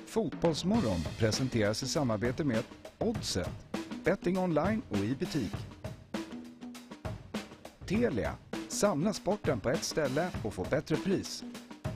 Fotbollsmorgon presenteras i samarbete med Oddset, betting online och i butik. Telia, samla sporten på ett ställe och få bättre pris.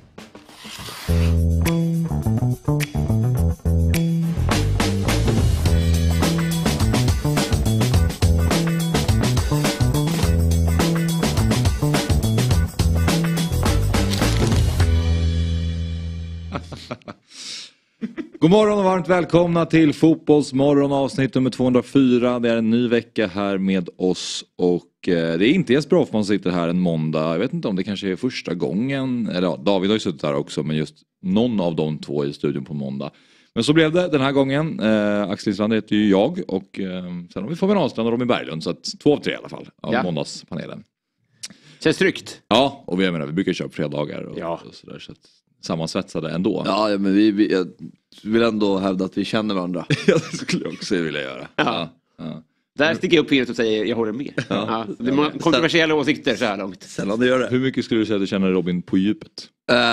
God morgon och varmt välkomna till Fotbollsmorgon avsnitt nummer 204. Det är en ny vecka här med oss och det är inte Jesper Hoffman som sitter här en måndag. Jag vet inte om det kanske är första gången, eller ja, David har ju suttit här också, men just någon av de två i studion på måndag. Men så blev det den här gången. Axel Island heter ju jag och sen har vi Fabian Ahlstrand och Robin Berglund, så att 2 av 3 i alla fall av måndagspanelen. Känns tryggt. Ja, och vi brukar köra på fredagar och sådär, så att sammansvetsade ändå. Ja, men jag vill ändå hävda att vi känner varandra. Ja, det skulle jag också vilja göra. Ja. Där sticker jag upp fingret och säger jag håller med. Det är många kontroversiella åsikter så här långt. Sällan det gör det. Hur mycket skulle du säga att du känner Robin på djupet?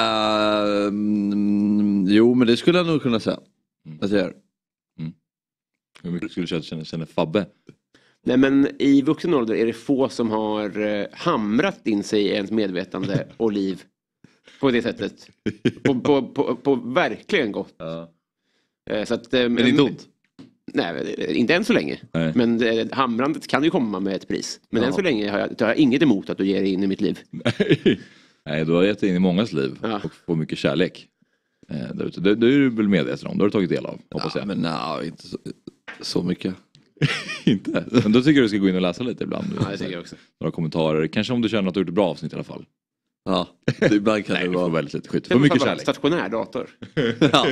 Jo, men det skulle jag nog kunna säga. Att jag gör. Hur mycket skulle du säga att du känner Fabbe? Nej, men i vuxen ålder är det få som har hamrat in sig i ens medvetande och liv på det sättet. På verkligen gott. Ja. Så att, men inte ont? Nej, inte än så länge. Nej. Men hamrandet kan ju komma med ett pris. Men än så länge har jag inget emot att du ger dig in i mitt liv. Nej, du har gett in i mångas liv och får mycket kärlek. Det är du väl medveten om, det har du tagit del av, hoppas jag. Men nej, inte så mycket. Inte? Men då tycker jag du ska gå in och läsa lite ibland. Ja, det tycker jag också. Några kommentarer, kanske om du känner att du har gjort ett bra avsnitt i alla fall. Ja, ibland kan det vara väldigt lite skit. För mycket kärlek. Stationär dator. Ja.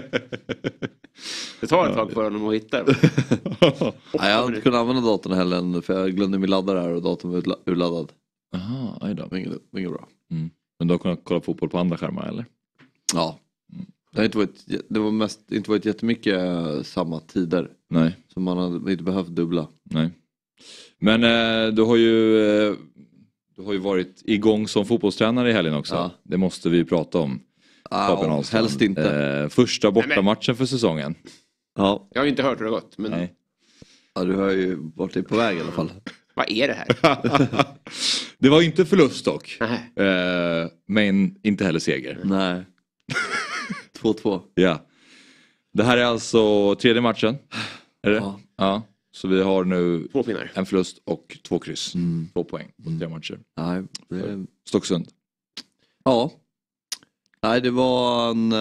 Det tar ett tag för honom att hitta. Nej, jag har inte kunnat använda datorn heller, för jag glömde min laddare här och datorn var urladdad. Jaha, aj då. Inget bra. Men du har kunnat kolla fotboll på andra skärmar, eller? Ja. Det var inte varit jättemycket samma tider. Nej. Så man hade inte behövt dubbla. Nej. Men du har ju varit igång som fotbollstränare i helgen också. Ja. Det måste vi prata om. Helst inte. Första bortamatchen för säsongen. Ja. Jag har ju inte hört hur det har gått. Men... Nej. Ja, du har ju varit på väg i alla fall. Vad är det här? Det var inte förlust dock. Nej. Men inte heller seger. Nej. 2-2. Ja. Det här är alltså 3:e matchen. Är det? Ja. Ja. Så vi har nu 2 pinnar. En förlust och 2 kryss. 2 poäng på 3 matcher. Nej, Stocksund. Ja. Nej, det var en...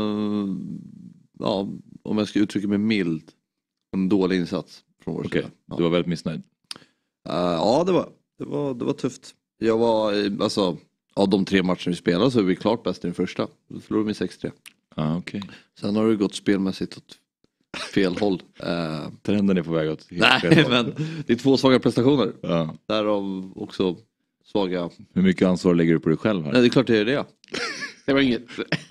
om jag ska uttrycka mig mild. En dålig insats från vår sida. Ja. Du var väldigt missnöjd. Ja, det var tufft. Jag var, alltså... Av de 3 matcher vi spelade så är vi klart bäst i den första. Då förlorade vi 6-3. Okay. Sen har det gått spelmässigt åt fel håll. Trenden är på väg åt helt fel håll. Men det är 2 svaga prestationer. Ja. Därav också svaga... Hur mycket ansvar lägger du på dig själv här? Nej, det är klart det är det. Det var inget...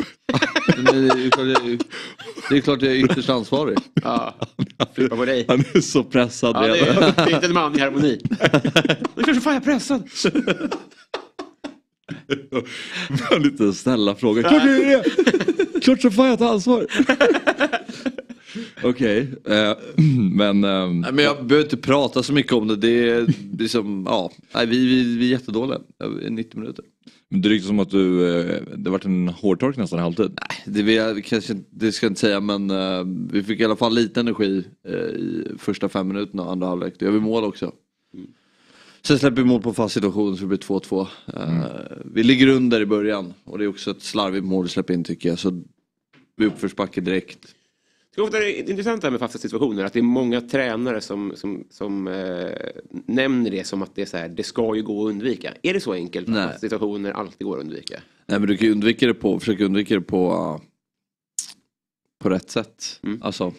det är klart jag är ytterst ansvarig. Ja, flippa på dig. Han är så pressad. Ja, det är inte en man i harmoni. Det är klart så fan jag är pressad. Lite snälla frågor. Klart det är det! Klart så fan jag tar ansvar. Okej. Men... Nej, men jag behöver inte prata så mycket om det. Det är liksom, vi är jättedåliga. 90 minuter. Men det ryktas som att det varit en hårdtork nästan i halvtid. Nej, det ska jag inte säga, men vi fick i alla fall lite energi i första 5 minuterna och andra halvlek. Då gör vi mål också. Sen släpper vi mål på fast situation så det blir 2-2. Vi ligger under i början och det är också ett slarvigt mål att släppa in, tycker jag. Så vi uppförsbacke direkt. Det är intressant det här med fasta situationer, att det är många tränare som nämner det som att det är så här, det ska ju gå att undvika. Är det så enkelt att fasta situationer alltid går att undvika? Nej, men du kan ju försöka undvika det på rätt sätt. Alltså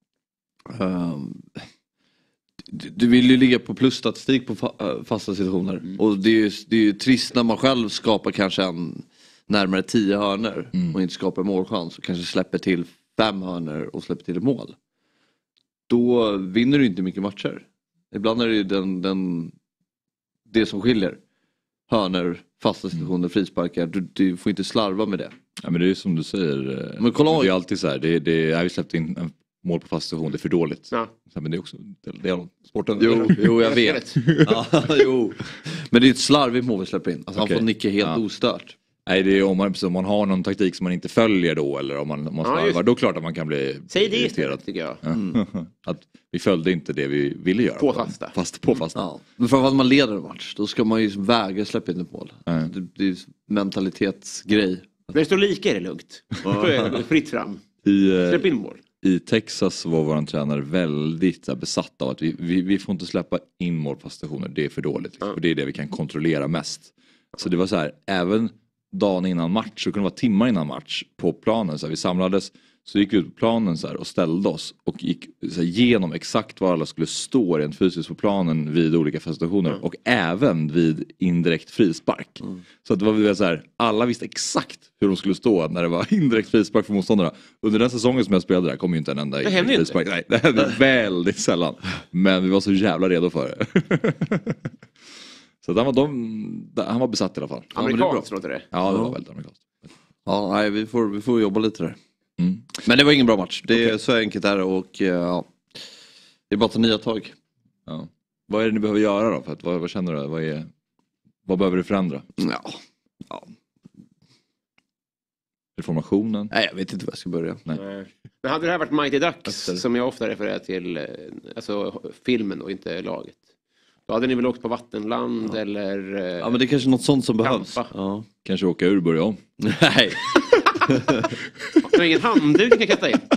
du vill ju ligga på plusstatistik på fasta situationer. Och det är ju trist när man själv skapar kanske närmare 10 hörnor och inte skapar målchans och kanske släpper till 5 hörnor och släpper till ett mål. Då vinner du inte mycket matcher. Ibland är det ju det som skiljer. Hörnor, fasta situationer, frisparkar. Du får inte slarva med det. Ja, men det är ju som du säger. Men kolla, det är alltid så här. Det är vi släppt in en mål på fast situation. Det är för dåligt. Ja. Men det är också det är sporten. Jo, jag vet. Jo. Men det är ett slarvigt mål vi släpper in. Alltså, han får nicka helt ostört. Nej, det är om man har någon taktik som man inte följer då. Eller om man slarvar. Då är det klart att man kan bli Säg det istället, tycker jag. Att vi följde inte det vi ville göra. På fasta. På fasta. Ja. Men framförallt när man leder en match. Då ska man ju väga släppa in ett mål. Det är ju mentalitetsgrej. När det står lika är det lugnt. Fritt fram. Släpp in mål. I Texas var vår tränare väldigt så här, besatt av att vi får inte släppa in mål på stationer. Det är för dåligt. Liksom. För det är det vi kan kontrollera mest. Så det var så här, även dagen innan match, så kunde det vara timmar innan match på planen. Så här, vi samlades, så gick vi ut på planen så här, och ställde oss. Och gick så här, genom exakt var alla skulle stå rent fysiskt på planen vid olika stationer. Och även vid indirekt frispark. Så att det var så här, alla visste exakt hur de skulle stå när det var indirekt frispark för motståndarna. Under den säsongen som jag spelade där kom ju inte en enda frispark. Nej, det hände väldigt sällan. Men vi var så jävla redo för det. Så han var besatt i alla fall. Amerikanskt låter det. Ja, det var väldigt amerikanskt. Ja, nej, vi får jobba lite där. Men det var ingen bra match. Det är så enkelt där och det är bara att ta nya tag. Ja. Vad är det ni behöver göra då? För att, vad känner du? Vad behöver du förändra? Ja. Reformationen? Nej, jag vet inte var jag ska börja. Nej. Men hade det här varit Mighty Ducks, som jag ofta refererar till, alltså filmen och inte laget. Då hade ni väl åkt på vattenland eller... Ja, men det är kanske något sånt som behövs. Ja. Kanske åka ur och börja om. Nej. Du har ingen handduk du kan kasta in.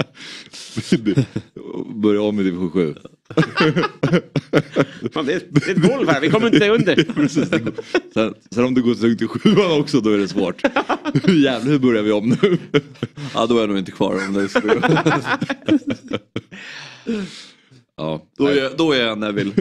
Börja om i division 7. Fan, det är ett golv här, vi kommer inte under. Sen om det går tungt till 7 också, då är det svårt. Jävlar, hur börjar vi om nu? Ja, då är jag nog inte kvar om det skulle. Ja, då är jag när jag vill.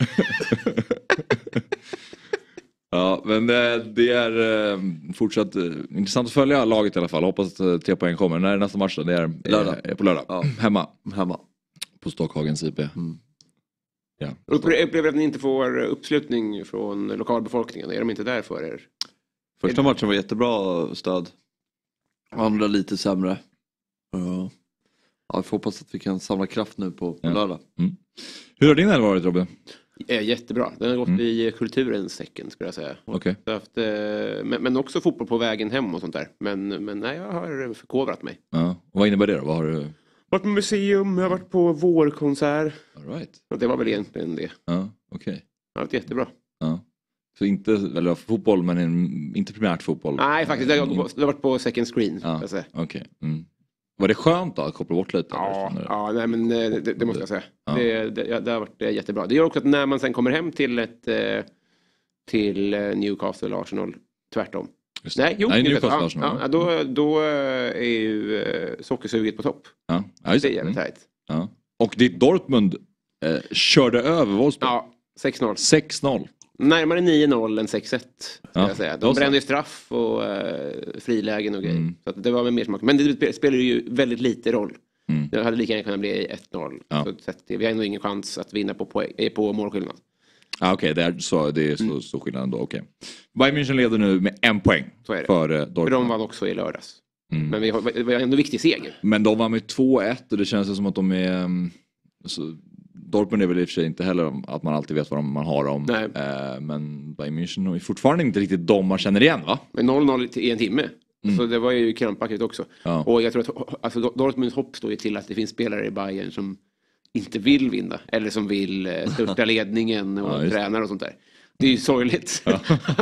Ja, men det är fortsatt intressant att följa laget i alla fall. Hoppas att 3 poäng kommer. När är nästa match då? Det är på lördag. Ja. Hemma. På Stockhagens IP. Ja. Upplever att ni inte får uppslutning från lokalbefolkningen? Är de inte där för er? Första matchen var jättebra stöd. Andra lite sämre. Ja, jag får hoppas att vi kan samla kraft nu på lördag. Hur har din helg varit, Robbe? Jättebra. Den har gått i kulturens tecken, skulle jag säga. Okay. Men också fotboll på vägen hem och sånt där. Men nej, jag har förkovrat mig. Ja. Och vad innebär det då? Vad har du... Varit på museum, jag har varit på vårkonsert. All right. Och det var väl egentligen det. Ja, okej. Det har varit jättebra. Ja. Så inte fotboll, men inte primärt fotboll? Nej, faktiskt. Jag har varit på second screen. Ja, okej. Var det skönt då att koppla bort lite? Ja, nej, men det måste jag säga. Ja. Det har varit jättebra. Det gör också att när man sen kommer hem till Newcastle Arsenal, tvärtom. Newcastle Arsenal. Då är ju sockersuget på topp. Ja, just det. Det är jävligt tajt. Ja. Och ditt Dortmund körde över Wolfsburg. Ja, 6-0. 6-0. Närmare 9-0 än 6-1. Jag säga. De brände straff och frilägen och grejer. Så att det var med mer smak. Men det spelar ju väldigt lite roll. Det hade lika gärna kunnat bli 1-0. Så vi har ändå ingen chans att vinna på målskillnad. Okej, det är så skillnad ändå. Okay. Bayern München leder nu med 1 poäng. Så är det. För Dortmund. För de vann också i lördags. Men vi har ändå viktig seger. Men de var med 2-1 och det känns som att de är... Dortmund är väl i och för sig inte heller att man alltid vet vad man har om. Men Bayern München är fortfarande inte riktigt de man känner igen, va? Men 0-0 i en timme. Så det var ju krampaktigt också. Ja. Och jag tror att alltså, Dortmunds hopp står ju till att det finns spelare i Bayern som inte vill vinna. Eller som vill störta ledningen och tränar och sånt där. Det är ju sorgligt. Ja.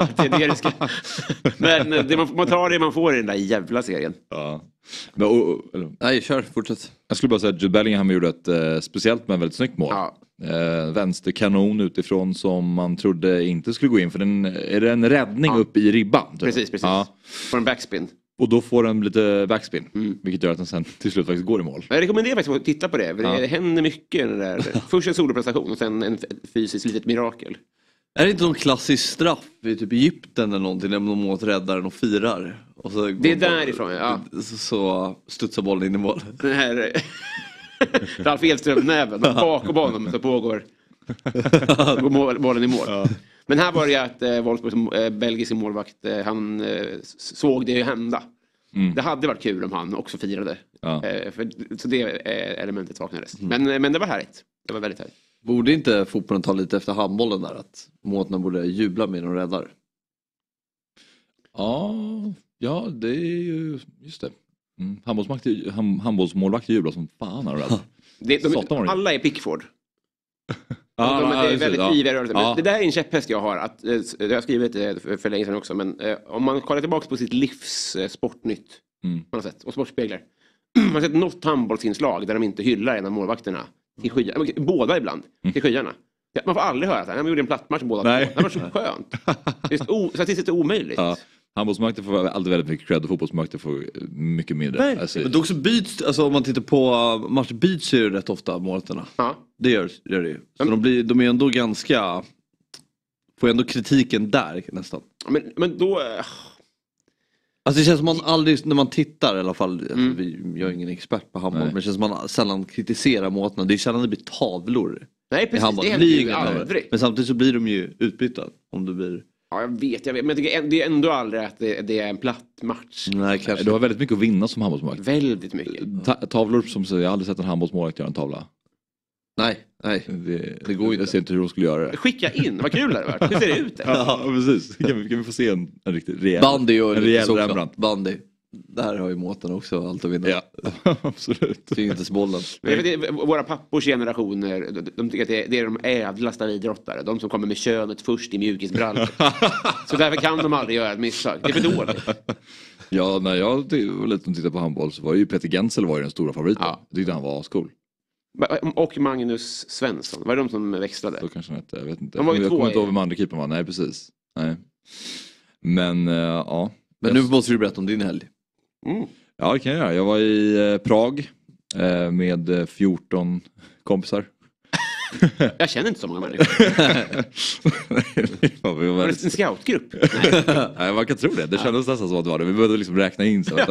Men man tar det man får i den där jävla serien. Ja. Nej, kör, fortsätt. Jag skulle bara säga att Jude Bellingham gjorde ett speciellt men väldigt snyggt mål. Ja. Vänsterkanon utifrån som man trodde inte skulle gå in. För är det en räddning upp i ribban? Precis. Ja. Får en backspin. Och då får den lite backspin. Vilket gör att den sen till slut faktiskt går i mål. Jag rekommenderar faktiskt att titta på det. För det händer mycket. Där. Först en soloprestation och sen en fysiskt litet mirakel. Är det inte någon klassisk straff i typ Egypten eller någonting när de mot räddaren och firar? Och så det är därifrån, ja. Så studsar bollen in i mål. Den här Ralf Edström-näven. Bakom honom så pågår bollen i mål. Ja. Men här var det att Wolfsburgs belgiska målvakt han såg det ju hända. Det hade varit kul om han också firade. Så det elementet saknades. Men det var härligt. Det var väldigt härligt. Borde inte fotbollen ta lite efter handbollen där? Att måtna borde jubla med de räddar? Ja, det är ju just det. Handbollsmålvakter jublar som fan när de räddar. Alla är Pickford. Det är väldigt ivriga rörelser. Det där är en käpphäst jag har. Jag har skrivit det för länge sedan också. Men om man kollar tillbaka på sitt livs Sportnytt man har sett, och Sportspeglar. Man har sett något handbollsinslag där de inte hyllar en av målvakterna till skyarna. Båda ibland till skyarna. Man får aldrig höra att de gjorde en plattmatch båda. Det var så skönt. Det är statistiskt omöjligt. Handbollsmålvakter får alltid väldigt mycket cred och fotbollsmålvakter får mycket mindre. Men det också byts, alltså om man tittar på matcher byts ju rätt ofta målvakterna. Det gör det ju. Så de är ändå ganska, får ändå kritiken där nästan. Men då... Alltså det känns som man aldrig, när man tittar i alla fall, jag är ingen expert på handboll, men det känns som man sällan kritiserar målvakterna. Det är sällan det blir tavlor. Nej, precis. Det händer ju aldrig. Men samtidigt så blir de ju utbytta om det blir... Ja, jag vet. Men jag tycker det är ändå aldrig att det är en platt match. Nej, kanske. Du har väldigt mycket att vinna som handbollsmålvakt. Väldigt mycket. Tavlor som säger, jag har aldrig sett en handbollsmålvakt göra en tavla. Nej. Det går ju. Jag ser inte hur de skulle göra det. Skicka in, vad kul det har varit. Hur ser det ut? Ja, precis. Kan vi få se en riktigt rejäl... Bandy och en rejäl Rembrandt. Bandy. Där har ju måten också allt att vinna. Ja, absolut. Tvingelsbollen. Våra pappors generationer, de tycker att det är de ädlaste idrottare. De som kommer med könet först i mjukisbrallor. Så därför kan de aldrig göra ett misstag. Det är för dåligt. Ja, när jag var liten och tittade på handboll så var ju Peter Gensel den stora favoriten. Jag tyckte han var ascool. Och Magnus Svensson, var det de som växlade? Så kanske inte, jag vet inte. Jag kommer inte ihåg vem andra keepern var. Nej, precis. Nej. Men, ja. Men nu måste du berätta om din helg. Ja, det kan jag göra. Jag var i Prag med 14 kompisar. Jag känner inte så många människor. Var det en scoutgrupp? Nej, man kan tro det. Det kändes nästan som att det var det. Vi började liksom räkna in så. Det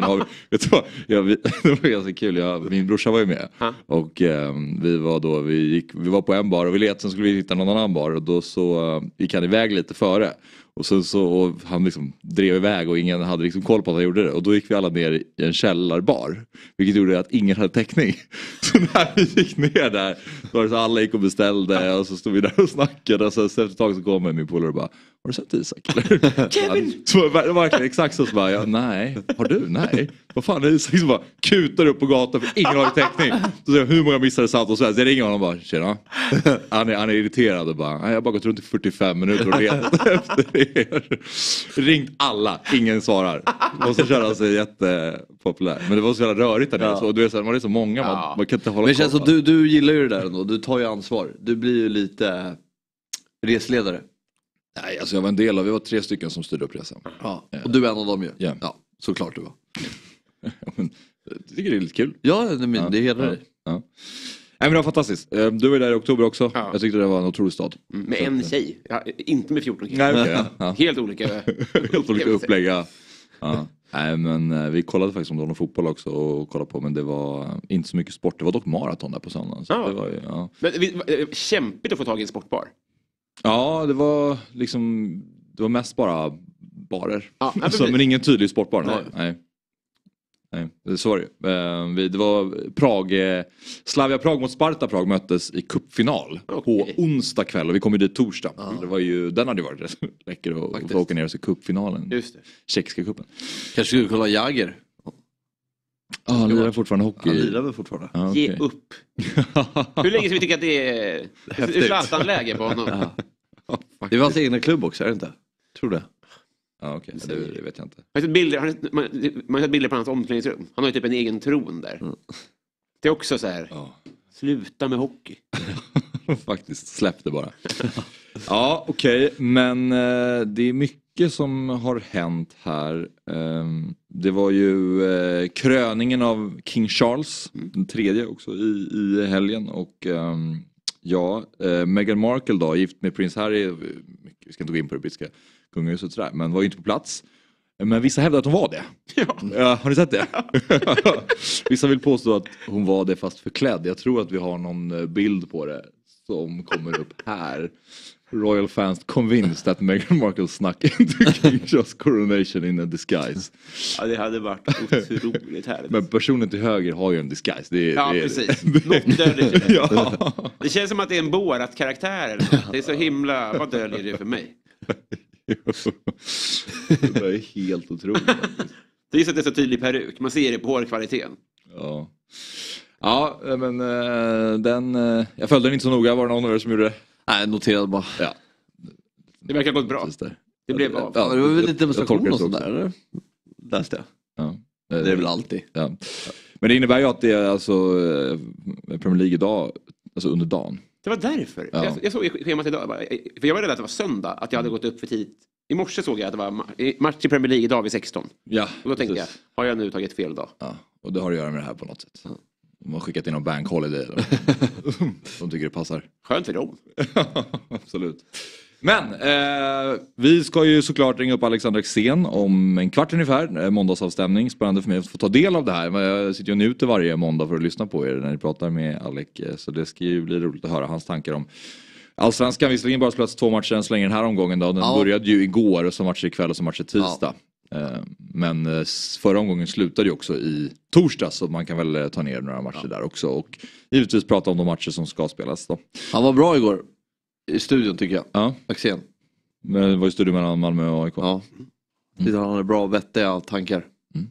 var ganska kul. Min brorsa var ju med. Och vi var på en bar och vi letade, sen skulle vi hitta någon annan bar. Och då så gick han iväg lite före. Och han liksom drev iväg och ingen hade liksom koll på att han gjorde det. Och då gick vi alla ner i en källarbar. Vilket gjorde att ingen hade täckning. Så när vi gick ner där så var det så alla gick och beställde. Och så stod vi där och snackade. Och så efter ett tag så kom min polare och bara, har du sett Isak? Kevin! Så verkligen exakt så bara, nej. Har du? Nej. Vad fan är Isak som bara kutar upp på gatan för ingen har täckning. Så säger hur många missade satt och så här. Så jag ringer honom och bara, tjena. Han är irriterad och bara, jag har bara gått runt i 45 minuter och letat efter er. Ringt alla, ingen svarar. Och så kör han sig jättepopulär. Men det var så jävla rörigt där nere. Så du vet, man är så många, man kan inte hålla. Men det känns som du gillar ju det där ändå. Du tar ju ansvar. Du blir ju lite resledare. Nej, alltså jag var en del av, vi var 3 stycken som styrde upp resan. Ja. Och du är en av dem ju. Ja. Ja, såklart du var. Jag tycker det är lite kul. Ja, det är helt rätt. Ja. Nej, men det var fantastiskt. Du var där i oktober också. Ja. Jag tyckte det var en otrolig stad. Med en tjej. Inte med 14 killar. Nej, okay, ja. Helt olika upplägg. Ja. Nej, men vi kollade faktiskt om det var någon fotboll också och kollade på, men det var inte så mycket sport. Det var dock maraton där på söndagen. Så det var ju, Men kämpigt att få tag i en sportbar. Ja, det var mest bara barer. Men ingen tydlig sportbar. Nej, så var det. Det var Slavia Prag mot Sparta Prag möttes i cupfinal på onsdag kväll och vi kom ju dit torsdag. Det var ju, den hade ju varit läcker att få åka ner och se cupfinalen. Just det. Tjeckiska cupen. Kanske skulle kolla Jäger. Han lirar fortfarande hockey. Han lirar väl fortfarande. Okay. Ge upp. Hur länge ska vi tycka att det är Zlatan-läge på honom? Det var hans egna klubb också, är det inte? Tror det. Ja, okej. Det vet jag inte. Man har sett bilder på hans omklädningsrum. Han har ju typ en egen tron där. Det är också så här. Sluta med hockey. Faktiskt, släpp det bara. Ja, okej. Men det är mycket som har hänt här. Det var ju kröningen av King Charles. Den 3:e också i helgen. Och Meghan Markle då, gift med prins Harry. Vi ska inte gå in på det brittiska kungahuset sådär, men var ju inte på plats. Men vissa hävdar att hon var det. Ja, har ni sett det? Vissa vill påstå att hon var det fast förklädd. Jag tror att vi har någon bild på det som kommer upp här. Royal fans convinced that Meghan Markle snuck into King Charles coronation in a disguise. Ja, det hade varit otroligt härligt. Men personen till höger har ju en disguise. Precis. Något döljer det. Ja. Det känns som att det är en Borat-karaktär eller något. Det är så himla... Vad döljer det för mig? Det är helt otroligt. Det är så att det är så tydlig peruk. Man ser det på hårkvaliteten. Ja. Ja, men jag följde den inte så noga. Var det någon av er som gjorde det? Nej, noterade bara. Ja. Det verkar ha gått bra. Det blev av. Ja, det var väl lite demonstration och sådär, eller? Läste jag. Ja. Det är väl alltid. Ja. Men det innebär ju att det är alltså Premier League idag, alltså under dagen. Det var därför. Ja. Jag såg i schemat idag. För jag var rädd att det var söndag. Att jag hade gått upp för tidigt. I morse såg jag att det var match i Premier League idag vid 16. Ja, och då tänkte jag, har jag nu tagit fel dag? Ja, och det har att göra med det här på något sätt. De har skickat in någon bank holiday. De tycker det passar. Skönt för dem. Absolut. Men vi ska ju såklart ringa upp Alexander Axén om en kvart ungefär. Måndagsavstämning. Spännande för mig att få ta del av det här. Jag sitter ju och njuter varje måndag för att lyssna på er när ni pratar med Alec. Så det ska ju bli roligt att höra hans tankar om Allsvenskan. Visserligen bara spelats 2 matcher än så länge den här omgången då. Den började ju igår och så matcher ikväll och så matcher tisdag. Men förra omgången slutade ju också i torsdag, så man kan väl ta ner några matcher där också. Och givetvis prata om de matcher som ska spelas då. Han var bra igår i studion tycker jag. Ja. Axén. Men det var ju studion mellan Malmö och AIK. Ja. Han har bra vettiga tankar.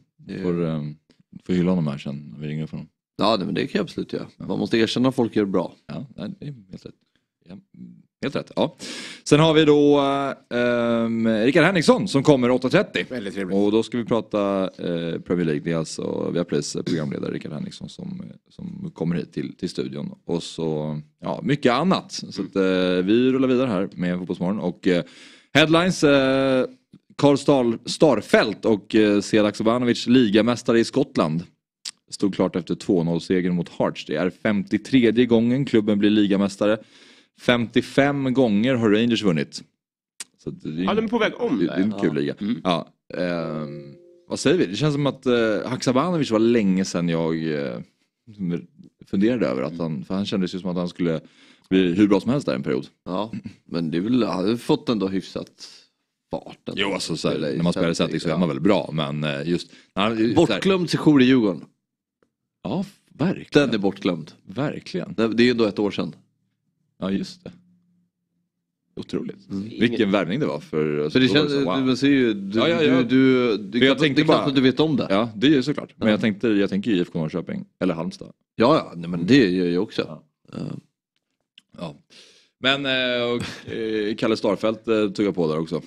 Får hylla honom här sen vi ringer för honom. Ja, men det kan jag absolut göra. Man måste erkänna att folk gör det bra. Ja, det är helt rätt. Ja. Helt rätt, ja. Sen har vi då Rickard Henriksson som kommer 8.30. Väldigt trevligt. Och då ska vi prata Premier League. Det är alltså Viaplays programledare Rickard Henriksson som kommer hit till studion. Och så, mycket annat. Så att, vi rullar vidare här med Fotbollsmorgon. Och headlines, Karl Starfelt och Sead Haksabanovic ligamästare i Skottland. Stod klart efter 2-0-seger mot Hearts. Det är 53:e gången klubben blir ligamästare. 55 gånger har Rangers vunnit. Så det är de är på väg om där. Det är en kul liga. Ja. Vad säger vi? Det känns som att Haksabanovic var länge sedan jag funderade över att han kändes ju som att han skulle bli hur bra som helst där en period. Ja, men det är väl, han hade fått ändå hyfsat farten. Jo, alltså så här, när man spelar Celtic så är man väl bra, men just... Bortglömd sejour i Djurgården. Ja, verkligen. Den är bortglömd. Verkligen. Det är ju ändå 1 år sedan. Ja, just det. Otroligt. Vilken värvning det var för det känns, wow. Man ser ju jag tänkte bara att du vet om det. Ja, det är ju såklart. Men jag tänker IFK Norrköping eller Halmstad. Ja, men det gör jag också. Ja. Men Kalle Starfelt tog jag på där också.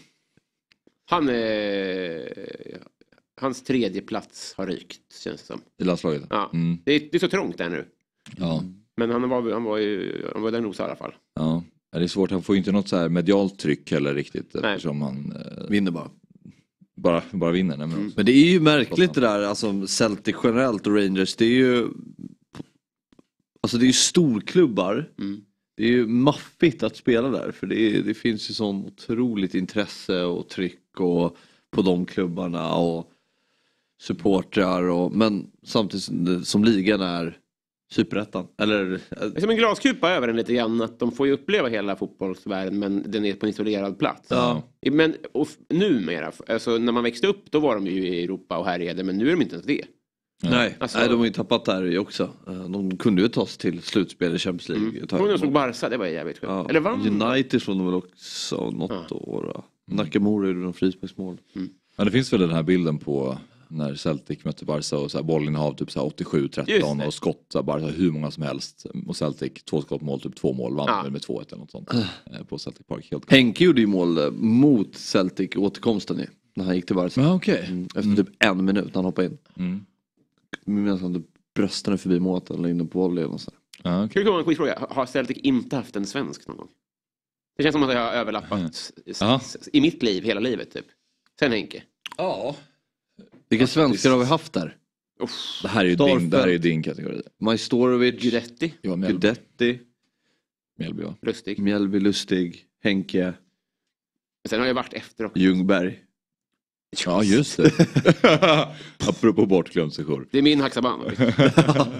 Hans 3:e plats har rykt, känns det som. I landslaget? Ja. Det är så trångt där nu. Ja. Men han var där nog så i alla fall. Ja. Det är svårt, han får ju inte något så här medialt tryck heller riktigt. Eftersom han vinner bara vinner. Men det är ju märkligt det där, alltså Celtic generellt och Rangers, det är ju alltså det är ju storklubbar. Det är ju maffigt att spela där, för det finns ju sån otroligt intresse och tryck och på de klubbarna och supportrar men samtidigt som ligan är Superettan. Eller det är som en glaskupa över den lite grann, att de får ju uppleva hela fotbollsvärlden, men den är på en isolerad plats. Ja. Men numera, alltså när man växte upp då var de ju i Europa och härjade, men nu är de inte ens det. Nej, de har ju tappat där också. De kunde ju ta sig till slutspel i Champions League. De såg Barca, det var jävligt skönt. Ja. Eller vann United slog de väl också något år. Nakamura gjorde de frisparksmål. Ja, det finns väl den här bilden på när Celtic mötte Barca och så här bollinnehav typ så här 87-13 och skott så här, bara så här, hur många som helst. Och Celtic 2 skottmål, typ 2 mål, vann med 2-1 eller något sånt på Celtic Park. Helt Henke gjorde ju mål mot Celtic återkomsten när han gick till Barca. Efter typ 1 minut när han hoppade in. Medan han bröstade förbi målet eller inne på volley eller så. Kul att komma en quizfråga. Har Celtic inte haft en svensk någon gång? Det känns som att det har överlappat i mitt liv, hela livet typ. Sen Henke. Ja. Vilka svenskar har vi haft där? Det här är ju din kategori. Majstorovic, Gudetti, Mjällby, Lustig, Henke. Men sen har jag varit efter också. Ljungberg. Ja, just det. Apropå bortglömd sejour. Det är min Haksabanovic.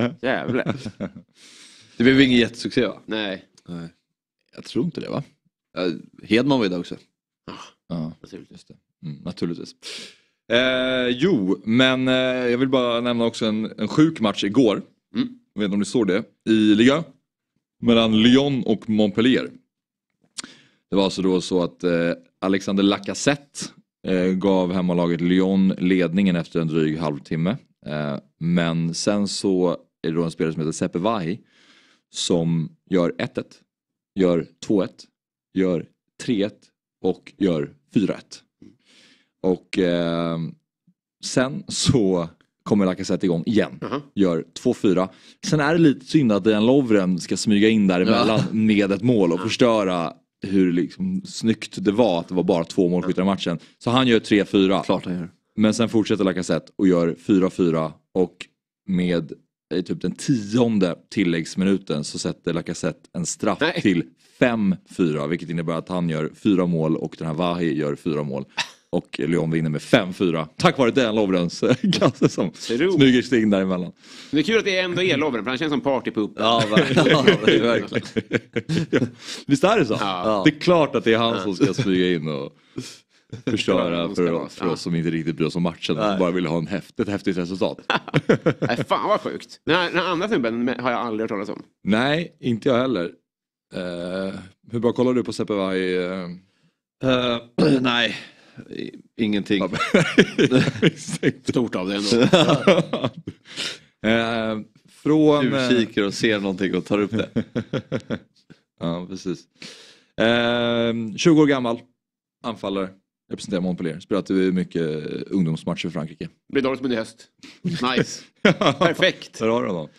Jävlar. Det blev ingen jättesuccé, va? Nej. Jag tror inte det, va? Hedman var ju där också. Ja, just det. Naturligtvis. Men jag vill bara nämna också en sjuk match igår. Jag vet inte om ni såg det. I Liga. Mellan Lyon och Montpellier. Det var alltså då så att Alexander Lacazette gav hemmalaget Lyon ledningen efter en dryg halvtimme. Men sen så är det då en spelare som heter Sepe Vahi som gör 1-1, gör 2-1, gör 3-1 och gör 4-1. Och sen så kommer Lacazette igång igen. Gör 2-4. Sen är det lite synd att Dejan Lovren ska smyga in däremellan med ett mål och förstöra hur liksom snyggt det var att det var bara 2 målskyttar i matchen. Så han gör 3-4. Klart han gör. Men sen fortsätter Lacazette och gör 4-4 och med typ den 10:e tilläggsminuten så sätter Lacazette en straff till 5-4, vilket innebär att han gör 4 mål och den här Vahi gör 4 mål. Och Lyon vinner med 5-4. Tack vare Dejan Lovrens kasse som smyger sig in däremellan. Det är kul att det ändå är Lovren, för han känns som partypupp. Ja, verkligen. Visst är det så? Ja. Det är klart att det är han som ska smyga in och förstöra för oss som inte riktigt bryr oss om matchen. Bara vill ha ett häftigt resultat. Nej, fan vad sjukt. Den här andra snubben har jag aldrig hört talas om. Nej, inte jag heller. Hur bra kollar du på Sepe Vahi? Nej, ingenting. Stort av det ändå. Du kikar och ser någonting och tar upp det. Ja, precis. 20 år gammal. Anfallare. Representerar Montpellier. Spelat mycket ungdomsmatcher i Frankrike. Det blir dåligt med i höst. Nice. Perfekt. Där har du honom.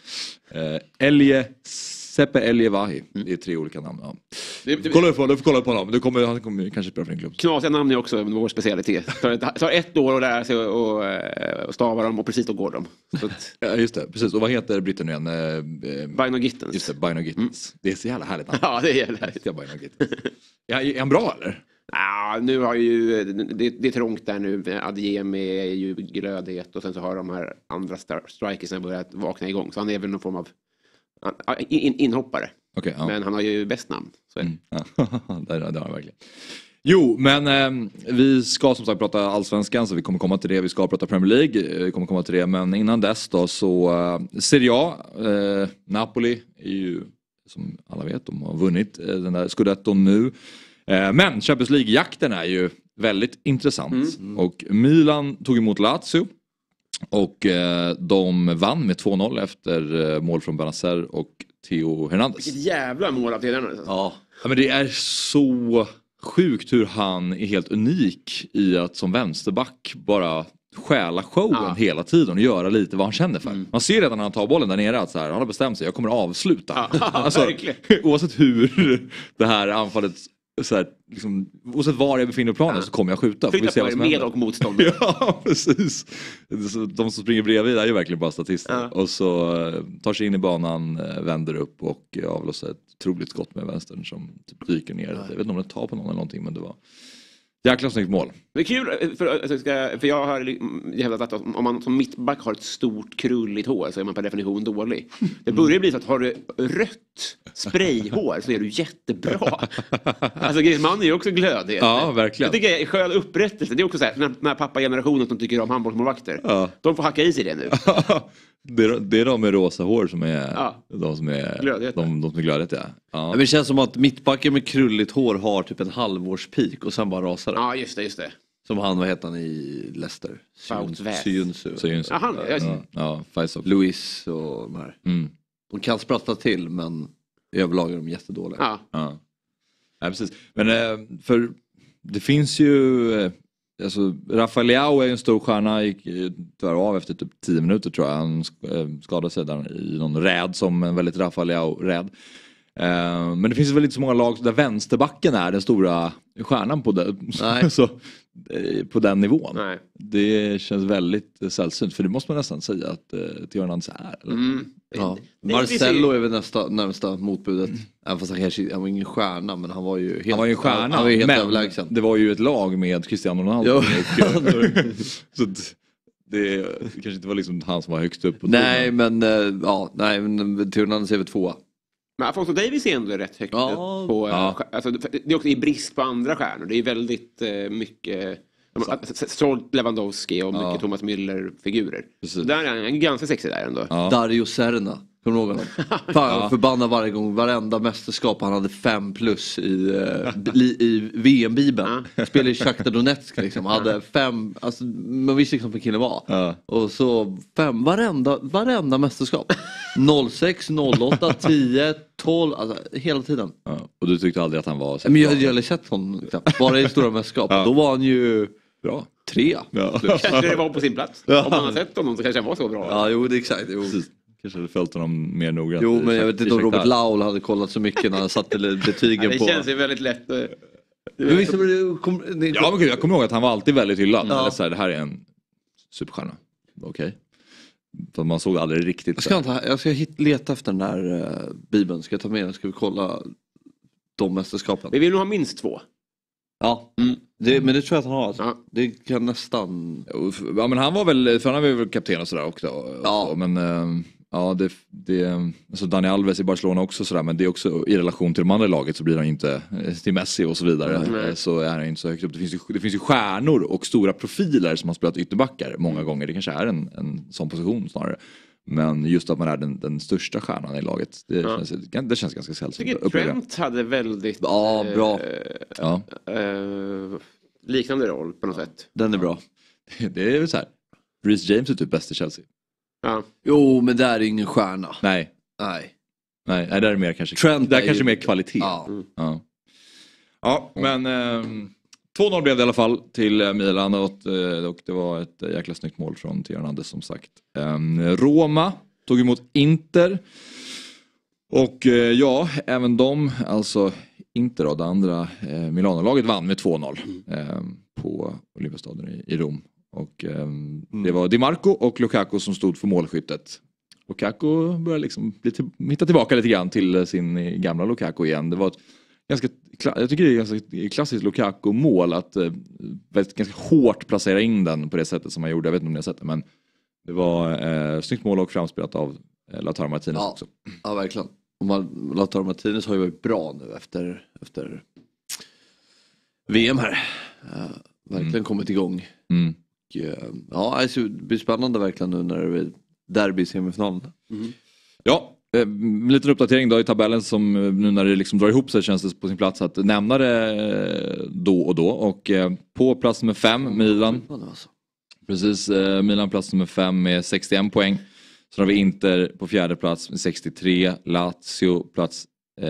Sepe Elie Vahi. Det är 3 olika namn. Ja. Du får kolla på honom. Han kommer kanske spela för en klubb. Knasiga namn är också vår specialitet. Det tar 1 år att lära sig och stava dem och precis då går de. Ja, just det. Precis. Och vad heter britten igen? Bino Gittens. Just det, Bino Gittens. Det är så jävla härligt. Ja, det är jävla härligt. Bino Gittens. Är han bra eller? Ja, nu har ju det är trångt där nu. Adjemi är ju glödhet och sen så har de här andra strikersna börjat vakna igång. Så han är väl någon form av inhoppare. Okay, ja. Men han har ju bäst namn. Så är det. Det har han verkligen. Jo, men vi ska som sagt prata allsvenskan, så vi kommer komma till det. Vi ska prata Premier League, vi kommer komma till det. Men innan dess då så Serie A, Napoli är ju som alla vet, de har vunnit den där Scudetton nu. Men Champions League-jakten är ju väldigt intressant. Och Milan tog emot Lazio. Och de vann med 2-0 efter mål från Benazer och Theo Hernandez. Vilket jävla mål av Theo Hernandez. Ja, men det är så sjukt hur han är helt unik i att som vänsterback bara stjäla showen hela tiden och göra lite vad han känner för. Man ser redan när han tar bollen där nere att så här, han har bestämt sig, jag kommer avsluta. Alltså, oavsett hur det här anfallet så här, liksom, oavsett var jag befinner på planen så kommer jag skjuta. Flytta på er med och motståndare. Ja, precis. De som springer bredvid är ju verkligen bara statister. Och så tar sig in i banan, vänder upp och avlossar ett otroligt skott med vänstern som typ dyker ner. Jag vet inte om det tar på någon eller någonting, men det var jäkla snyggt mål. Det är kul, för jag har hävdat att om man som mittback har ett stort krulligt hår så är man per definition dålig. Det börjar bli så att har du rött sprayhår så är du jättebra. Alltså Griezmann är ju också glödhet. Ja, verkligen. Jag tycker det är skön upprättelse. Det är också så här, den här pappa-generationen som tycker om handbollsmålvakter. De får hacka i sig det nu. Det är de med rosa hår som är de som är glödhet. De som är glödhet, ja. Men det känns som att mittbacken med krulligt hår har typ en halvårspik och sen bara rasar det. Ja, just det. Som han, vad heter han i Leicester? Syunsu. Luis och de här. De kan spratta till, men överlag är de jättedåliga. Ja, precis. Men för det finns ju alltså, Rafael Leao är en stor stjärna, gick tyvärr av efter typ 10 minuter tror jag. Han skadade sig där i någon räd som en väldigt Rafael Leao-räd. Men det finns väl inte så många lag där vänsterbacken är den stora stjärnan på på den nivån. Nej. Det känns väldigt sällsynt, för det måste man nästan säga att Theo Hernandez är. Ja. Marcelo är väl närmsta motbudet. Även fast han var ingen stjärna, men han var ju helt, han var ju helt överlägsen. Det var ju ett lag med Cristiano Ronaldo. Så det kanske inte var liksom han som var högst upp på men Theo Hernandez är väl 2. Men Alfonso Davies är ändå rätt högt på... Alltså, det är också i brist på andra stjärnor. Det är väldigt mycket... Stolt Lewandowski och mycket Thomas Müller-figurer. Där är han ganska sexig där ändå. Dario Serna. Kommer du ihåg honom? Fan, förbannad varje gång. Varenda mästerskap han hade 5+ i VM-bibeln. Spelade i Shakhtar Donetsk liksom. Hade 5, alltså man visste liksom vad killen var. Och så 5, varenda mästerskap. 06, 08, 10, 12, alltså hela tiden. Och du tyckte aldrig att han var... Men jag hade sett honom bara i stora mästerskap. Då var han ju... Bra. 3. Kanske det var på sin plats. Om man har sett honom så kanske han var så bra. Ja, jo, det är exakt. Jo. Kanske hade följt honom mer noggrant. Jo, men jag vet inte om Robert Laul hade kollat så mycket när han satte betygen på. Det känns ju väldigt lätt. Men jag kommer ihåg att han var alltid väldigt hyllad. Eller så här, det här är en superstjärna. Okej. För man såg aldrig riktigt. Jag ska leta efter den där bibeln. Ska jag ta med den? Ska vi kolla de mästerskapen? Vi vill nog ha minst 2. Ja, men det tror jag att han har. Alltså. Det kan nästan... Ja, men han var väl, för han var väl kapten och sådär också. Ja. Men alltså Dani Alves i Barcelona också sådär, men det är också i relation till de andra laget så blir han inte till Messi och så vidare. Så är han inte så högt upp. Det finns ju stjärnor och stora profiler som har spelat ytterbackar många gånger. Det kanske är en sån position snarare. Men just att man är den största stjärnan i laget. Det känns ganska sällsynt. Jag tycker Trent hade väldigt bra. Liknande roll på något sätt. Den är bra. Det är väl så här. Reece James är typ bäst i Chelsea. Ja. Jo, men där är ingen stjärna. Nej, där är mer kanske Trent där kanske mer kvalitet. Ja, men 2-0 blev det i alla fall till Milan och det var ett jäkla snyggt mål från Theo Hernandez som sagt. Roma tog emot Inter. Och även de, alltså Inter då, det andra Milano-laget vann med 2-0 på Olympiastadion i Rom. Och det var Di Marco och Lukaku som stod för målskyttet. Lukaku började liksom hitta tillbaka lite grann till sin gamla Lukaku igen. Det var jag tycker det är ganska klassiskt Lukaku-mål att ganska hårt placera in den på det sättet som man gjorde. Jag vet inte om ni har sett det, men det var snyggt mål och framspelat av Lautaro Martinez också. Ja, verkligen. Lautaro Martinez har ju varit bra nu efter VM här. Verkligen kommit igång. Ja, alltså, det blir spännande verkligen nu när det är derby i semifinalen. Ja, lite uppdatering då i tabellen som nu när det liksom drar ihop sig känns det på sin plats att nämna det då och då. Och på plats nummer 5 Milan. Precis, Milan plats nummer 5 med 61 poäng. Så har vi Inter på 4:e plats med 63. Lazio plats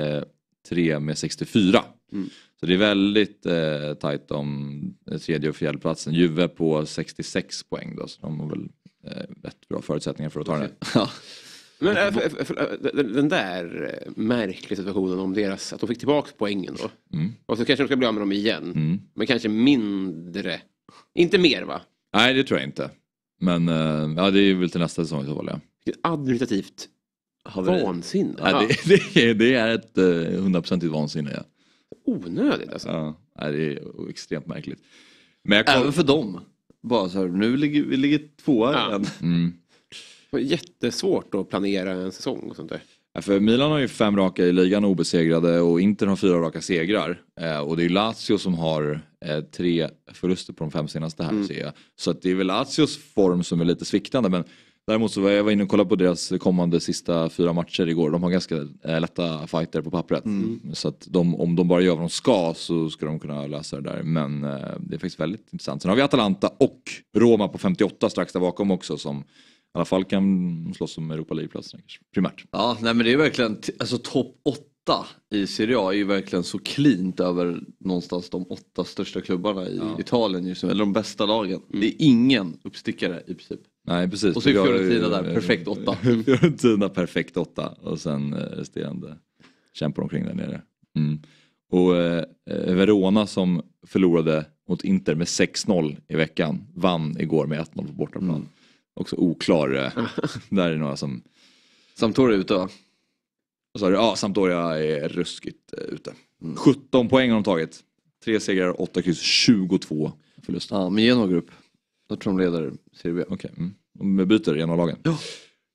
3 med 64. Så det är väldigt tajt om 3:e och 4:e platsen. Juve på 66 poäng då. Så de har väl rätt bra förutsättningar för att ta det. Men den där märkliga situationen om deras, att de fick tillbaka poängen då. Och så kanske de ska bli av med dem igen. Men kanske mindre. Inte mer, va? Nej, det tror jag inte. Men det är väl till nästa säsong i så fall, ja. Administrativt vansinne. Ja, det är ett 100% vansinne, ja. Onödigt alltså. Ja, det är extremt märkligt. Men även för dem. Bara så här, nu ligger 2:a igen. Det är jättesvårt att planera en säsong och sånt där. Ja, för Milan har ju 5 raka i ligan obesegrade och Inter har 4 raka segrar. Och det är Lazio som har 3 förluster på de 5 senaste här, ser jag. Så att det är väl Lazios form som är lite sviktande, men däremot så var jag inne och kollade på deras kommande sista 4 matcher igår. De har ganska lätta fighter på pappret. Så att om de bara gör vad de ska så ska de kunna lösa det där. Men det är faktiskt väldigt intressant. Sen har vi Atalanta och Roma på 58 strax där bakom också som i alla fall kan slåss om Europa League-platsen primärt. Ja, nej men det är verkligen, alltså topp 8 i Serie A är ju verkligen så cleant över någonstans de 8 största klubbarna i Italien just nu, eller de bästa lagen. Det är ingen uppstickare i princip. Nej, precis. Och så är Fiorentina där, perfekt 8. Fiorentina perfekt 8 och sen resterande kämpar omkring där nere. Och Verona som förlorade mot Inter med 6-0 i veckan vann igår med 1-0 på bortaplan. Också oklar. Där är några som... Sampdoria ute, va? Ja, Sampdoria är ruskigt ute. 17 poäng har de tagit. 3 segrar, 8 kryss, 22 förluster. Ja, men Genoa grupp. Jag tror de leder Serie B. Okej. De byter en av lagen. Ja.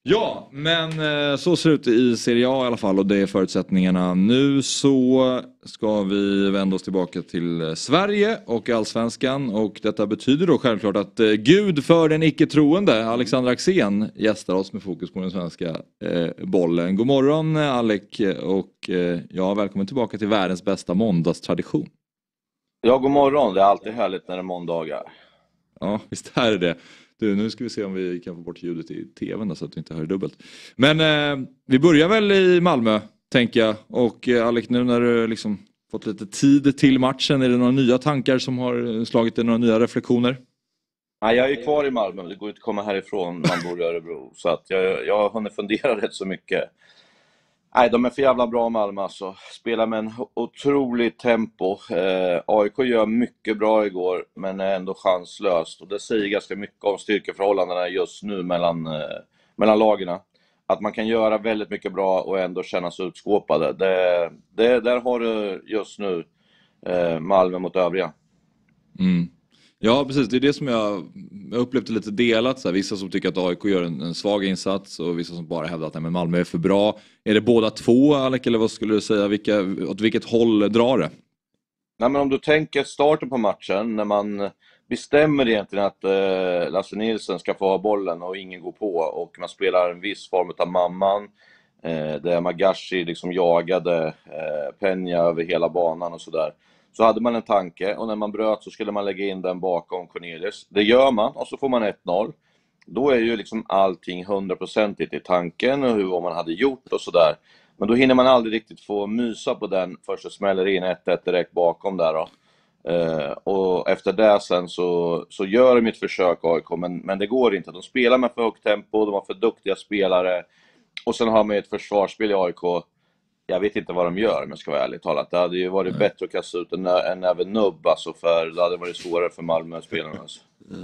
Ja, men så ser det ut i Serie A i alla fall och det är förutsättningarna. Nu så ska vi vända oss tillbaka till Sverige och Allsvenskan och detta betyder då självklart att Gud för den icke-troende Alexander Axén gästar oss med fokus på den svenska bollen. God morgon Alec och välkommen tillbaka till världens bästa måndagstradition. Ja, god morgon. Det är alltid härligt när det är måndagar. Ja, visst är det. Du, nu ska vi se om vi kan få bort ljudet i tvn då, så att vi inte hör dubbelt. Men vi börjar väl i Malmö, tänker jag. Och Alec, nu när du liksom fått lite tid till matchen, är det några nya tankar som har slagit dig, några nya reflektioner? Nej, jag är kvar i Malmö. Det går inte att komma härifrån, man bor i Örebro. Så att jag har hunnit fundera rätt så mycket. Nej, de är för jävla bra Malmö alltså. Spelar med en otroligt tempo. AIK gör mycket bra igår, men är ändå chanslöst. Och det säger ganska mycket om styrkeförhållandena just nu mellan lagarna. Att man kan göra väldigt mycket bra och ändå kännas utskåpade. Där har du just nu Malmö mot övriga. Mm. Ja, precis. Det är det som jag upplevt lite delat. Så här, vissa som tycker att AIK gör en svag insats och vissa som bara hävdar att Malmö är för bra. Är det båda två, Alec, eller vad skulle du säga? Åt vilket håll drar det? Nej, men om du tänker starten på matchen, när man bestämmer egentligen att Lasse Nilsson ska få ha bollen och ingen går på. Och man spelar en viss form av mamman. Där Magashi liksom jagade Peña över hela banan och sådär. Så hade man en tanke och när man bröt så skulle man lägga in den bakom Cornelius. Det gör man och så får man 1-0. Då är ju liksom allting 100% i tanken och vad man hade gjort och sådär. Men då hinner man aldrig riktigt få mysa på den först så smäller in 1-1 direkt bakom där då. Och efter det sen så gör de ett försök AIK, men det går inte. De spelar med för högt tempo, de har för duktiga spelare. Och sen har man ett försvarsspel i AIK. Jag vet inte vad de gör, men jag ska vara ärligt talat. Det hade ju varit bättre att kasta ut en även nubb, alltså, för det hade varit svårare för Malmö-spelarna. Alltså.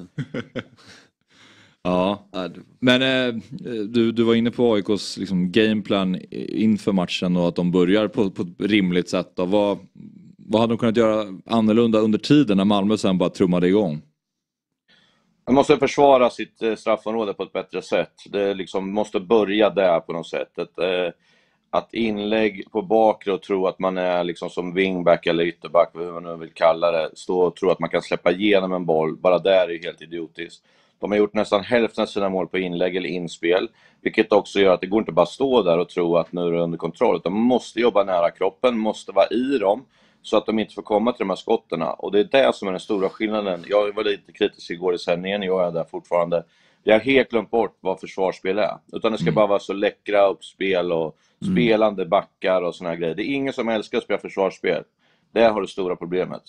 Ja, men du var inne på AIKs liksom, gameplan inför matchen och att de börjar på ett rimligt sätt. Då. Vad hade de kunnat göra annorlunda under tiden när Malmö sen bara trummade igång? Man måste försvara sitt straffområde på ett bättre sätt. Det liksom måste börja där på något sätt. Att inlägg på bakre och tro att man är liksom som wingback eller ytterback, hur man nu vill kalla det, stå och tro att man kan släppa igenom en boll, bara där är helt idiotiskt. De har gjort nästan hälften av sina mål på inlägg eller inspel, vilket också gör att det går inte bara stå där och tro att nu är det under kontroll. De måste jobba nära kroppen, måste vara i dem så att de inte får komma till de här skotterna. Och det är det som är den stora skillnaden. Jag var lite kritisk igår i sändningen, jag är där fortfarande. Jag har helt glömt bort vad försvarsspel är. Utan det ska bara vara så läckra uppspel och spelande backar och såna här grejer. Det är ingen som älskar att spela försvarsspel. Där har du stora problemet.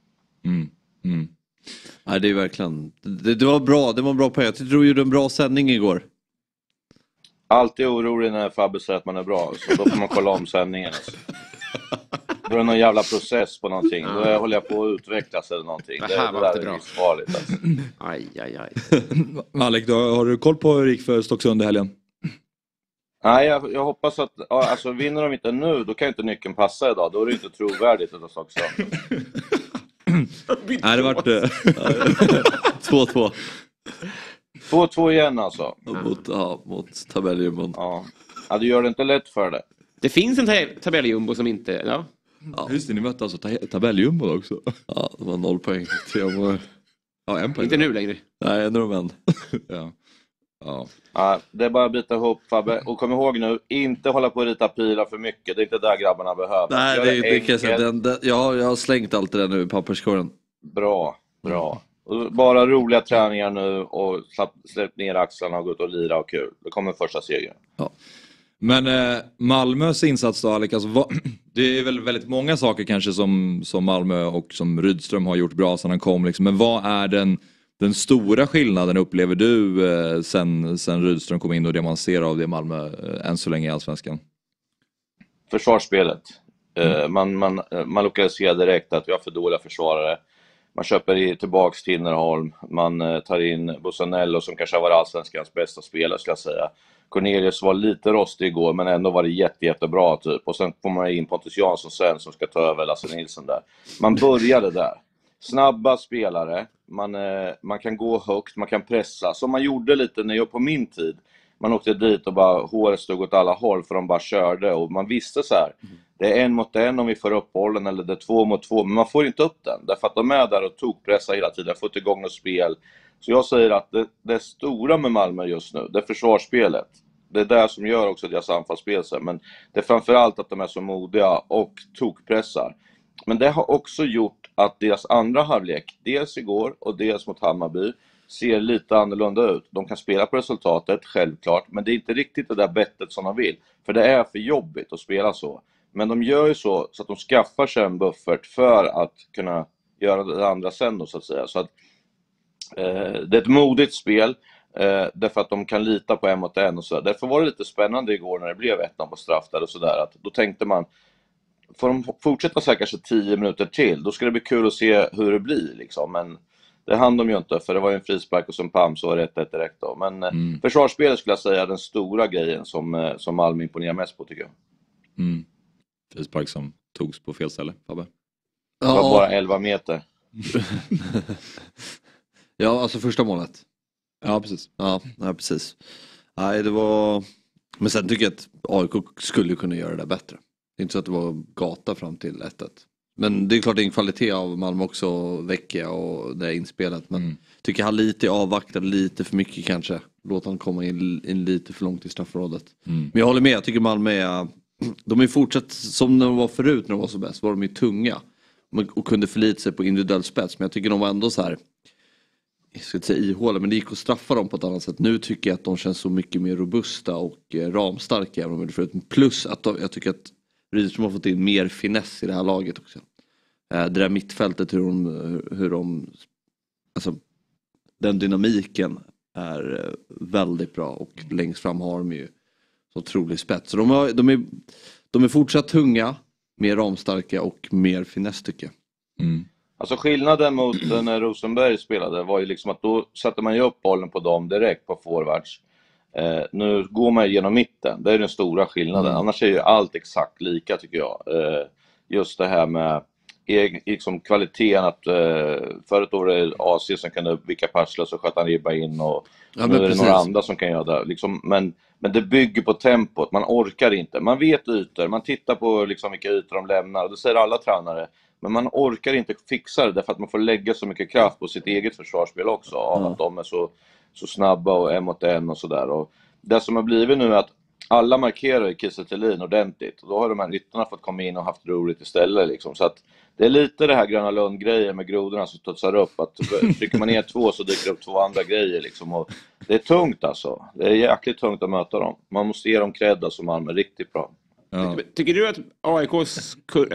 Nej, det är verkligen... Det var bra, det var en bra poäng. Jag tror du gjorde en bra sändning igår. Alltid orolig när Fabbe säger att man är bra. Så då får man kolla om sändningen. Alltså. Då är det någon jävla process på någonting. Då håller jag på att utvecklas eller någonting. Det där är livsfarligt. Alltså. Aj. Alec, har du koll på hur det gick för Stocksund i helgen? Nej, jag hoppas att... Alltså, vinner de inte nu, då kan inte nyckeln passa idag. Då är det inte trovärdigt utav Stocksund. Nej, det vart 2-2. 2-2 igen alltså. Mot tabelljumbo. Ja, du gör det inte lätt för det. Det finns en tabelljumbo som inte... Ja. Just det, ni mötte alltså tabelljumbo också. Ja, det var 0 poäng. 3 mål. Ja, 1 poäng. Inte nu längre. Nej, en rumän. Ja, det är bara att byta ihop, Fabbe. Och kom ihåg nu, inte hålla på att rita pilar för mycket. Det är inte där grabbarna behöver. Nej, det kan jag säga. Jag har slängt allt det där nu i papperskorgen. Bra. Och bara roliga träningar nu och släpp ner axlarna och gå ut och lira och kul. Det kommer första segern. Ja. Men Malmös insats då, Alec, alltså, det är väl väldigt många saker kanske som Malmö och som Rydström har gjort bra sedan han kom. Liksom. Men vad är den stora skillnaden upplever du sen Rydström kom in och det man ser av det Malmö än så länge i Allsvenskan? Försvarsspelet. Man lokaliserar direkt att vi har för dåliga försvarare. Man köper tillbaks Tinnerholm. Man tar in Bussanello som kanske har varit Allsvenskans bästa spelare, ska jag säga. Cornelius var lite rostig igår, men ändå var det jättebra typ. Och sen får man in Pontus Jansson sen som ska ta över Lasse Nilsson där. Man började där. Snabba spelare. Man kan gå högt, man kan pressa. Som man gjorde lite när jag på min tid. man åkte dit och bara håret stod åt alla håll för de bara körde. Och man visste så här, det är 1 mot 1 om vi får upp bollen eller det är 2 mot 2. Men man får inte upp den, därför att de är där och tokpressar hela tiden, får inte igång något spel. Så jag säger att det stora med Malmö just nu, det är försvarsspelet. Det är det som gör också deras anfallsspel. Men det är framförallt att de är så modiga och tokpressar. Men det har också gjort att deras andra halvlek, dels igår och dels mot Hammarby, ser lite annorlunda ut. De kan spela på resultatet, självklart, men det är inte riktigt det där bettet som de vill. För det är för jobbigt att spela så. Men de gör ju så att de skaffar sig en buffert för att kunna göra det andra sen då, så att säga. Så att det är ett modigt spel, därför att de kan lita på 1 mot 1 och så. Därför var det lite spännande igår när det blev 1-0 på straff där och sådär. Då tänkte man, får de fortsätta så här kanske 10 minuter till, då ska det bli kul att se hur det blir liksom. Men det hann de ju inte, för det var ju en frispark och som pam så var det 1-1 direkt då. Men försvarsspelet skulle jag säga är den stora grejen som Malmö imponerar mest på, tycker jag. Frispark som togs på fel ställe, Fabbe. Det var bara 11 meter. Ja, alltså första målet. Ja, precis. Ja, precis. Nej, det var... Men sen tycker jag att AIK skulle kunna göra det bättre. Det är inte så att det var gata fram till 1-1. Men det är klart det är en kvalitet av Malmö också, Vecchia och det är inspelat. Men tycker han lite avvaktar lite för mycket kanske. Låt han komma in lite för långt i straffområdet. Men jag håller med, jag tycker Malmö är... De är fortsatt som de var förut när de var så bäst. Var de ju tunga. Och kunde förlita sig på individuell spets. Men jag tycker de var ändå så här... Jag ska inte säga ihåliga, men det gick att straffa dem på ett annat sätt. Nu tycker jag att de känns så mycket mer robusta och ramstarka än de gjorde förut. Plus att jag tycker att Rydström har fått in mer finess i det här laget också. Det där mittfältet, hur de alltså, den dynamiken är väldigt bra. Och längst fram har de ju så otrolig spets. Så de är fortsatt tunga, mer ramstarka och mer finess, tycker jag. Alltså skillnaden mot när Rosenberg spelade var ju liksom att då satte man ju upp bollen på dem direkt på forwards. Nu går man genom mitten, det är den stora skillnaden. Annars är ju allt exakt lika, tycker jag. Just det här med liksom kvaliteten, att förut var det AC som kunde vicka passlas och sköta en ribba in, och nu är det några andra som kan göra det. Liksom, men det bygger på tempot, man orkar inte. Man vet ytor, man tittar på liksom vilka ytor de lämnar, och det säger alla tränare. Men man orkar inte fixa det, därför att man får lägga så mycket kraft på sitt eget försvarsspel också. Av att de är så snabba och 1 mot 1 och sådär. Och det som har blivit nu är att alla markerar Kiese Thelin ordentligt. Och då har de här ytterna fått komma in och haft roligt istället. Liksom. Så att det är lite det här Gröna Lund-grejen med grodorna som studsar upp. Att trycker man ner 2 så dyker det upp 2 andra grejer. Liksom. Och det är tungt alltså. Det är jäkligt tungt att möta dem. Man måste ge dem cred som Malmö riktigt bra. Ja. Tycker du att AIKs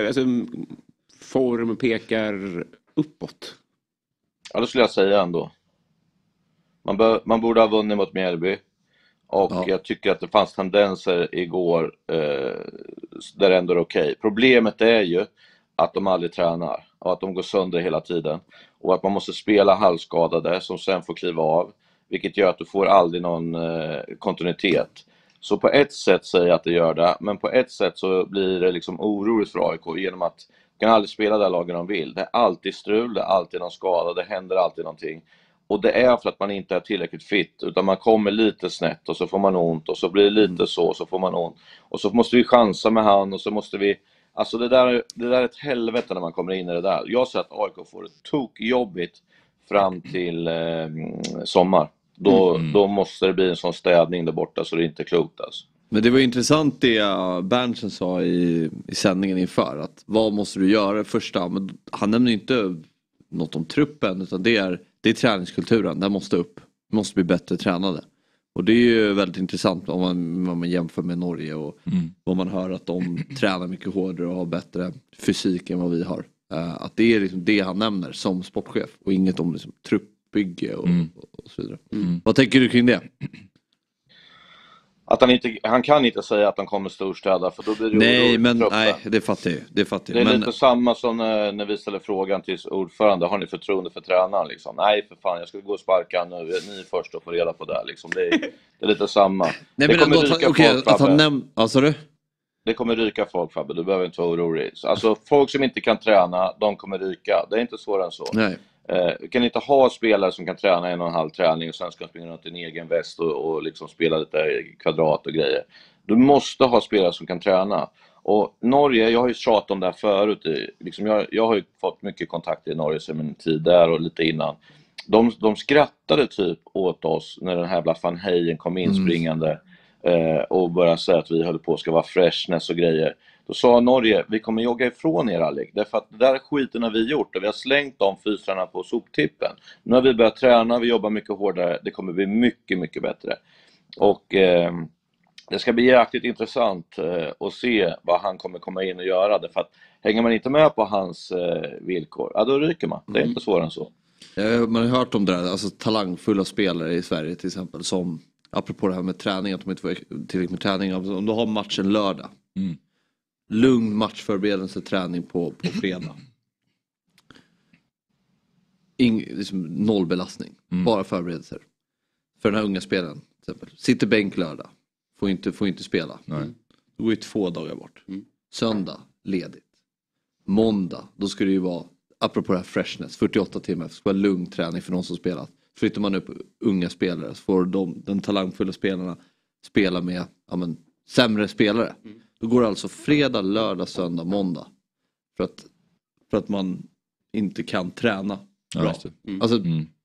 form pekar uppåt? Ja, det skulle jag säga ändå. Man borde ha vunnit mot Mjällby. Och jag tycker att det fanns tendenser igår där ändå är okej. Problemet är ju att de aldrig tränar. Och att de går sönder hela tiden. Och att man måste spela halvskadade som sen får kliva av. Vilket gör att du får aldrig någon kontinuitet. Så på ett sätt säger jag att det gör det. Men på ett sätt så blir det liksom oroligt för AIK genom att de kan aldrig spela där lagen de vill. Det är alltid strul, det är alltid någon skada, det händer alltid någonting. Och det är för att man inte är tillräckligt fit, utan man kommer lite snett och så får man ont, och så blir det lite så får man ont. Och så måste vi chansa med han, och så måste vi... Alltså det där är ett helvete när man kommer in i det där. Jag ser att AIK får ett tokjobbigt fram till sommar. Då måste det bli en sån städning där borta så det är inte klokt alltså. Men det var intressant det Berntsen sa i sändningen inför, att vad måste du göra första, men han nämner inte något om truppen, utan det är träningskulturen, den måste upp, måste bli bättre tränade. Och det är ju väldigt intressant om man jämför med Norge och vad man hör att de tränar mycket hårdare och har bättre fysik än vad vi har. Att det är liksom det han nämner som sportchef och inget om liksom truppbygge och så vidare. Vad tänker du kring det? Att han kan inte säga att han kommer storstäda, för då blir det nej, det fattar jag. Det är lite samma som när vi ställer frågan till ordförande, har ni förtroende för tränaren liksom? Nej för fan, jag ska gå och sparka nu, ni först och få reda på det liksom. Det är lite samma. Nej, det kommer ryka folk, det kommer ryka folk, Fabbe, du behöver inte vara orolig. Alltså folk som inte kan träna, de kommer ryka. Det är inte svårare än så. Nej. Vi kan inte ha spelare som kan träna 1,5 träning och sen ska springa runt i en egen väst och liksom spela lite kvadrat och grejer. Du måste ha spelare som kan träna. Och Norge, jag har ju tjatat om det här förut. Liksom jag har ju fått mycket kontakter i Norge sedan min tid där och lite innan. De skrattade typ åt oss när den här jävla Van Heyen kom inspringande och började säga att vi höll på att ska vara freshness och grejer. Då sa Norge, vi kommer jogga ifrån er Alec. Därför att det där skiten har vi gjort och vi har slängt de fysarna på soptippen. Nu har vi börjat träna, vi jobbar mycket hårdare. Det kommer bli mycket, mycket bättre. Och det ska bli jäkligt intressant att se vad han kommer komma in och göra. Därför att hänger man inte med på hans villkor, ja då ryker man. Det är inte svårare än så. Man har hört om det där, alltså talangfulla spelare i Sverige till exempel. Som, apropå det här med träning, att de inte får tillräckligt med träning. Om du har matchen lördag. Lugn matchförberedelse, träning på fredag. Liksom noll belastning. Bara förberedelser. För den här unga spelaren till exempel. Sitter bänk lördag. Får inte spela. Nej. Då går ju 2 dagar bort. Söndag, ledigt. Måndag, då ska det ju vara, apropå det här freshness, 48 timmar. Det ska vara lugn träning för någon som spelat. Flyttar man upp unga spelare så får den talangfulla spelarna spela med sämre spelare. Då går det alltså fredag, lördag, söndag, måndag. För att man inte kan träna bra. Just det. Alltså,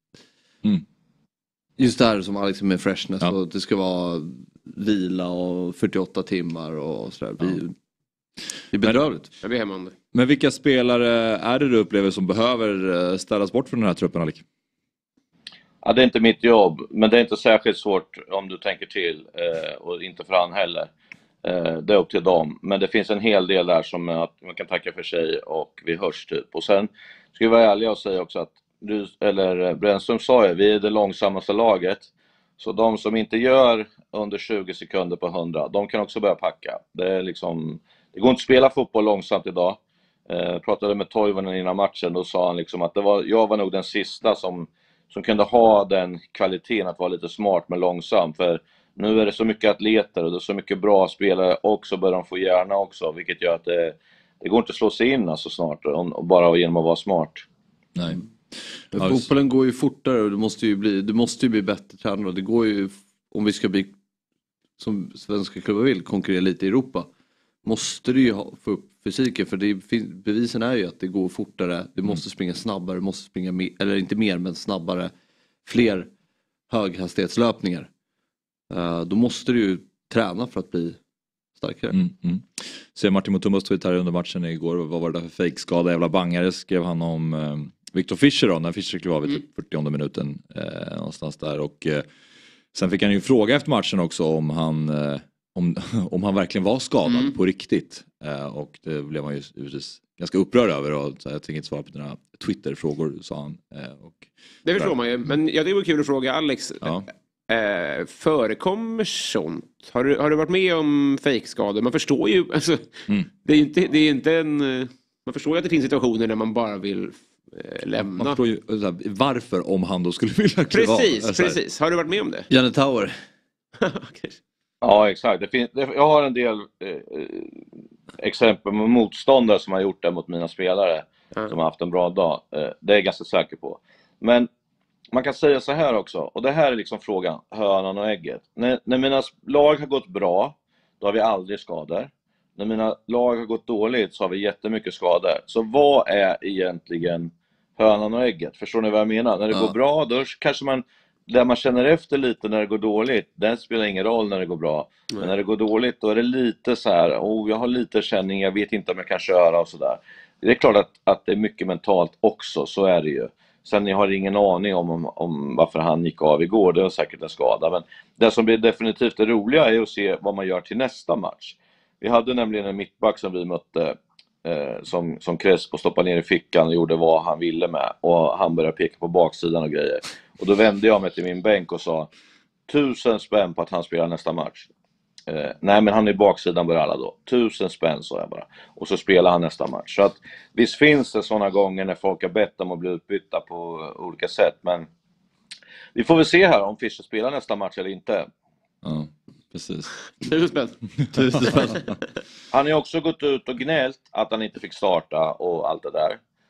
just det här som Alex med freshness. Ja. Och det ska vara vila och 48 timmar och sådär. Det är bedrövligt. Jag blir hemma. Men vilka spelare är det du upplever som behöver ställas bort från den här truppen, Alex? Ja, det är inte mitt jobb. Men det är inte särskilt svårt om du tänker till. Och inte för han heller. Det är upp till dem. Men det finns en hel del där som att man kan tacka för sig och vi hörs typ. Och sen ska vi vara ärliga och säga också att Brännström sa ju, vi är det långsammaste laget. Så de som inte gör under 20 sekunder på 100, de kan också börja packa. Det är liksom, det går inte att spela fotboll långsamt idag. Pratade med Toivonen innan matchen, då sa han liksom att jag var nog den sista som kunde ha den kvaliteten att vara lite smart men långsam. För nu är det så mycket atleter och det är så mycket bra spelare och så börjar de få hjärna också. Vilket gör att det går inte att slå sig in så snart bara genom att vara smart. Nej. Fotbollen går ju fortare och du måste ju bli bättre tränare. Det går ju, om vi ska bli, som svenska klubbar vill, konkurrera lite i Europa. Måste du ju få upp fysiken. För bevisen är ju att det går fortare. Du måste springa snabbare, du måste springa eller inte mer men snabbare. Fler höghastighetslöpningar. Då måste du ju träna för att bli starkare. Så Martin Mutumbas tweet här under matchen igår. Vad var det där för fejkskada? Jävla bangare skrev han om Victor Fischer då. När Fischer klev av i 40:e minuten någonstans där. Och sen fick han ju fråga efter matchen också om han verkligen var skadad på riktigt. Och det blev man ju ganska upprörd över. Och så jag tänker inte svara på dina Twitter-frågor, sa han. Det förstår man ju. Men det var kul att fråga Alex. Ja. Förekommer sånt? Har du varit med om fejkskador? Man förstår ju det är inte man förstår ju att det finns situationer när man bara vill lämna. Man förstår ju varför om han då skulle vilja kliva av. Precis. Har du varit med om det? Janne Tauer. Okay. Ja, exakt. Jag har en del exempel med motståndare som har gjort det mot mina spelare som har haft en bra dag. Det är jag ganska säker på. Men man kan säga så här också, och det här är liksom frågan, hönan och ägget. När mina lag har gått bra, då har vi aldrig skador. När mina lag har gått dåligt så har vi jättemycket skador. Så vad är egentligen hönan och ägget? Förstår ni vad jag menar? När det går bra, då kanske där man känner efter lite när det går dåligt, det spelar ingen roll när det går bra. Men när det går dåligt, då är det lite så här, jag har lite känning, jag vet inte om jag kan köra och sådär. Det är klart att det är mycket mentalt också, så är det ju. Sen jag har ingen aning om varför han gick av igår, det var säkert en skada. Men det som blir definitivt det roliga är att se vad man gör till nästa match. Vi hade nämligen en mittback som vi mötte som Crespo stoppade ner i fickan och gjorde vad han ville med. Och han började peka på baksidan och grejer. Och då vände jag mig till min bänk och sa 1000 spänn på att han spelar nästa match. Nej, men han är i baksidan bör alla då. 1000 spänn, sa jag bara. Och så spelar han nästa match. Så att visst finns det sådana gånger när folk har bett om att bli utbytta på olika sätt. Men vi får väl se här om Fischer spelar nästa match eller inte. Ja, precis. 1000 spänn. Han har ju också gått ut och gnällt att han inte fick starta och allt det där.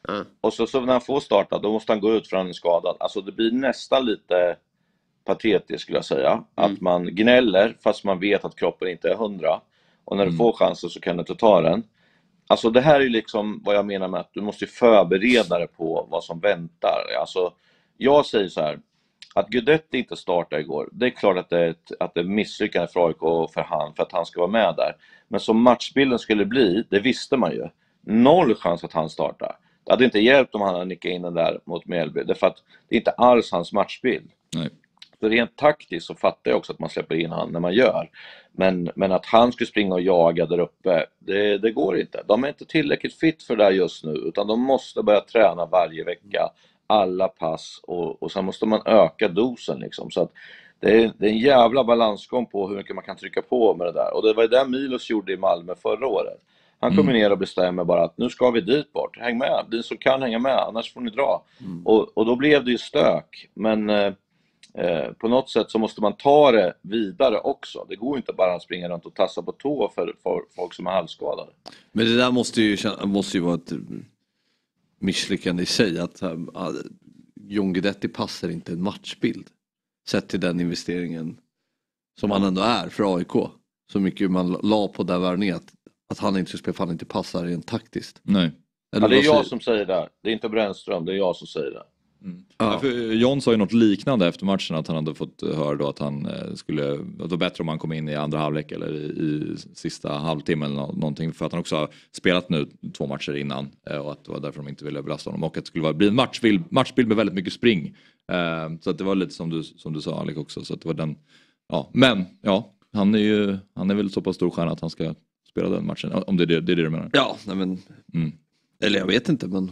Och så när han får starta, då måste han gå ut för han är skadad. Alltså det blir nästan lite patetiskt skulle jag säga. Att man gnäller fast man vet att kroppen inte är 100. Och när du får chansen så kan du inte ta den. Alltså det här är liksom vad jag menar med att du måste förbereda dig på vad som väntar. Alltså jag säger så här. Att Guidetti inte startade igår, det är klart att det är misslyckande för AIK och för att han ska vara med där. Men som matchbilden skulle bli, det visste man ju. 0 chans att han startar. Det hade inte hjälpt om han hade nickat in den där mot Mjällby. Därför att det är inte alls hans matchbild. Nej. Så rent taktiskt så fattar jag också att man släpper in han när man gör. Men att han skulle springa och jaga där uppe, det går inte. De är inte tillräckligt fit för det här just nu. Utan de måste börja träna varje vecka. Alla pass och sen måste man öka dosen liksom. Så att det är en jävla balansgång på hur mycket man kan trycka på med det där. Och det var det Milos gjorde i Malmö förra året. Han kommer ner och bestämmer bara att nu ska vi dit bort. Häng med, ni som kan hänga med, annars får ni dra. Och då blev det ju stök. Men på något sätt så måste man ta det vidare också. Det går inte bara att springa runt och tassa på tå för folk som är halvskadade. Men det där måste ju vara ett misslyckande i sig. Att John Guidetti passar inte en matchbild. Sett till den investeringen som han ändå är för AIK. Så mycket man la på där värvningen att han inte skulle spela, han inte passar rent taktiskt. Nej. Ja, det är jag som säger det. Det är inte Brännström, det är jag som säger det. Ja, för John sa ju något liknande efter matchen, att han hade fått höra då att han att det var bättre om han kom in i andra halvlek eller i sista halvtimmen eller någonting, för att han också har spelat nu 2 matcher innan och att det var därför de inte ville belasta honom och att det skulle bli en matchbild med väldigt mycket spring. Så att det var lite som du sa, Alec, också, så att det var den. Ja, men ja, han är väl så pass stor stjärna att han ska spela den matchen, om det är det du menar. Ja, nej men eller jag vet inte, men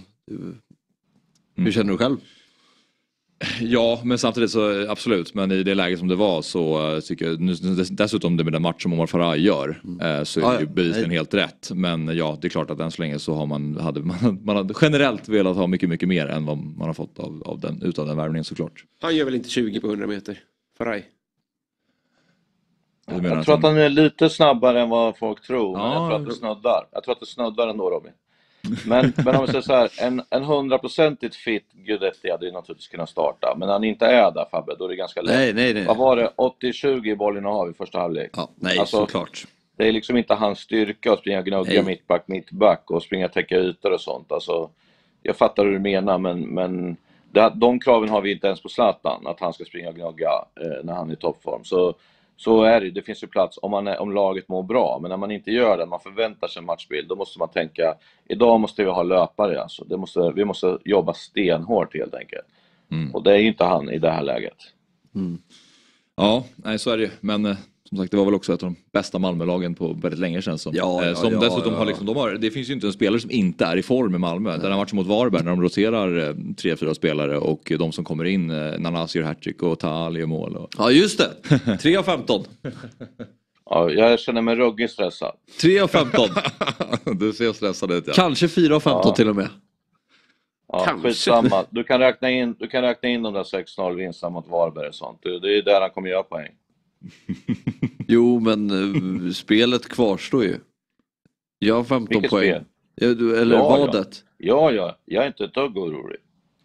hur känner du själv? Ja, men samtidigt så absolut, men i det läge som det var så tycker jag dessutom det med den match som Omar Faraj gör så är det ju bevisligen helt rätt. Men ja, det är klart att än så länge så har man hade generellt velat ha mycket, mycket mer än vad man har fått av den värvningen, såklart. Han gör väl inte 20 på 100 meter, Faraj? Jag tror att han är lite snabbare än vad folk tror, men jag tror att det snuddar. Jag tror att det snuddar ändå, Robin. Men om vi säger så här, en 100% fit Guidetti hade ju naturligtvis kunnat starta. Men när han inte är där, Fabbe, då är det ganska lätt. Nej. Vad var det? 80-20 i bollen har vi första halvlek. Ja, nej, alltså, såklart. Det är liksom inte hans styrka att springa gnugga mittback och springa täcka ytor och sånt. Alltså, jag fattar hur du menar, men de kraven har vi inte ens på Zlatan. Att han ska springa och gnugga när han är i toppform. Så är det finns ju plats om laget mår bra. Men när man inte gör det, man förväntar sig en matchbild, då måste man tänka, idag måste vi ha löpare. Alltså. Vi måste jobba stenhårt helt enkelt. Och det är ju inte han i det här läget. Ja, nej, så är det. Men som sagt, det var väl också ett av de bästa Malmölagen på väldigt länge sedan. Som dessutom har liksom, det finns ju inte en spelare som inte är i form i Malmö. Den här matchen mot Varberg, när de roterar 3-4 spelare och de som kommer in, Nanasi gör hattrick och Taali gör mål. Och... Ja, just det. 3 av 15. Ja, jag känner mig ruggigt stressad. 3 av 15. Du ser stressad ut, ja. Kanske 4 av 15 till och med. Ja, skitsamma. Du kan räkna in de där 6-0 vinsterna mot Varberg och sånt. Det är där han kommer göra poäng. Jo, men spelet kvarstår ju. Jag har 15 Vilket poäng. Spel? Eller vadet? Ja, jag är inte ett dugg orolig.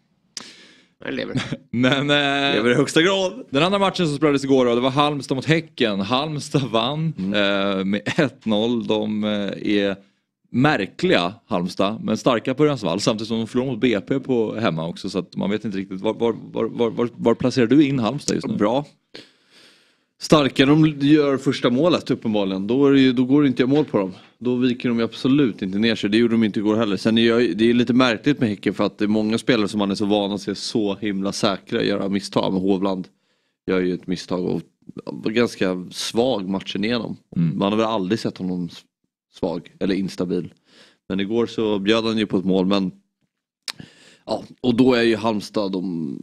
Jag lever. Men lever i högsta grad. Den andra matchen som spelades igår då, det var Halmstad mot Häcken. Halmstad vann med 1-0. De är märkliga, Halmstad, men starka på Örjansvall, samtidigt som de förlorar mot BP på hemma också, så att man vet inte riktigt var placerar du in Halmstad just nu? Bra. Starka, de gör första målet uppenbarligen. Då går det inte att göra mål på dem. Då viker de absolut inte ner sig. Det gjorde de inte igår heller. Sen det är lite märkligt med Häcken, för att det är många spelare som man är så vana att se så himla säkra att göra misstag. Men Hovland gör ju ett misstag och var ganska svag matchen igenom. Man har väl aldrig sett honom svag eller instabil. Men igår så bjöd han ju på ett mål. Men ja, och då är ju Halmstad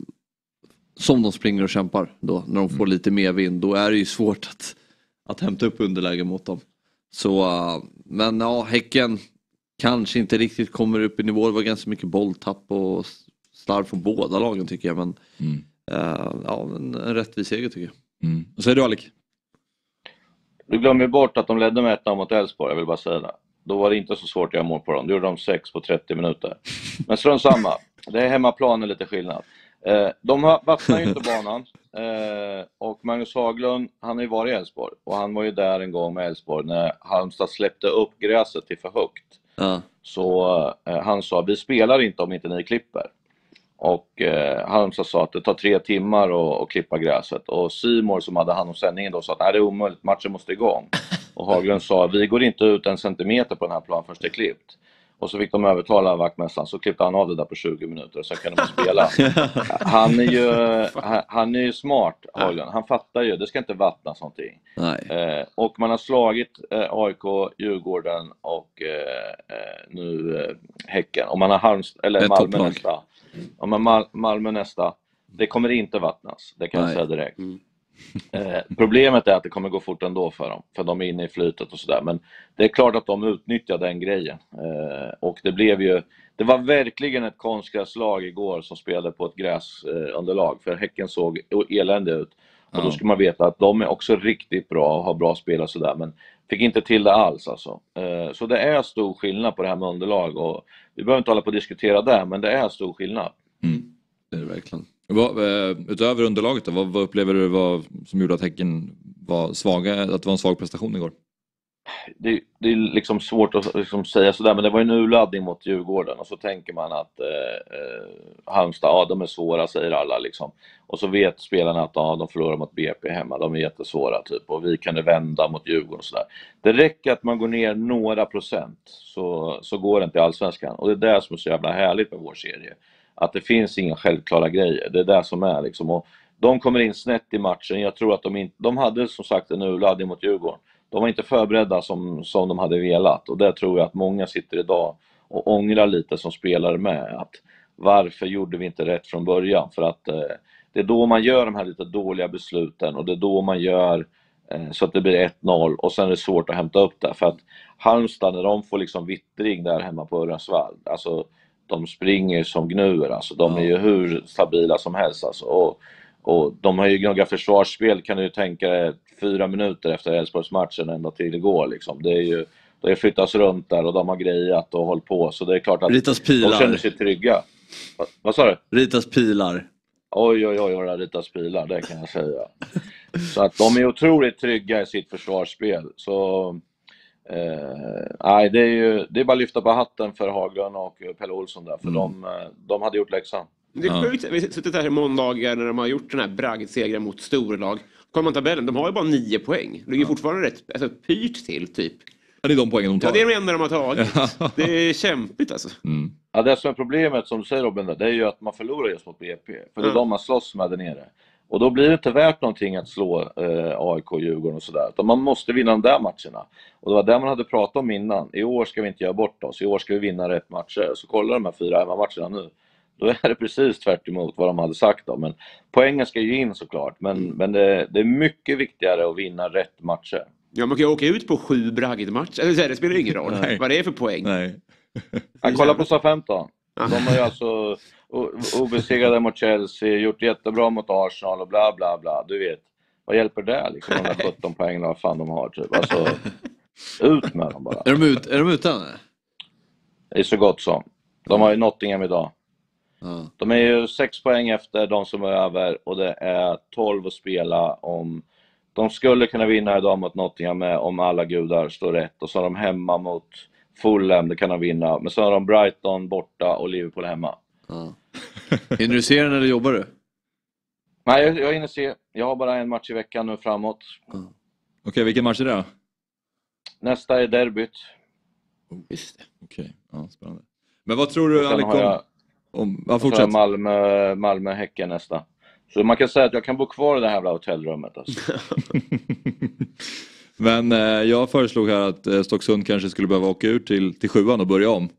som de springer och kämpar då, när de får lite mer vind, då är det ju svårt att hämta upp underläge mot dem. Så, men ja, Häcken kanske inte riktigt kommer upp i nivå. Det var ganska mycket bolltapp och slarv från båda lagen, tycker jag. Men ja, en rättvis seger, tycker jag. Vad säger du, Alec? Du glömmer bort att de ledde med 1-0 mot Elfsborg, jag vill bara säga det. då var det inte så svårt att göra mål på dem. Då gjorde de 6 på 30 minuter. Men strunt samma. Det är hemmaplan är lite skillnad. De vattnar ju inte banan. Och Magnus Haglund, han har ju varit i Elfsborg. Och han var ju där en gång med Elfsborg när Halmstad släppte upp gräset till för högt. Så han sa, vi spelar inte om inte ni klipper. Och Halmstad sa att det tar 3 timmar att klippa gräset. Och Simor som hade hand om sändningen då sa att nej, det är omöjligt, matchen måste igång. Och Haglund sa, vi går inte ut 1 centimeter på den här planen först det är klippt. Och så fick de övertala vaktmästaren, så klippte han av det där på 20 minuter och så kunde man spela. Han är ju smart, Haglund. Han fattar ju, det ska inte vattnas någonting. Och man har slagit AIK, Djurgården och nu Häcken. Och man har Malmö nästa. Om man Malmö nästa, det kommer inte vattnas, det kan jag säga direkt. Problemet är att det kommer gå fort ändå för dem, för de är inne i flytet och sådär. Men det är klart att de utnyttjar den grejen. Och det var verkligen ett konstgräslag igår som spelade på ett gräsunderlag, för Häcken såg elände ut. Och då ska man veta att de är också riktigt bra och har bra spelare och sådär, men fick inte till det alls alltså. Så det är stor skillnad på det här med underlag, och vi behöver inte hålla på att diskutera det, men det är stor skillnad. Det är det verkligen. Utöver underlaget då, vad upplever du som gjorde att Häcken var svaga, att det var en svag prestation igår? Det är liksom svårt att liksom säga sådär, men det var en urladdning mot Djurgården och så tänker man att Halmstad, de är svåra säger alla liksom. Och så vet spelarna att de förlorar mot BP hemma, de är jättesvåra typ, och vi kan vända mot Djurgården och sådär. Det räcker att man går ner några procent så går det inte i Allsvenskan, och det är det som är så jävla härligt med vår serie. Att det finns inga självklara grejer, det är det som är liksom, och de kommer in snett i matchen. Jag tror att de hade som sagt en urladdning mot Djurgården. De var inte förberedda som de hade velat. Och där tror jag att många sitter idag och ångrar lite som spelare med. Att varför gjorde vi inte rätt från början? För att det är då man gör de här lite dåliga besluten. Och det är då man gör så att det blir 1-0. Och sen är det svårt att hämta upp det. För att Halmstad, när de får liksom vittring där hemma på Örjansvall. Alltså de springer som gnuer. Alltså de är ju hur stabila som helst. Alltså. Och de har ju några försvarsspel, kan du ju tänka 4 minuter efter Elfsborgsmatchen ända till igår liksom. Det är ju, det flyttas runt där och de har grejat och hållit på, så det är klart att ritas pilar. De känner sig trygga. Vad sa du? Ritas pilar. Oj, ritas pilar, det kan jag säga. Så att de är otroligt trygga i sitt försvarsspel. Så nej, det är bara att lyfta på hatten för Haglund och Pelle Olsson där, för de hade gjort läxan. Det är sjukt, vi har suttit här i måndagar när de har gjort den här bragdsegern mot storlag. Kommer man tabellen, de har ju bara 9 poäng. Det ligger fortfarande rätt pyrt till typ. Ja, det är de poängen de tar. Ja, det är de enda de har tagit. Det är kämpigt alltså. Ja, det som är problemet som du säger Robin, det är ju att man förlorar just mot BP. För det är de man slåss med där nere. Och då blir det inte värt någonting att slå AIK, Djurgården och sådär. Utan man måste vinna de där matcherna. Och det var det man hade pratat om innan. I år ska vi inte göra bort oss. I år ska vi vinna rätt matcher. Så kolla de här 4 hemmamatcherna nu. Då är det precis tvärt emot vad de hade sagt då. Men poängen ska ju in såklart. Men det är mycket viktigare att vinna rätt matcher. Ja, man kan ju åka ut på 7 bragdmatcher. Det spelar ingen roll vad det är för poäng. Nej. Kolla på SA-15. De har ju alltså obesegrade mot Chelsea, gjort jättebra mot Arsenal och bla bla bla. Du vet, vad hjälper det liksom? De där 17 poängen, vad fan de har typ. Alltså, ut med dem bara. Är de utan? Det är så gott som. De har ju Nottingham idag. De är ju 6 poäng efter de som är över, och det är 12 att spela om. De skulle kunna vinna idag mot Nottingham med, om alla gudar står rätt. Och så har de hemma mot Fulham, det kan de vinna. Men så har de Brighton borta och Liverpool hemma. Hinner du se den eller jobbar du? Nej, jag hinner se. Jag har bara en match i veckan nu framåt. Okej, vilken match är det då? Nästa är derbyt. Just det. Okej, ja, spännande. Men vad tror du, Alec, fortsätt. Malmö-Häcken nästa. Så man kan säga att jag kan bo kvar i det här jävla hotellrummet alltså. Men jag föreslog här att Stocksund kanske skulle behöva åka ut till 7:an och börja om.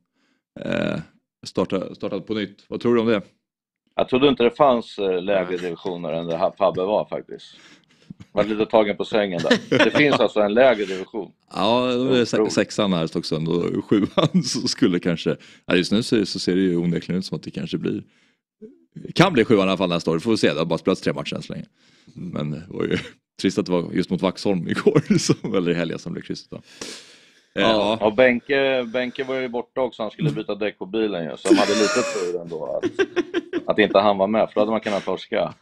Starta på nytt. Vad tror du om det? Jag trodde inte det fanns lägre divisioner än det här Fabbe var faktiskt. Var lite tagen på sängen där. Det finns alltså en lägre division. Ja, det är 6:an här Stocksund, och 7:an så skulle kanske... Ja, just nu så ser det ju onekligen ut som att det kanske kan bli 7:an i alla fall nästa år. Får vi se, det har bara spelats 3 matcher än så länge. Men det var ju trist att det var just mot Vaxholm igår, eller i helgen som blev krysset då. Ja. Och Benke var ju borta också, han skulle byta däck på bilen ju, så de hade lite tur ändå att inte han var med, för då hade man kunnat torska.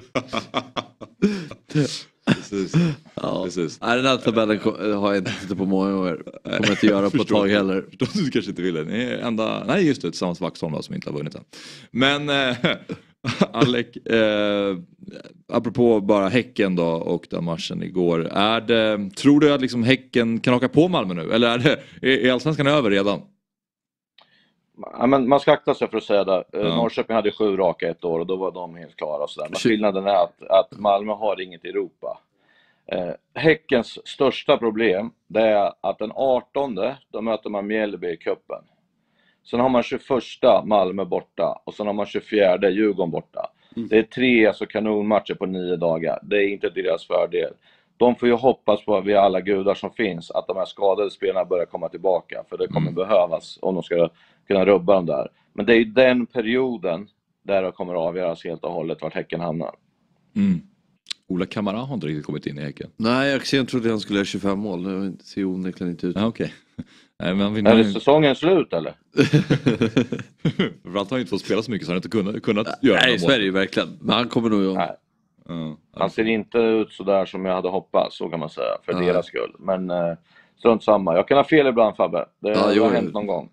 Precis. Ja. Precis. Nej, den här tabellen har jag inte tittat på många gånger. Kommer jag inte göra på ett tag heller. Förstår du kanske inte ville. Nej, just det, tillsammans med Vaxholm som inte har vunnit än. Men Alec, apropå bara Häcken då och den matchen igår. Tror du att liksom Häcken kan åka på Malmö nu? Eller är Allsvenskan över redan? Ja, men man ska akta sig för att säga det. Norrköping hade 7 raka ett år och då var de helt klara. Och sådär. Men skillnaden är att Malmö har inget i Europa. Häckens största problem, det är att den 18:e då möter man Mjällby i cupen. Sen har man 21:a Malmö borta och sen har man 24:e Djurgården borta. Det är 3 kanonmatcher på 9 dagar. Det är inte deras fördel. De får ju hoppas på, via alla gudar som finns, att de här skadade spelarna börjar komma tillbaka. För det kommer behövas om de ska kunna rubba dem där. Men det är ju den perioden där det kommer att avgöras helt och hållet vart Häcken hamnar. Ola Kamara har inte riktigt kommit in i Häcken. Nej, jag trodde han skulle göra 25 mål. Det ser onekligen inte ut. Okej. Är det säsongen slut eller? Framförallt har han inte fått spela så mycket så han inte kunnat göra några mål. Nej, Sverige verkligen. Men han kommer nog igång. Han ser inte ut så där som jag hade hoppats, så kan man säga, för deras skull. Men strunt samma. Jag kan ha fel ibland, Fabbe. Det har hänt någon gång.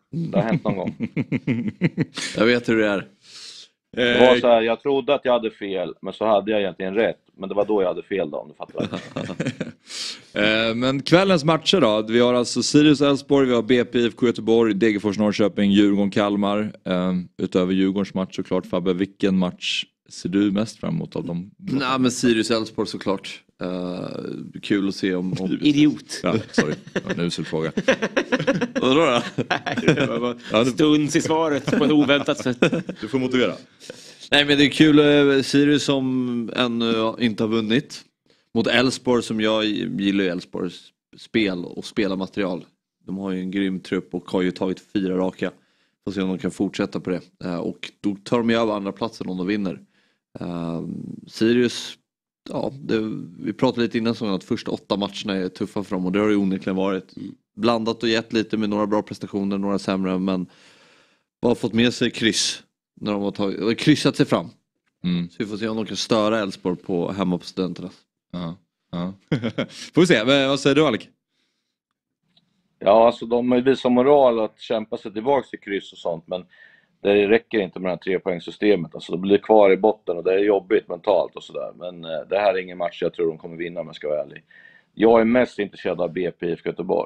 Jag vet hur det är. Det var så här, jag trodde att jag hade fel, men så hade jag egentligen rätt. Men det var då jag hade fel då, om du fattar. Men kvällens matcher då? Vi har alltså Sirius Elfsborg, vi har BP IFK Göteborg, Degerfors Norrköping, Djurgården Kalmar. Utöver Djurgårdens match såklart, Fabbe, vilken match ser du mest fram emot av dem? Nej, men Sirius Elfsborg såklart. Kul att se om... Idiot. Ja, sorry. En usel fråga. Vadå då? Stunds i svaret på ett oväntat sätt. Du får motivera. Nej, men det är kul. Sirius som ännu inte har vunnit. Mot Elfsborg, som jag gillar Elfsborgs spel och spelarmaterial. De har ju en grym trupp och har ju tagit 4 raka. Får se om de kan fortsätta på det. Och då tar de ju över andra platsen om de vinner. Sirius, vi pratade lite innan så att första 8 matcherna är tuffa för dem och det har det onekligen varit. Blandat och gett lite med några bra prestationer, några sämre, men bara fått med sig kryss när de har kryssat sig fram. Så vi får se om de kan störa Elfsborg hemma på Studenterna. Får vi se, vad säger du, Alec? Ja, alltså de har ju visat moral att kämpa sig tillbaka till kryss och sånt, men det räcker inte med det här 3-poängssystemet. Alltså de blir kvar i botten och det är jobbigt mentalt och sådär. Men det här är ingen match jag tror de kommer vinna, om jag ska vara ärlig. Jag är mest intresserad av BP IFK Göteborg.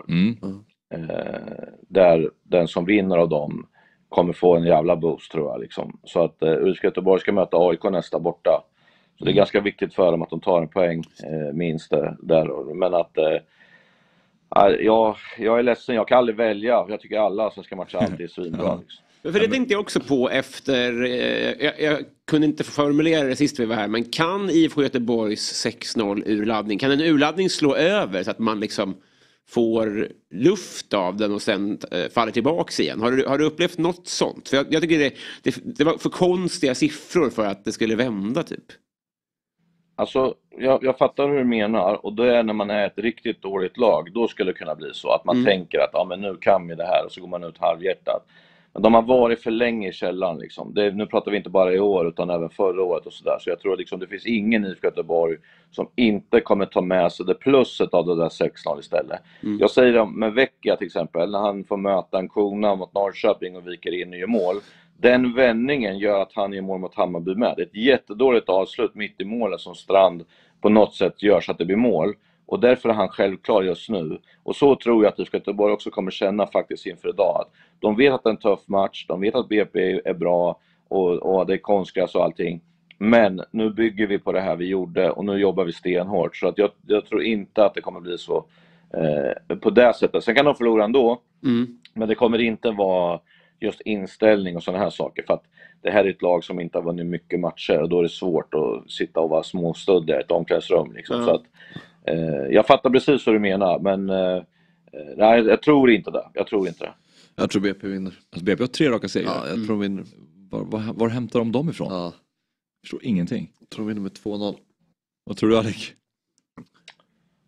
Där den som vinner av dem kommer få en jävla boost, tror jag. Liksom. Så att IFK Göteborg ska möta AIK nästa borta. Så det är ganska viktigt för dem att de tar en poäng minst där. Men att... jag är ledsen, jag kan aldrig välja. Jag tycker alla som ska matcha alltid är svinbra. Liksom. För det tänkte jag också på efter, jag kunde inte formulera det sist vi var här, men kan IFK Göteborgs 6-0 urladdning, kan en urladdning slå över så att man liksom får luft av den och sen faller tillbaks igen? Har du upplevt något sånt? För jag tycker det var för konstiga siffror för att det skulle vända typ. Alltså, jag fattar hur du menar, och det är när man är ett riktigt dåligt lag, då skulle det kunna bli så att man tänker att men nu kan vi det här, och så går man ut halvhjärtat. Men de har varit för länge i källan liksom. Nu pratar vi inte bara i år utan även förra året och sådär. Så jag tror liksom det finns ingen i Göteborg som inte kommer ta med sig det plusset av det där 6-0 istället. Jag säger det med Vecchia till exempel, när han får möta en Kona mot Norrköping och viker in i mål. Den vändningen gör att han gör mål mot Hammarby med. Det är ett jättedåligt avslut mitt i målet som Strand på något sätt gör så att det blir mål. Och därför är han självklar just nu. Och så tror jag att IFK Göteborg också kommer känna faktiskt inför idag. De vet att det är en tuff match. De vet att BP är bra. Och det är konstgräs och allting. Men nu bygger vi på det här vi gjorde. Och nu jobbar vi stenhårt. Så att jag tror inte att det kommer bli så på det sättet. Sen kan de förlora ändå. Men det kommer inte vara just inställning och sådana här saker. För att det här är ett lag som inte har vunnit mycket matcher. Och då är det svårt att sitta och vara småstöddiga i ett omklädningsrum. Liksom. Så att jag fattar precis vad du menar, men nej, jag tror inte det. Jag tror BP vinner. Alltså BP har 3 raka segrar. Ja, jag tror de vinner. Var hämtar de dem ifrån? Ja. Jag förstår ingenting. Jag tror de vinner med 2-0. Vad tror du, Alec?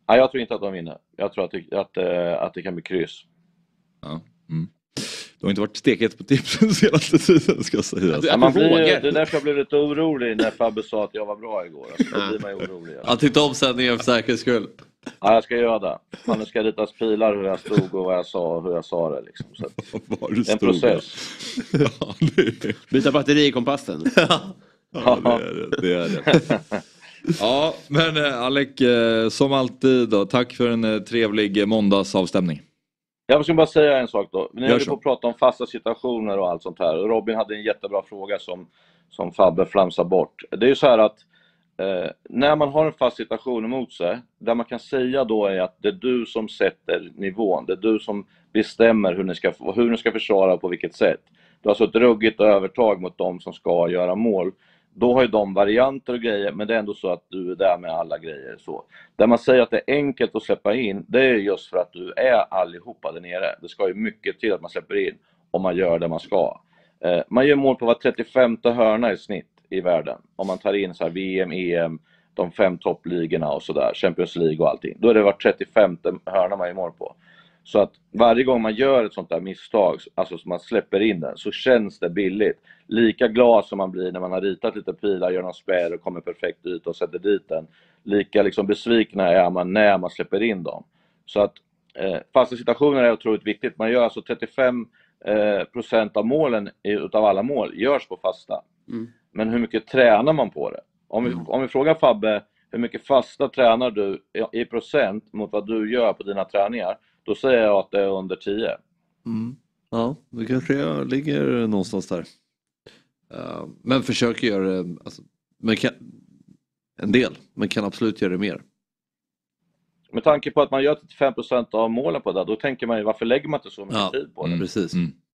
Nej, jag tror inte att de vinner. Jag tror att det kan bli kryss. Ja. Mm. Du har inte varit stekhet på tipsen senaste tiden, ska jag säga. Det är därför jag blev lite orolig när Fabbe sa att jag var bra igår. Alltså, då blir man ju orolig. Jag titta om sändningen för säkerhets skull. Ja, jag ska göra det. Nu ska ritas pilar hur jag stod och vad jag sa och hur jag sa det. Liksom. Så det är en process. Ja, byta batteri i kompassen. Ja, det är det. Ja, men Alec, som alltid då, tack för en trevlig måndagsavstämning. Jag ska bara säga en sak då. Ni håller på att prata om fasta situationer och allt sånt här. Robin hade en jättebra fråga som Fabbe flamsar bort. Det är ju så här att när man har en fast situation emot sig, där man kan säga då är att det är du som sätter nivån. Det är du som bestämmer hur ni ska försvara på vilket sätt. Du har alltså ett ruggigt övertag mot dem som ska göra mål. Då har ju de varianter och grejer, men det är ändå så att du är där med alla grejer. Så. Där man säger att det är enkelt att släppa in, det är just för att du är allihopa där nere. Det ska ju mycket till att man släpper in om man gör det man ska. Man gör mål på var 35:e hörna i snitt i världen. Om man tar in så här VM, EM, de 5 toppligorna och sådär, Champions League och allting. Då är det var 35:e hörna man gör mål på. Så att varje gång man gör ett sånt där misstag, alltså som man släpper in den, så känns det billigt. Lika glad som man blir när man har ritat lite pilar, gör någon spärr och kommer perfekt ut och sätter dit den. Lika liksom besvikna är man när man släpper in dem. Så att fasta situationer är otroligt viktigt. Man gör alltså 35% av målen utav alla mål görs på fasta. Mm. Men hur mycket tränar man på det? Om vi frågar Fabbe, hur mycket fasta tränar du i procent mot vad du gör på dina träningar? Då säger jag att det är under 10. Mm. Ja, det kanske jag ligger någonstans där. Men försöker göra det, alltså, en del, men kan absolut göra det mer. Med tanke på att man gör 35% av målen på det, då tänker man ju varför lägger man inte så mycket tid på det? Precis.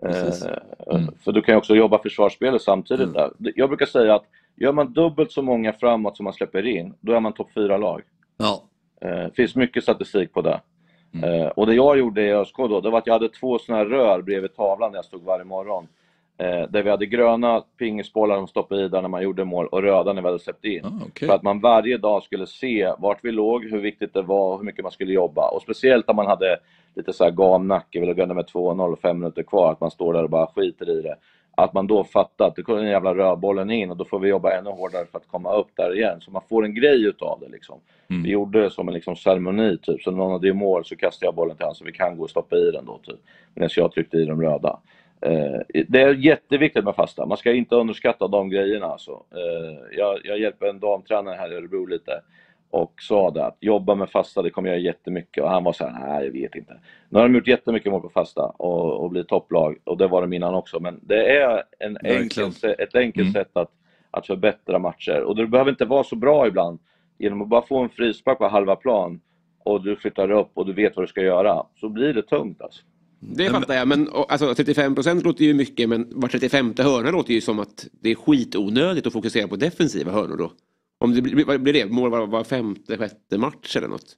För du kan ju också jobba försvarsspelet samtidigt där. Jag brukar säga att gör man dubbelt så många framåt som man släpper in, då är man topp 4-lag. Ja. Det finns mycket statistik på det. Och det jag gjorde i ÖSK då, det var att jag hade 2 såna här rör bredvid tavlan när jag stod varje morgon. Där vi hade gröna pingisbollar som stoppade i där när man gjorde mål och röda när vi hade släppt in. Okay. För att man varje dag skulle se vart vi låg, hur viktigt det var och hur mycket man skulle jobba. Och speciellt om man hade lite så här gamnacke, vill gå med 2-0 och 5 minuter kvar, att man står där och bara skiter i det. Att man då fattar att det kommer en jävla rödbollen in och då får vi jobba ännu hårdare för att komma upp där igen. Så man får en grej utav det liksom. Vi gjorde det som en liksom ceremoni typ. Så någon hade i mål så kastade jag bollen till han så vi kan gå och stoppa i den då typ. Medan jag tryckte i de röda. Det är jätteviktigt med fasta. Man ska inte underskatta de grejerna alltså. Jag hjälper en damtränare här i Örebro lite. Och sa det att jobba med fasta, det kommer jag jättemycket. Och han var så här, nej jag vet inte. Nu har de gjort jättemycket mål på fasta och blivit topplag. Och det var de innan också. Men det är ett enkelt sätt att förbättra matcher. Och det behöver inte vara så bra ibland. Genom att bara få en frispark på halva plan. Och du flyttar upp och du vet vad du ska göra. Så blir det tungt alltså. Det fattar jag, men alltså 35% låter ju mycket, men var 35:e hörna låter ju som att det är skitonödigt att fokusera på defensiva hörnor då. Om det blir det, mål var 5:e, 6:e match eller något.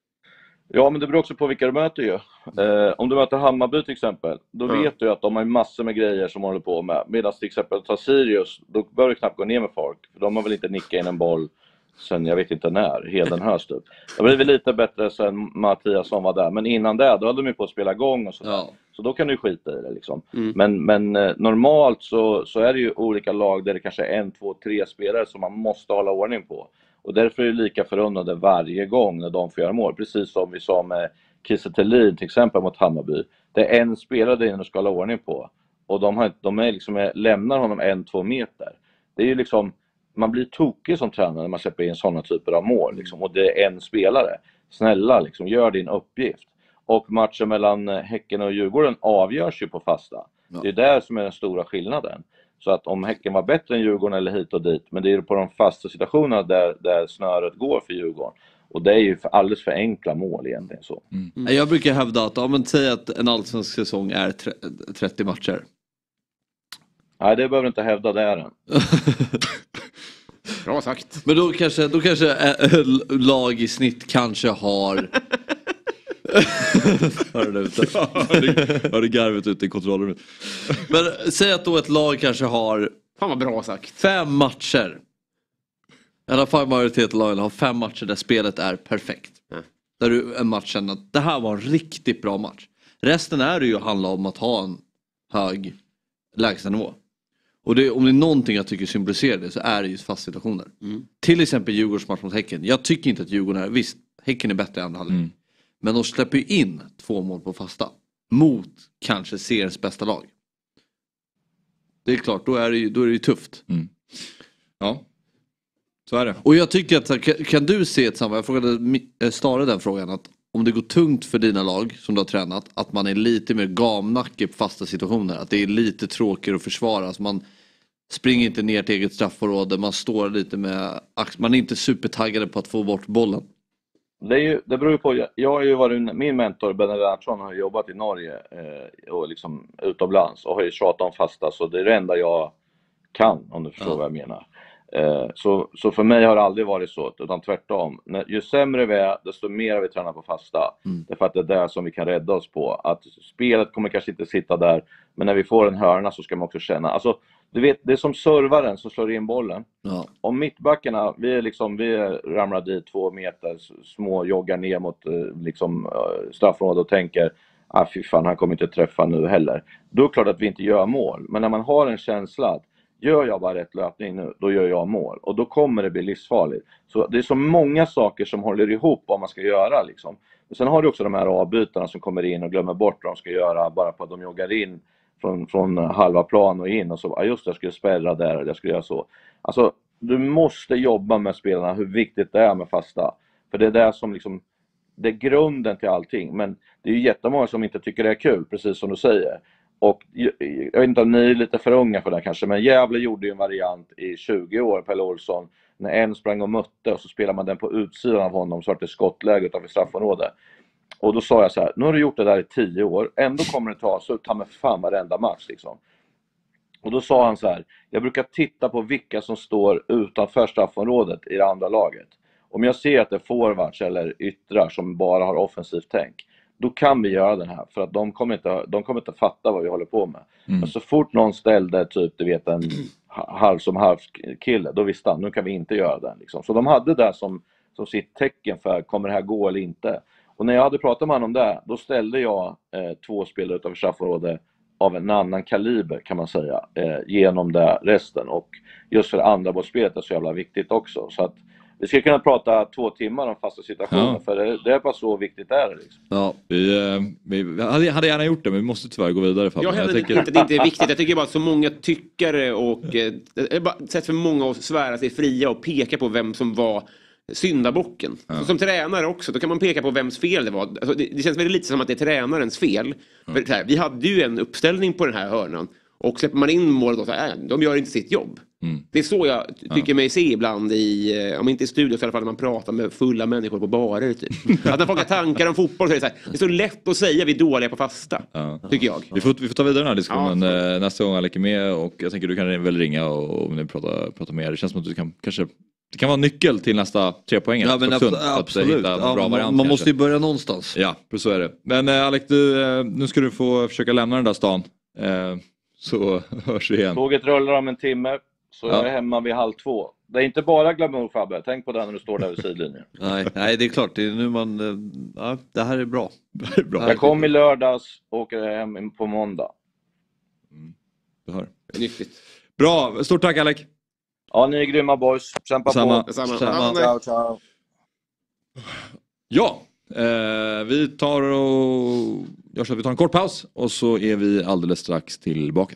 Ja, men det beror också på vilka du möter ju. Om du möter Hammarby till exempel, då vet du att de har massor med grejer som de håller på med. Medan till exempel ta Sirius, då bör du knappt gå ner med folk. För de har väl inte nickat in en boll sen jag vet inte när, Hedenhöst upp. Det blev lite bättre sen Mattiasson var där. Men innan det, då hade de ju på att spela gång och sådär. Ja. Så då kan du skita i det liksom. Men normalt så är det ju olika lag där det kanske är 1, 2, 3 spelare som man måste hålla ordning på. Och därför är det lika förundrade varje gång när de får göra mål. Precis som vi sa med Kiese Thelin till exempel mot Hammarby. Det är en spelare där inne ska hålla ordning på. Och de är liksom, lämnar honom 1-2 meter. Det är ju liksom, man blir tokig som tränare när man släpper in sådana typer av mål. Liksom, och det är en spelare. Snälla, liksom, gör din uppgift. Och matchen mellan Häcken och Djurgården avgörs ju på fasta. Ja. Det är där som är den stora skillnaden. Så att om Häcken var bättre än Djurgården eller hit och dit. Men det är på de fasta situationerna där snöret går för Djurgården. Och det är ju alldeles för enkla mål egentligen så. Jag brukar hävda att säg att en allsvensk säsong är 30 matcher. Nej, det behöver inte hävda, det är den. Bra sagt. Men då kanske lag i snitt kanske har... Har det garvet ute i kontrollrummet. Men säg att då ett lag kanske har... Fan vad bra sagt. 5 matcher. I alla fall majoriteten av lagen har 5 matcher där spelet är perfekt. Där du en match känner att det här var en riktigt bra match. Resten är det ju att handla om att ha en hög lägstanivå. Och om det är någonting jag tycker symboliserar det så är det just fast situationer. Till exempel Djurgårdens match mot Häcken. Jag tycker inte att Djurgården är, visst Häcken är bättre än andra halvlek. Men de släpper ju in 2 mål på fasta. Mot kanske seriens bästa lag. Det är klart, då är det ju tufft. Ja, så är det. Och jag tycker att, kan du se ett samband, jag frågade Stare den frågan, att om det går tungt för dina lag som du har tränat, att man är lite mer gamnacke på fasta situationer, att det är lite tråkigare att försvara, alltså man springer inte ner till eget straffområde, man står lite med, man är inte supertaggade på att få bort bollen. Det beror ju på, jag har ju varit, min mentor Benny Lennartsson har jobbat i Norge och liksom utomlands och har ju tjatat om fasta, så det är det enda jag kan, om du förstår vad jag menar. Så för mig har det aldrig varit så, utan tvärtom. Ju sämre vi är, desto mer vi tränar på fasta. Det är för att det är där som vi kan rädda oss på. Att spelet kommer kanske inte sitta där, men när vi får en hörna så ska man också känna. Alltså, du vet, det är som servaren som slår in bollen. Om mittbackarna, vi ramlar dit 2 meter, små joggar ner mot straffområdet och tänker, fy fan, han kommer inte träffa nu heller. Då är det klart att vi inte gör mål. Men när man har en känsla att gör jag bara rätt löpning nu, då gör jag mål. Och då kommer det bli livsfarligt. Så det är så många saker som håller ihop vad man ska göra. Liksom. Och sen har du också de här avbytarna som kommer in och glömmer bort vad de ska göra. Bara på att de joggar in från halva plan och in. Och så, just det, jag skulle spärra där och jag skulle göra så. Alltså, du måste jobba med spelarna, hur viktigt det är med fasta. För det är det som liksom, det är grunden till allting. Men det är ju jättemånga som inte tycker det är kul, precis som du säger. Och jag vet inte om ni är lite för unga för det kanske, men Gävle gjorde ju en variant i 20 år, Pelle Olsson, när en sprang och mötte och så spelar man den på utsidan av honom så att det är skottläge utanför straffområdet. Och då sa jag så här, nu har du gjort det där i 10 år, ändå kommer det ta så ta med fan varenda match liksom. Och då sa han så här, jag brukar titta på vilka som står utanför straffområdet i det andra laget. Om jag ser att det är forwards eller yttrar som bara har offensivt tänk, då kan vi göra den här. För att de kommer inte fatta vad vi håller på med. Men så fort någon ställde typ, du vet, en halv kille, då visste han, nu kan vi inte göra den. Liksom. Så de hade det som sitt tecken för, kommer det här gå eller inte? Och när jag hade pratat med honom om det, då ställde jag 2 spelare utanför straffområdet av en annan kaliber, kan man säga, genom det resten. Och just för andra bollspelet är så jävla viktigt också. Så att vi ska kunna prata 2 timmar om fasta situationer, för det är bara så viktigt är det. Liksom. Ja, vi hade gärna gjort det, men vi måste tyvärr gå vidare. Jag tycker att det inte är viktigt. Jag tycker bara att så många tyckare och sätt för många att svära sig fria och peka på vem som var syndabocken. Som tränare också, då kan man peka på vems fel det var. Alltså, det känns väldigt lite som att det är tränarens fel. För här, vi hade ju en uppställning på den här hörnan. Och släpper man in mål då så här, de gör inte sitt jobb. Det är så jag tycker mig se ibland om inte i studion så i alla fall när man pratar med fulla människor på barer typ. Att när folk har tankar om fotboll så är det så här, det är så lätt att säga vi är dåliga på fasta, tycker jag. Vi får ta vidare den här diskussionen nästa gång Alec är med, och jag tänker du kan väl ringa och ni prata med er. Det känns som att du kan kanske, det kan vara en nyckel till nästa 3 poäng. Ja, men absolut. Man måste ju börja någonstans. Ja, så är det. Men Alec, nu ska du få försöka lämna den där stan. Så hörs vi igen. Tåget rullar om en timme, så jag är hemma vid 1:30. Det är inte bara glamour, Fabbe. Tänk på det när du står där vid sidlinjen. Nej, det är klart. Det är nu man... det här är bra. Jag kom i lördags och åker hem på måndag. Du hör. Nyttigt. Bra, stort tack Alec. Ja, ni är grymma boys. Kämpa på. Samma. Ciao. Ja, vi tar en kort paus och så är vi alldeles strax tillbaka.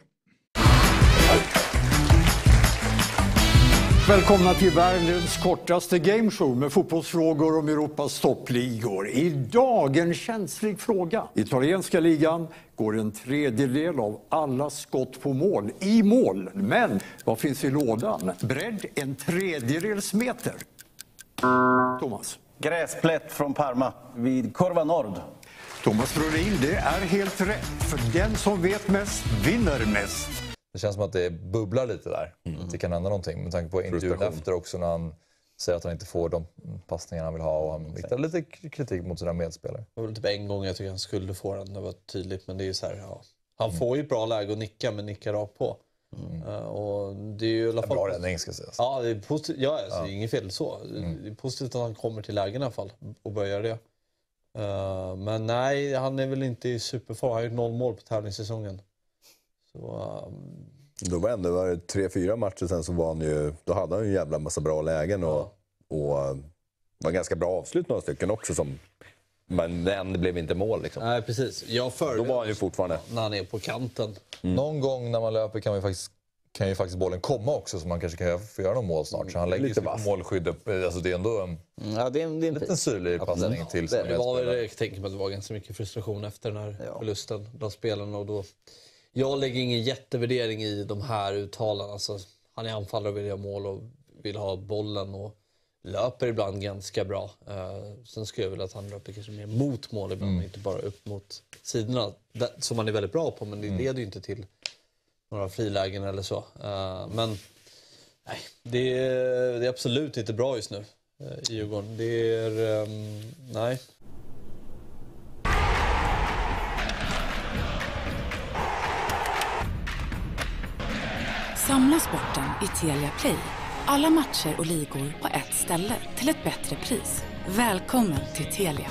Välkomna till världens kortaste gameshow med fotbollsfrågor om Europas toppligor. Idag en känslig fråga. I italienska ligan går en tredjedel av alla skott på mål i mål. Men vad finns i lådan? Bredd en tredjedels meter. Thomas. Gräsplätt från Parma vid Curva Nord. Thomas Brolin, det är helt rätt. För den som vet mest vinner mest. Det känns som att det bubblar lite där. Det kan hända någonting med tanke på intervjun efter också när han säger att han inte får de passningar han vill ha. Och han riktar lite kritik mot sina medspelare. Det var typ en gång jag tycker han skulle få den. Det var tydligt, men det är ju så här, han får ju bra läge att nicka, men nickar av på. Och det är ju i alla fall... Bra räddning ska sägas. Ja, det är positivt. Ja, alltså, det är inget fel så. Det är positivt att han kommer till lägen i alla fall och börjar det. Men nej, han är väl inte i superform. Han har gjort 0 mål på tävlingssäsongen. Så, Då var ändå 3-4 matcher sen så var han ju, då hade han ju en jävla massa bra lägen och var ganska bra avslut några stycken också som, men det blev inte mål liksom. Nej, precis. Då var han ju fortfarande när han är på kanten. Någon gång när man löper kan ju faktiskt bollen komma också, så man kanske kan få göra någon mål snart. Så han lägger sig på målskyddet. Alltså det är ändå en liten syrlig passning till. Det var väl, jag tänker mig att det var ganska mycket frustration efter den här förlusten bland spelarna. Och då, jag lägger ingen jättevärdering i de här uttalandena. Alltså, han är anfallare och vill göra mål och vill ha bollen och löper ibland ganska bra. Sen skulle jag vilja att han löper kanske mer mot mål ibland, inte bara upp mot sidorna. Som han är väldigt bra på, men det leder ju inte till några frilägen eller så. Men nej, det är absolut inte bra just nu i Djurgården. Det är... nej. Samla sporten i Telia Play. Alla matcher och ligor på ett ställe till ett bättre pris. Välkommen till Telia.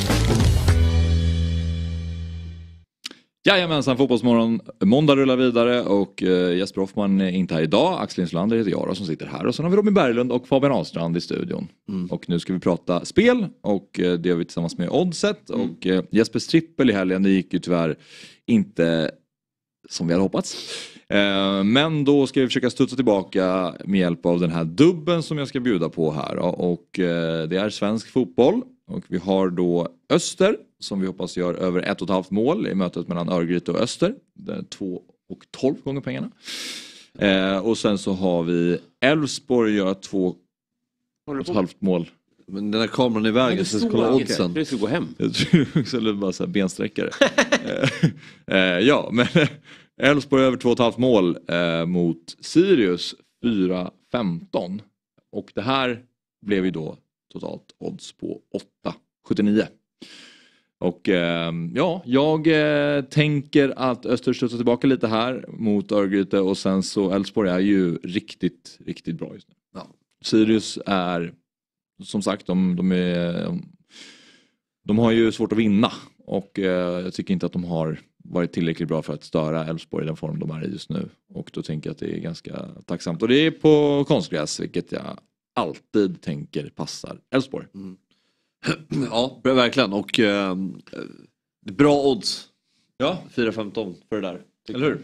Jajamensan, Fotbollsmorgon. Måndag rullar vidare och Jesper Hoffman är inte här idag. Axel Insulander heter jag som sitter här. Och sen har vi Robin Berglund och Fabian Ahlstrand i studion. Och nu ska vi prata spel och det gör vi tillsammans med Oddset. Och Jespers trippel i helgen, det gick ju tyvärr inte som vi hade hoppats. Men då ska vi försöka studsa tillbaka med hjälp av den här dubben som jag ska bjuda på här. Och det är svensk fotboll. Och vi har då Öster som vi hoppas gör över 1,5 mål i mötet mellan Örgryte och Öster. Det är 2 och 12 gånger pengarna. Och sen så har vi Elfsborg gör 2,5 mål. Men den här kameran är i vägen så ska kolla oddsen. Det ska gå hem. Jag tror skulle bara så här bensträckare. Ja, men Elfsborg över 2,5 mål mot Sirius 4-15. Och det här blev ju då totalt odds på 8,79. Och ja, jag tänker att Öster studsar tillbaka lite här mot Örgryte och sen så Elfsborg är ju riktigt, riktigt bra just nu. Ja. Sirius är, som sagt, de har ju svårt att vinna och jag tycker inte att de har varit tillräckligt bra för att störa Elfsborg i den form de är i just nu. Och då tänker jag att det är ganska tacksamt. Och det är på konstgräs, vilket jag alltid tänker passar Elfsborg. Ja, verkligen. Och bra odds. Ja, 4-15 för det där. Eller hur?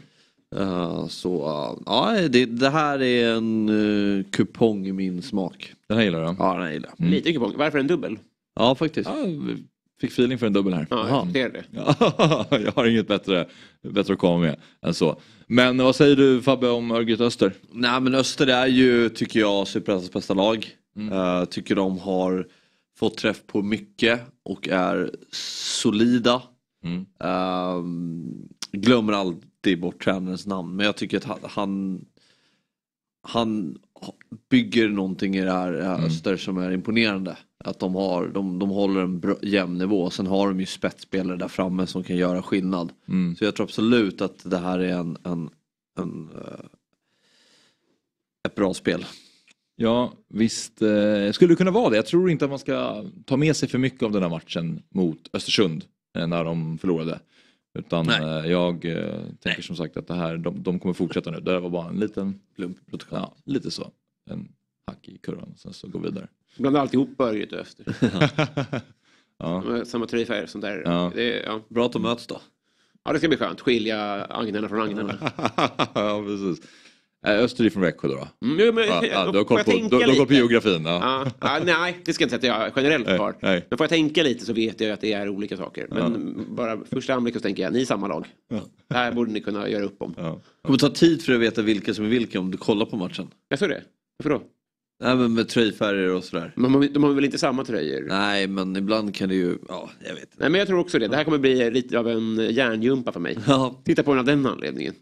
Ja, det här är en kupong i min smak. Den här gillar du? Ja, den här gillar jag. Lite kupong. Varför en dubbel? Ja, faktiskt. Ja, fick feeling för en dubbel här. Ja, det är det. Jag har inget bättre att komma med än så. Men vad säger du, Fabbe, om Örgryte Öster? Nej, men Öster är ju, tycker jag, Superettans bästa lag. Tycker de har fått träff på mycket och är solida. Glömmer alltid bort tränarens namn, men jag tycker att han bygger någonting i det här Öster som är imponerande. Att de håller en jämn nivå. Sen har de ju spetsspelare där framme som kan göra skillnad. Så jag tror absolut att det här är ett bra spel. Ja, visst skulle det kunna vara det. Jag tror inte att man ska ta med sig för mycket av den här matchen mot Östersund när de förlorade. Utan jag tänker som sagt att det här, de kommer fortsätta nu. Det var bara en liten plump. Ja, lite så. En hack i kurvan, sen så går vi vidare. Bland alltihop Örgryte och Öster. Ja. Samma tröjfärg som där. Ja. Bra att de möts då. Ja, det ska bli skönt. Skilja agnarna från agnarna. Ja, precis. Öster från Växjö då? Du har koll på geografin. Ja. Nej, det ska jag inte säga att jag generellt har. Nej. Men får jag tänka lite så vet jag att det är olika saker. Men bara första anblick så tänker jag, ni är samma lag. Det här borde ni kunna göra upp om. Det kommer ta tid för att veta vilka som är vilka om du kollar på matchen. Jag tror det. Varför då? Nej, men med tröjfärger och sådär. Men de har väl inte samma tröjor? Nej, men ibland kan det ju... Ja, jag vet inte. Nej, men jag tror också det. Det här kommer bli lite av en järnjumpa för mig. Titta på den av den anledningen.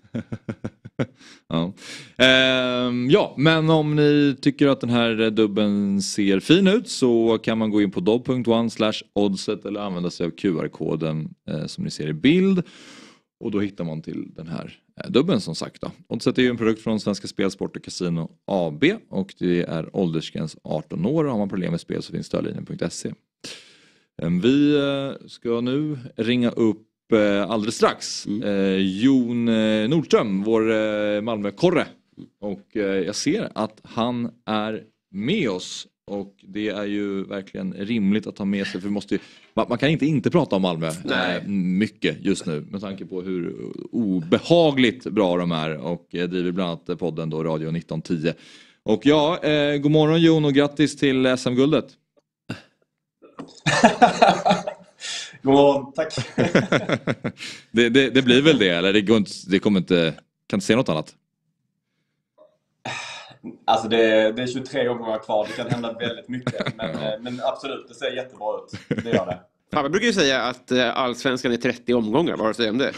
Ja, men om ni tycker att den här dubben ser fin ut så kan man gå in på dobb.one/oddset eller använda sig av QR-koden som ni ser i bild. Och då hittar man till den här dubben som sagt då. Oddset är ju en produkt från Svenska Spel, Sport och Casino AB och det är åldersgräns 18 år. Har man problem med spel så finns stödlinjen.se. Vi ska nu ringa upp alldeles strax Jon Nordström, vår Malmö-korre. Och jag ser att han är med oss. Och det är ju verkligen rimligt att ta med sig. För man kan inte prata om Malmö mycket just nu. Med tanke på hur obehagligt bra de är. Och driver bland annat podden då, Radio 1910. Och god morgon Jon och grattis till SM-guldet. God morgon, tack. det blir väl det, eller det kommer inte, kan inte se något annat? Alltså det är 23 omgångar kvar, det kan hända väldigt mycket. Men absolut, det ser jättebra ut. Det gör det. Fan, jag brukar ju säga att allsvenskan är 30 omgångar, vad säger du om det?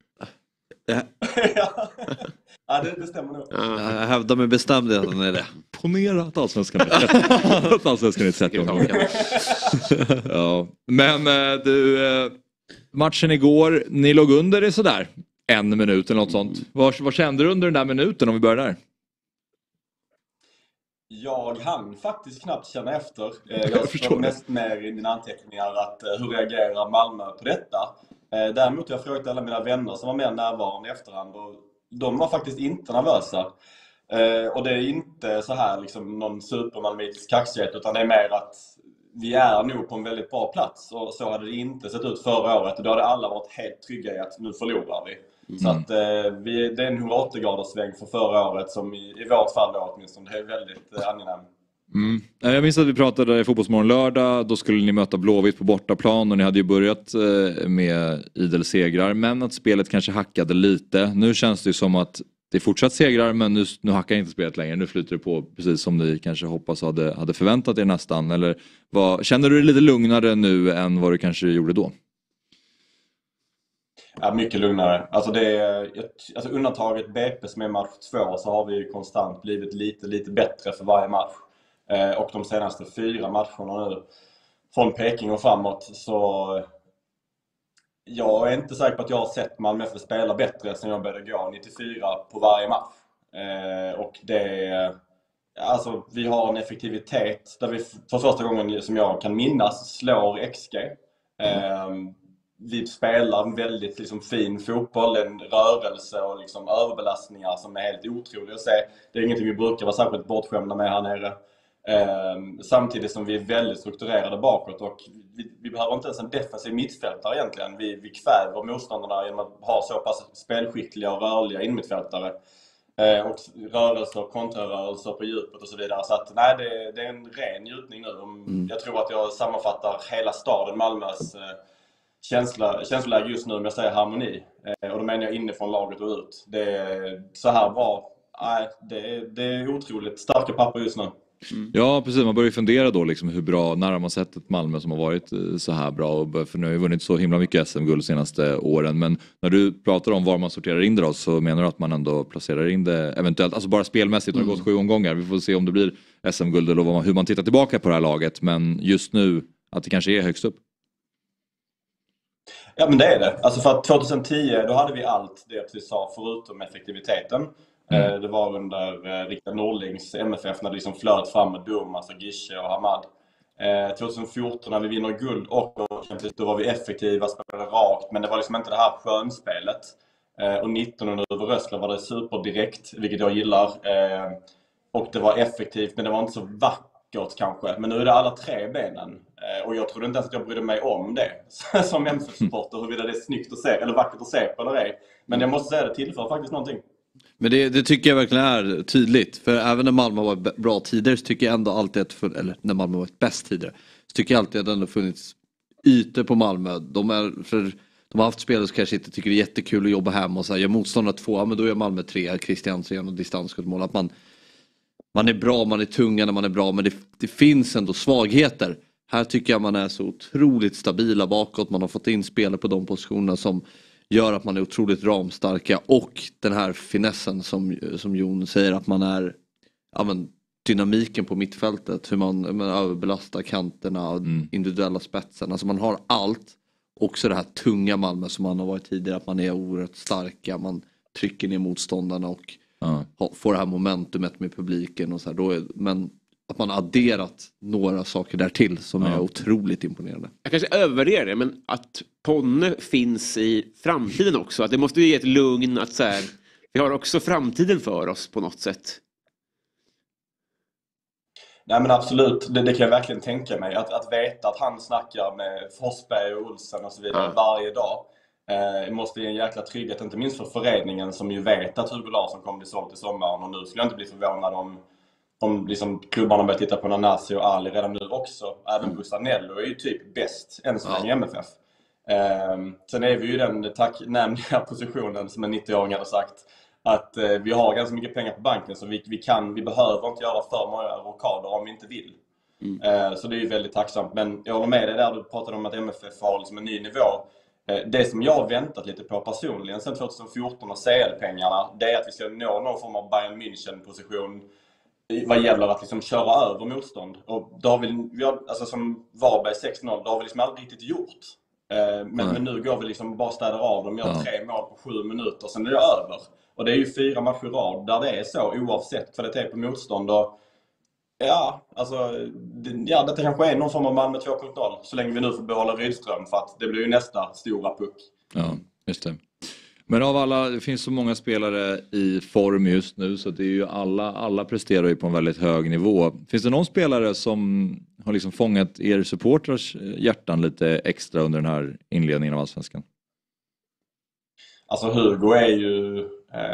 Ja, det stämmer nog. Jag hävdar med bestämdhet att den är det. Ponera att allsvenskan är 30 omgångar. Ja. Men du, matchen igår, ni låg under i sådär 1 minut eller något sånt. Vad kände du under den där minuten om vi börjar där? Jag hann faktiskt knappt känna efter. Jag förstår mest med i mina anteckningar att hur reagerar Malmö på detta. Däremot har jag frågat alla mina vänner som var mer närvarande i efterhand och de var faktiskt inte nervösa. Och det är inte så här liksom någon supermalmitisk kaxighet, utan det är mer att vi är nog på en väldigt bra plats. Och så hade det inte sett ut förra året. Och då hade alla varit helt trygga i att nu förlorar vi. Så att det är en 180-graderssväng för förra året som i vårt fall då åtminstone. Det är väldigt angenäm. Jag minns att vi pratade i Fotbollsmorgon lördag. Då skulle ni möta Blåvitt på bortaplan och ni hade ju börjat med idel segrar. Men att spelet kanske hackade lite. Nu känns det ju som att det är fortsatt segrar, men nu hackar inte spelet längre. Nu flyter det på precis som ni kanske hoppas hade förväntat er nästan. Eller känner du dig lite lugnare nu än vad du kanske gjorde då? Ja, mycket lugnare. Alltså undantaget BP som är match 2 så har vi ju konstant blivit lite bättre för varje match. Och de senaste 4 matcherna nu från Peking och framåt, så jag är inte säker på att jag har sett Malmö FF spela bättre sen jag började gå 94 på varje match. Och alltså vi har en effektivitet där vi för första gången som jag kan minnas slår XG. Vi spelar en väldigt liksom fin fotboll, en rörelse och liksom överbelastningar som är helt otroliga att se. Det är ingenting vi brukar vara särskilt bortskämda med här nere. Samtidigt som vi är väldigt strukturerade bakåt och vi behöver inte ens en defensiv mittfältare egentligen. Vi kväver motståndarna genom att ha så pass spelskickliga och rörliga innermittfältare. Och rörelser, kontrarörelser på djupet och så vidare. Så att nej, det är en ren njutning nu. Jag tror att jag sammanfattar hela staden Malmös känsloläge just nu om jag säger harmoni. Och då menar jag inifrån laget och ut. Det är så här bra. Nej, det är otroligt starka papper just nu. Ja, precis. Man börjar ju fundera då liksom hur bra, när man sett ett Malmö som har varit så här bra, för nu har ju vunnit så himla mycket SM-guld de senaste åren, men när du pratar om var man sorterar in det då, så menar du att man ändå placerar in det eventuellt, alltså bara spelmässigt har det gått 7 omgångar, vi får se om det blir SM-guld eller hur man tittar tillbaka på det här laget, men just nu att det kanske är högst upp. Ja, men det är det. Alltså för att 2010 då hade vi allt det jag precis sa förutom effektiviteten. Det var under Rickard Norlings MFF när det liksom flöt fram med Dum, alltså Gische och Hamad. 2014 när vi vinner guld och då var vi effektiva, spelade rakt, men det var liksom inte det här skönspelet. Och 19 över Rössler var det superdirekt, vilket jag gillar. Och det var effektivt, men det var inte så vackert kanske. Men nu är det alla 3 benen. Och jag trodde inte ens att jag brydde mig om det som MFF-supporter, huruvida det är snyggt att se eller vackert att se på eller ej. Men jag måste säga det tillför faktiskt någonting. Men det tycker jag verkligen är tydligt. För även när Malmö var bra tidigare så tycker jag ändå alltid att, eller när Malmö var bäst tidigare, så tycker jag alltid att det ändå funnits ytor på Malmö. De har haft spelare som kanske inte tycker det är jättekul att jobba hem och så här, gör motståndare 2, men då gör Malmö 3, Christiansen och distansskjuttmål. Att man är bra, man är tunga när man är bra, men det finns ändå svagheter. Här tycker jag man är så otroligt stabila bakåt. Man har fått in spelare på de positionerna som gör att man är otroligt ramstarka, och den här finessen som Jon säger, att man är dynamiken på mittfältet, hur man överbelastar kanterna, individuella spetsen, alltså man har allt. Också det här tunga Malmö som man har varit tidigare, att man är oerhört starka, man trycker ner motståndarna och får det här momentumet med publiken och så här. Men att man har adderat några saker där till som är otroligt imponerande. Jag kanske övervärderar det, men att Ponne finns i framtiden också. Att det måste ju ge ett lugn att så här, vi har också framtiden för oss på något sätt. Nej men absolut, det kan jag verkligen tänka mig. Att veta att han snackar med Forsberg och Olsen och så vidare varje dag. Måste ge en jäkla trygghet, inte minst för föreningen som ju vet att Hugo Larsson kommer bli såld till sommaren. Och nu skulle jag inte bli förvånad om liksom klubbarna börjar titta på Nanasi och Ali redan nu också. Även Busanello är ju typ bäst än så länge i MFF. Sen är vi ju i den tacknämliga positionen som en 90-åring hade sagt. Att vi har ganska mycket pengar på banken så vi behöver inte göra för många rockader om vi inte vill. Så det är ju väldigt tacksamt. Men jag håller med dig där, du pratade om att MFF har liksom en ny nivå. Det som jag har väntat lite på personligen sen 2014 och CL-pengarna, det är att vi ska nå någon form av Bayern München-position vad gäller att liksom köra över motstånd. Och då har vi har, alltså som Varberg 6-0, det har vi liksom aldrig riktigt gjort. Men nu går vi liksom bara städer av dem, gör 3 mål på 7 minuter, sen är det över. Och det är ju 4 matcher i rad där det är så, oavsett kvalitet på motstånd. Och det kanske är någon form av Malmö 2.0 så länge vi nu får behålla Rydström, för att det blir ju nästa stora puck. Ja, just det. Men av alla, det finns så många spelare i form just nu så det är ju alla presterar ju på en väldigt hög nivå. Finns det någon spelare som har liksom fångat er supporters hjärtan lite extra under den här inledningen av Allsvenskan? Alltså Hugo är ju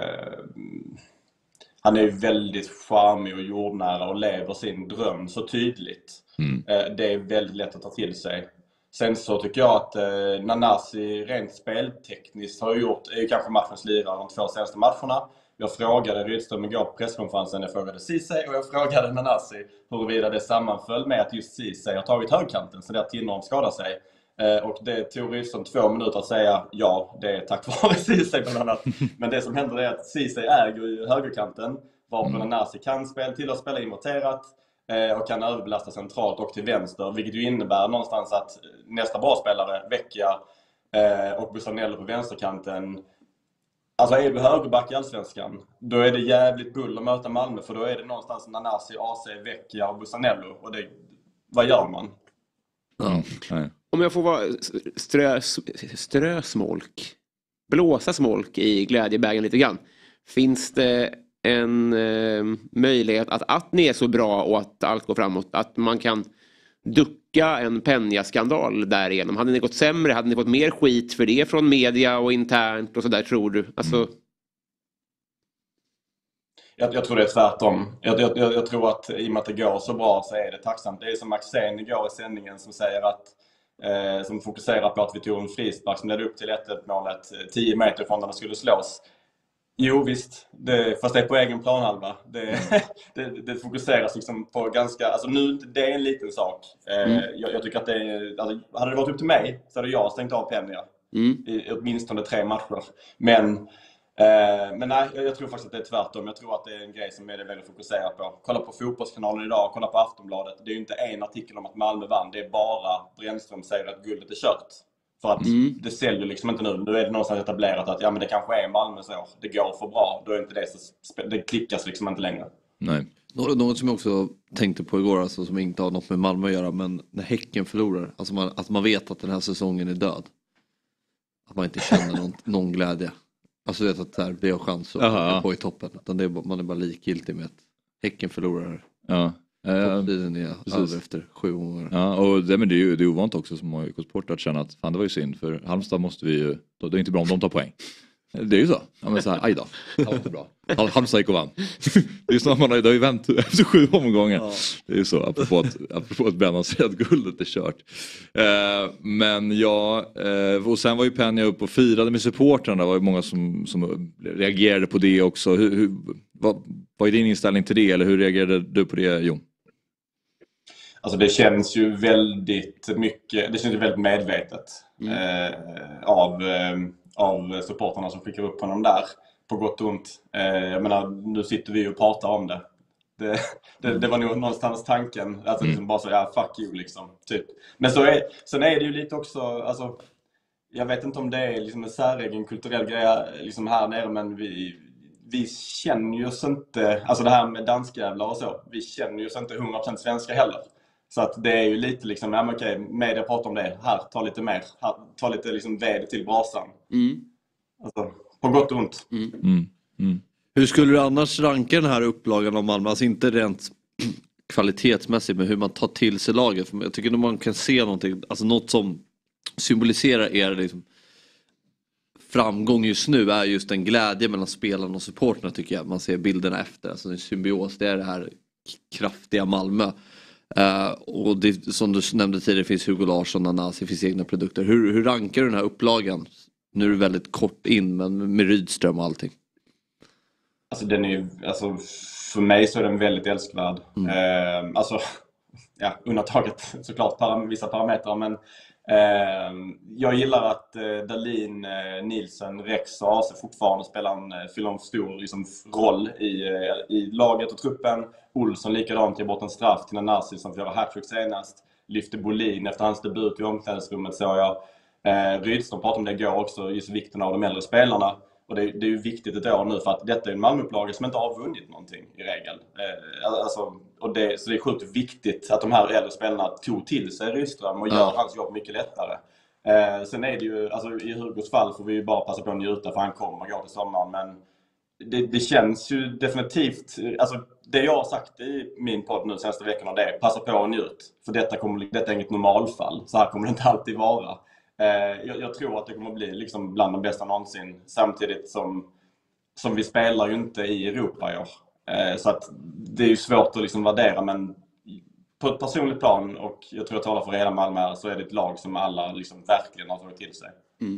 han är ju väldigt charmig och jordnära och lever sin dröm så tydligt. Det är väldigt lätt att ta till sig. Sen så tycker jag att Nanasi rent speltekniskt är ju kanske matchens lirare de 2 senaste matcherna. Jag frågade Rydström igår på presskonferensen, jag frågade Ceesay och jag frågade Nanasi huruvida det sammanföll med att just Ceesay har tagit högkanten så det att Tinnerholm skadar sig. Och det tog Rydström 2 minuter att säga ja, det är tack vare Ceesay bland annat. Men det som händer är att Ceesay äger ju högerkanten, varpå Nanasi kan spela inverterat och kan överbelasta centralt och till vänster, vilket ju innebär någonstans att nästa bra spelare, Vecchia och Busanello på vänsterkanten. Alltså är du högerback i Allsvenskan, då är det jävligt bull att möta Malmö, för då är det någonstans Nanasi, AC, Vecchia och Busanello. Och det, vad gör man? Om jag får vara strösmolk, blåsa smolk i glädjebägen lite grann. Finns det en möjlighet att ni är så bra och att allt går framåt, att man kan ducka en Peña-skandal därigenom? Hade ni gått sämre? Hade ni fått mer skit för det från media och internt och sådär, tror du? Alltså... Jag tror det är tvärtom. Jag tror att i och med att det går så bra så är det tacksamt. Det är som Maxén igår i sändningen som säger att som fokuserar på att vi tog en frispark som ledde upp till 1-1-målet 10 meter från där det skulle slås. Jo visst, fast det är på egen planhalva. Det fokuseras liksom på ganska, alltså nu det är en liten sak. Jag tycker att det är, alltså, hade det varit upp till mig så hade jag stängt av Peña i åtminstone 3 matcher. Men nej, jag tror faktiskt att det är tvärtom. Jag tror att det är en grej som är väldigt fokuserad på. Kolla på Fotbollskanalen idag, kolla på Aftonbladet. Det är ju inte en artikel om att Malmö vann. Det är bara Brännström säger att guldet är kört. För att det säljer liksom inte nu. Nu är det någonstans etablerat att men det kanske är Malmö så. Det går för bra. Då är inte det så, det klickas liksom inte längre. Nej. Något som jag också tänkte på igår, alltså, som inte har något med Malmö att göra, men när Häcken förlorar, alltså att man vet att den här säsongen är död. Att man inte känner någon glädje. Alltså vet att där vi har chans att vara på i toppen. Utan man är bara likgiltig med att Häcken förlorar. Ja. Topptiden är över efter 7 år. Ja, och det är ovant också som AIK-sport att känna att fan, det var ju synd. För Halmstad måste vi ju, det är inte bra om de tar poäng. Det är ju så. Ja, men så här, aj då. Det var inte bra. Halmstad gick och vann. Det är ju så att man har ju vänt efter 7 omgångar. Ja. Det är ju så, apropå att Brennan säger att guldet är kört. Men ja, och sen var ju Peña upp och firade med supportrarna. Det var ju många som reagerade på det också. Vad är din inställning till det? Eller hur reagerade du på det, Jon? Alltså det känns ju väldigt mycket, det känns ju väldigt medvetet av supporterna som skickar upp honom där, på gott och ont. Jag menar, nu sitter vi och pratar om det. Det var nog någonstans tanken, alltså liksom bara så, fuck you liksom, typ. Men sen är det ju lite också, alltså, jag vet inte om det är liksom en säregen kulturell grej liksom här nere, men vi känner ju oss inte, alltså det här med danskjävlar och så, vi känner ju oss inte 100% svenska heller. Så att det är ju lite liksom, ja men okej, media pratar om det, här, ta lite mer, här, ta lite liksom ved till brasan. Alltså, på gott och ont. Hur skulle du annars ranka den här upplagan av Malmö? Alltså inte rent kvalitetsmässigt, men hur man tar till sig laget. För jag tycker att man kan se någonting, alltså något som symboliserar er liksom framgång just nu är just en glädje mellan spelarna och supporterna, tycker jag. Man ser bilderna efter, alltså en symbios, det är det här kraftiga Malmö. Och det, som du nämnde tidigare, finns Hugo Larsson, Nanasi, finns egna produkter. Hur rankar du den här upplagan? Nu är det väldigt kort in, men med Rydström och allting. Alltså den är ju, alltså för mig så är den väldigt älskvärd. Alltså, ja, undantaget såklart vissa parametrar, men jag gillar att Dahlin, Nielsen, Rex och AC fortfarande fyller en stor liksom, roll i laget och truppen. Olsson likadant, ger bort en straff till Nanasi som får göra hattrick senast. Lyfter Bolin efter hans debut i omklädningsrummet, så jag. Rydström pratade om det igår också, just vikten av de äldre spelarna. Och det är ju viktigt ett år nu, för att detta är en Malmöupplaga som inte har vunnit någonting i regel. Så det är sjukt viktigt att de här äldre spelarna tog till sig Rydström och gör hans jobb mycket lättare. Sen är det ju, alltså i Hugos fall får vi ju bara passa på att njuta, för han kommer och går till sommaren. Men det känns ju definitivt, alltså det jag har sagt i min podd nu senaste veckan, det är passa på och njut. För detta är inget normalfall, så här kommer det inte alltid vara. Jag tror att det kommer att bli liksom bland de bästa någonsin, samtidigt som vi spelar ju inte i Europa i år. Så att det är ju svårt att liksom värdera, men på ett personligt plan, och jag tror jag talar för hela Malmö, så är det ett lag som alla liksom verkligen har tagit till sig.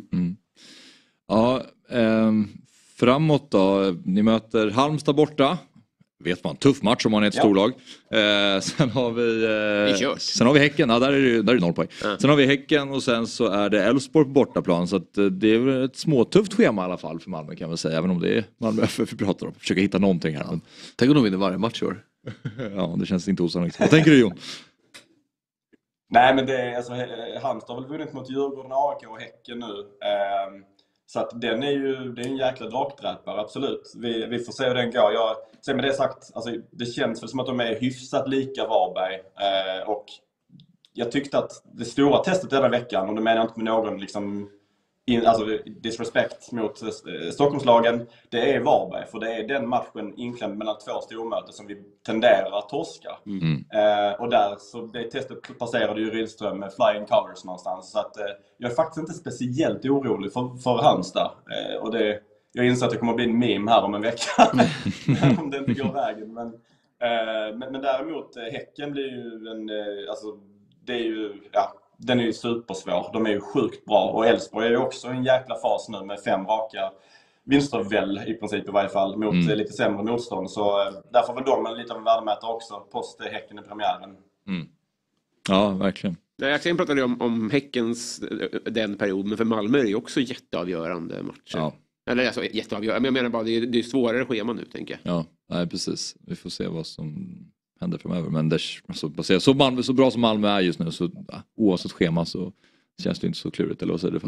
Ja, framåt då. Ni möter Halmstad borta. Vet man, tuff match om man är ett storlag. Sen har vi Häcken, där är det 0 poäng. Sen har vi Häcken och sen så är det Elfsborg på bortaplan, så att det är ett småtufft schema i alla fall för Malmö, kan man säga, även om det är Malmö FF vi pratar om. Försöka hitta någonting här. Men... Tänk om de vinner varje match i år. Ja, det känns inte osannolikt. Vad tänker du, Jon? Nej, men det är alltså, Halmstad har väl vunnit mot Djurgården, AIK och Häcken nu. Så att det är en jäkla drakdräpare, absolut. Vi får se hur den går. Sen med det sagt, alltså, det känns väl som att de är hyfsat lika Varberg. Och jag tyckte att det stora testet den veckan, och det menar jag inte med någon liksom, disrespect mot Stockholmslagen, det är Varberg. För det är den matchen inklämd mellan två stormöten som vi tenderar att torska. Och där, så det testet passerade ju Rydström med flying colors någonstans. Så att jag är faktiskt inte speciellt orolig för Halmstad. Och jag inser att det kommer att bli en meme här om en vecka. Om det inte går vägen. Men däremot, Häcken blir ju det är ju, den är ju supersvår. De är ju sjukt bra. Och Elfsborg är ju också en jäkla fas nu med 5 raka vinster väl, i princip i varje fall, mot lite sämre motstånd. Så därför var de en liten värdemätare också, post Häcken i premiären. Ja, verkligen. Jag pratade om Häckens den perioden, men för Malmö är det ju också jätteavgörande matcher. Ja. Eller alltså jätteavgörande, men jag menar bara, det är svårare schema nu, tänker jag. Ja, nej, precis. Vi får se vad som händer framöver. Men det, alltså, så bra som Malmö är just nu, så oavsett schema så känns det inte så klurigt, eller vad säger du?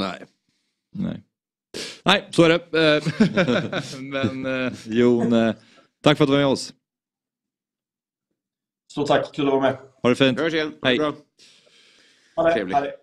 Nej, så är det. Men Jon, tack för att du var med oss. Stort tack, kul att vara med. Ha det fint. Vi hörs igen. Hej. Bra. Trevligt.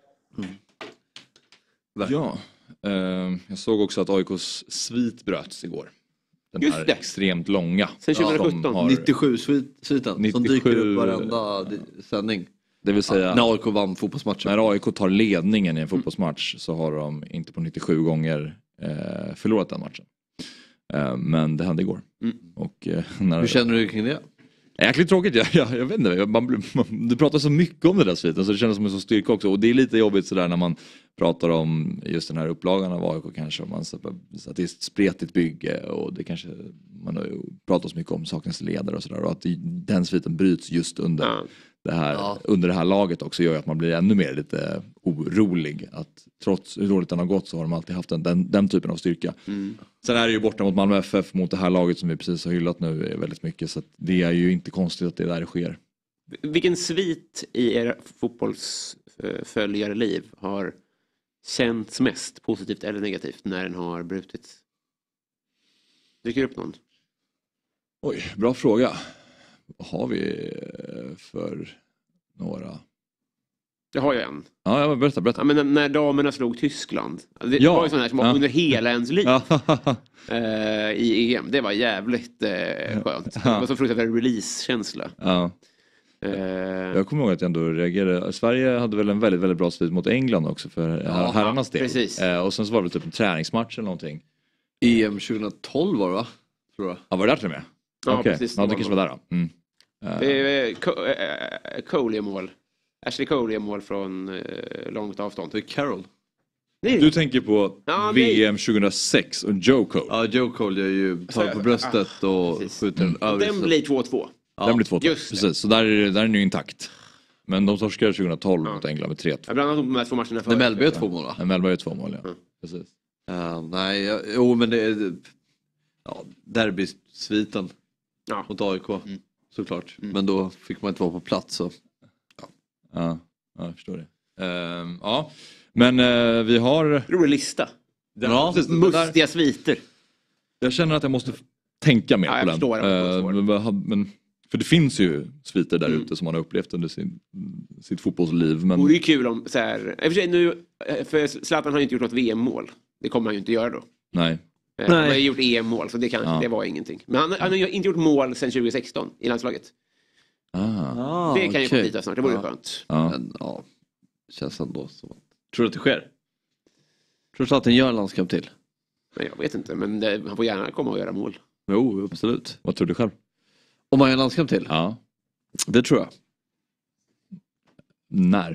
Ja, jag såg också att AIKs svit bröts igår. Den här extremt långa. Sen 2017. 97-sviten. Som dyker upp varenda sändning. Det vill säga, när AIK vann fotbollsmatchen. När AIK tar ledningen i en fotbollsmatch så har de inte på 97 gånger förlorat den matchen. Men det hände igår. Och, hur känner du kring det? Jäkligt tråkigt, jag vet inte. Du pratar så mycket om det där sviten, så det känns som en sån styrka också. Och det är lite jobbigt sådär när man pratar om just den här upplagan av AIK kanske. Man så att det är ett spretigt bygge, och det kanske, man har ju pratat så mycket om sakens ledare och sådär. Och att den sviten bryts just under under det här laget också, gör att man blir ännu mer lite orolig. Att trots hur dåligt den har gått så har de alltid haft den typen av styrka. Sen är det ju borta mot Malmö FF, mot det här laget som vi precis har hyllat nu väldigt mycket. Så att det är ju inte konstigt att det där sker. Vilken svit i era fotbollsföljarliv har känts mest positivt eller negativt när den har brutits? Dyker upp någon? Oj, bra fråga. Vad har vi för några? Jag har ju en. Ja, berätta. Ja, men när damerna slog Tyskland. Det var ju sån här som var under hela ens liv. I EM. Det var jävligt skönt. Det var så fruktansvärt release-känsla. Ja. Jag kommer ihåg att jag ändå reagerade. Sverige hade väl en väldigt, väldigt bra strid mot England också för herrarnas del. Och sen så var det typ en träningsmatch eller någonting. EM 2012 var det, va? Tror jag. Ja, var det där till och med? Ja, Okej. precis. Ja, det kanske var där då. Mm. Det är Coley-mål. Ashley Coley-mål från långt avstånd. Det är Carroll. Du tänker på VM 2006 och Joe Cole. Ja, Joe Cole gör ju tar på bröstet och skjuter den över. Den blir 2-2. Ja, den blir 2-2. Precis, så där är den ju intakt. Men de torskade 2012 mot England med 3-2. Jag bland annat de här 2 matcherna före. Mellby är 2 mål, va? Mellby är 2 mål, ja. Precis. Men det är derbysviten mot AIK. Såklart. Men då fick man inte vara på plats. Så. Ja, jag förstår det. Men vi har... Rolig lista. Precis, mustiga sviter. Jag känner att jag måste tänka mer på den. Men, för det finns ju sviter där ute som man har upplevt under sitt fotbollsliv. Men... Det är kul om så här... I och för sig nu, för Zlatan har inte gjort något VM-mål. Det kommer han ju inte göra då. Nej. Han har ju gjort EM-mål, så det var ingenting. Men han har inte gjort mål sedan 2016 i landslaget. Det kan ju få lite snart, det vore ju skönt. Men känns ändå så. Tror du att det sker? Tror du att han gör en landskamp till? Nej, jag vet inte, men han får gärna komma och göra mål. Jo, absolut. Vad tror du själv? Om han gör en landskamp till? Ja. Det tror jag. När?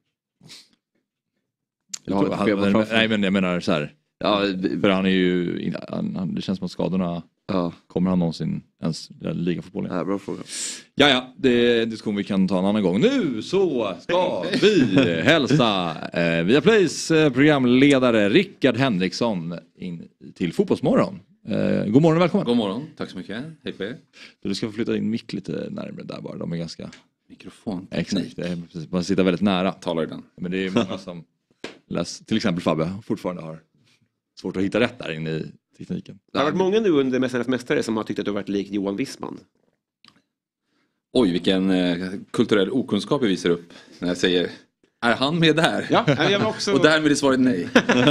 Nej, men jag menar så här. Ja, för han är ju, det känns som att skadorna, kommer han någonsin ens liga fotbollen? Ja, bra fråga. Ja, det är en diskussion vi kan ta en annan gång. Nu så ska vi hälsa Viaplays programledare Rickard Henriksson in till Fotbollsmorgon. God morgon och välkommen. God morgon, tack så mycket. Hej på er. Du ska få flytta din mick lite närmare där bara, de är ganska... Mikrofon. Exakt, man sitter väldigt nära. Talar i den. Men det är många som till exempel Fabbe fortfarande har svårt att hitta rätt där inne i tekniken. Det har varit många nu under Mästarnas mästare som har tyckt att du har varit lik Johan Wissman. Oj, vilken kulturell okunskap jag visar upp när jag säger, är han med där? Ja, jag var också... Och därmed är svaret nej.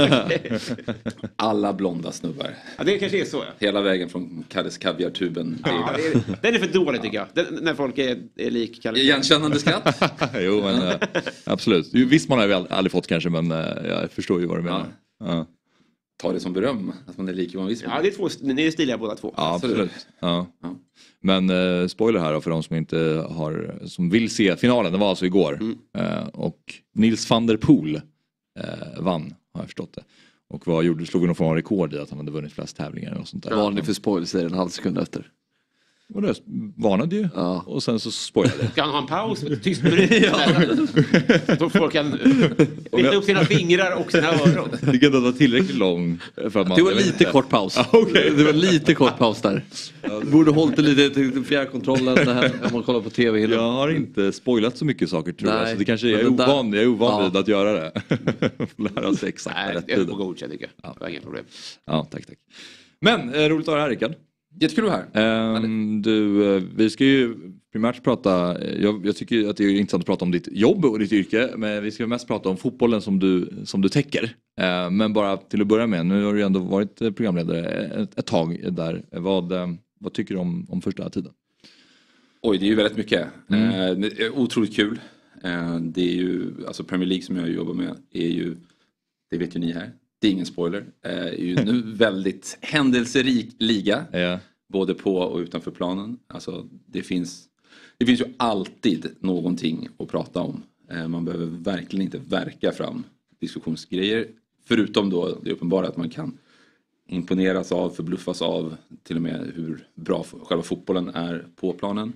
Alla blonda snubbar. Ja, det kanske är så. Ja. Hela vägen från Kalles kaviartuben. Den är för dålig tycker jag. När folk är lik Kalle. Igenkännande skatt? Jo, men absolut. Wissman har jag aldrig fått kanske, men jag förstår ju vad du menar. Ja. Ta det som beröm att man är lik Johan Wissman. Ja, det är ni är stiliga båda två. Ja, absolut. Ja. Men spoiler här då för de som inte som vill se finalen. Det var alltså igår. Och Nils van der Poel vann, har jag förstått det. Och slog någon form av rekord i att han hade vunnit flest tävlingar och sånt där. Vad var det för spoiler, säger en halv sekund efter? Och det varnade ju. Ja. Och sen så spoilade det. Kan han ha en paus? Tyst minut. Så folk kan vifta upp sina fingrar och sina öron. Det kan inte vara tillräckligt lång. För att det var lite kort paus. Okay. Det var lite kort paus där. Borde hållit lite till fjärrkontrollen om man kollar på tv. Jag har inte spoilat så mycket saker tror jag. Så det kanske är ovan vid att göra det. Lära sig exakt rätt tid. Jag får godkänt tycker jag. Det var inga problem. Ja, tack. Men roligt att ha dig här, Rickard. Jättekul att vara här. Vi ska ju primärt prata, jag tycker att det är intressant att prata om ditt jobb och ditt yrke, men vi ska mest prata om fotbollen som du täcker. Men bara till att börja med, nu har du ändå varit programledare ett tag där. Vad tycker du om första tiden? Oj, det är ju väldigt mycket. Otroligt kul. Det är ju, alltså Premier League som jag jobbar med är ju, det vet ju ni här. Det är ingen spoiler. Är ju nu väldigt händelserik liga. Ja. Både på och utanför planen. Alltså, det finns ju alltid någonting att prata om. Man behöver verkligen inte verka fram diskussionsgrejer. Förutom då det uppenbara att man kan imponeras av, förbluffas av till och med hur bra själva fotbollen är på planen.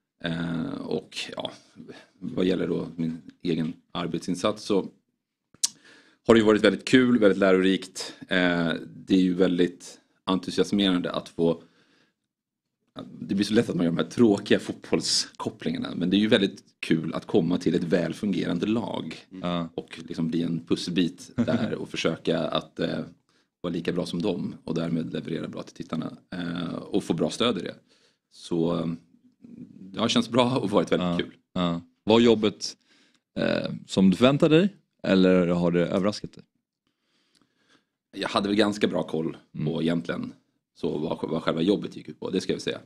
Och ja, vad gäller då min egen arbetsinsats så har det ju varit väldigt kul, väldigt lärorikt. Det är ju väldigt entusiasmerande att få... Det blir så lätt att man gör de här tråkiga fotbollskopplingarna. Men det är ju väldigt kul att komma till ett välfungerande lag. Och liksom bli en pusselbit där och försöka att vara lika bra som dem. Och därmed leverera bra till tittarna. Och få bra stöd i det. Så det har känts bra och varit väldigt kul. Ja. Var jobbet som du förväntade dig eller har det överraskat dig? Jag hade väl ganska bra koll på egentligen så vad själva jobbet gick ut på, det ska jag säga.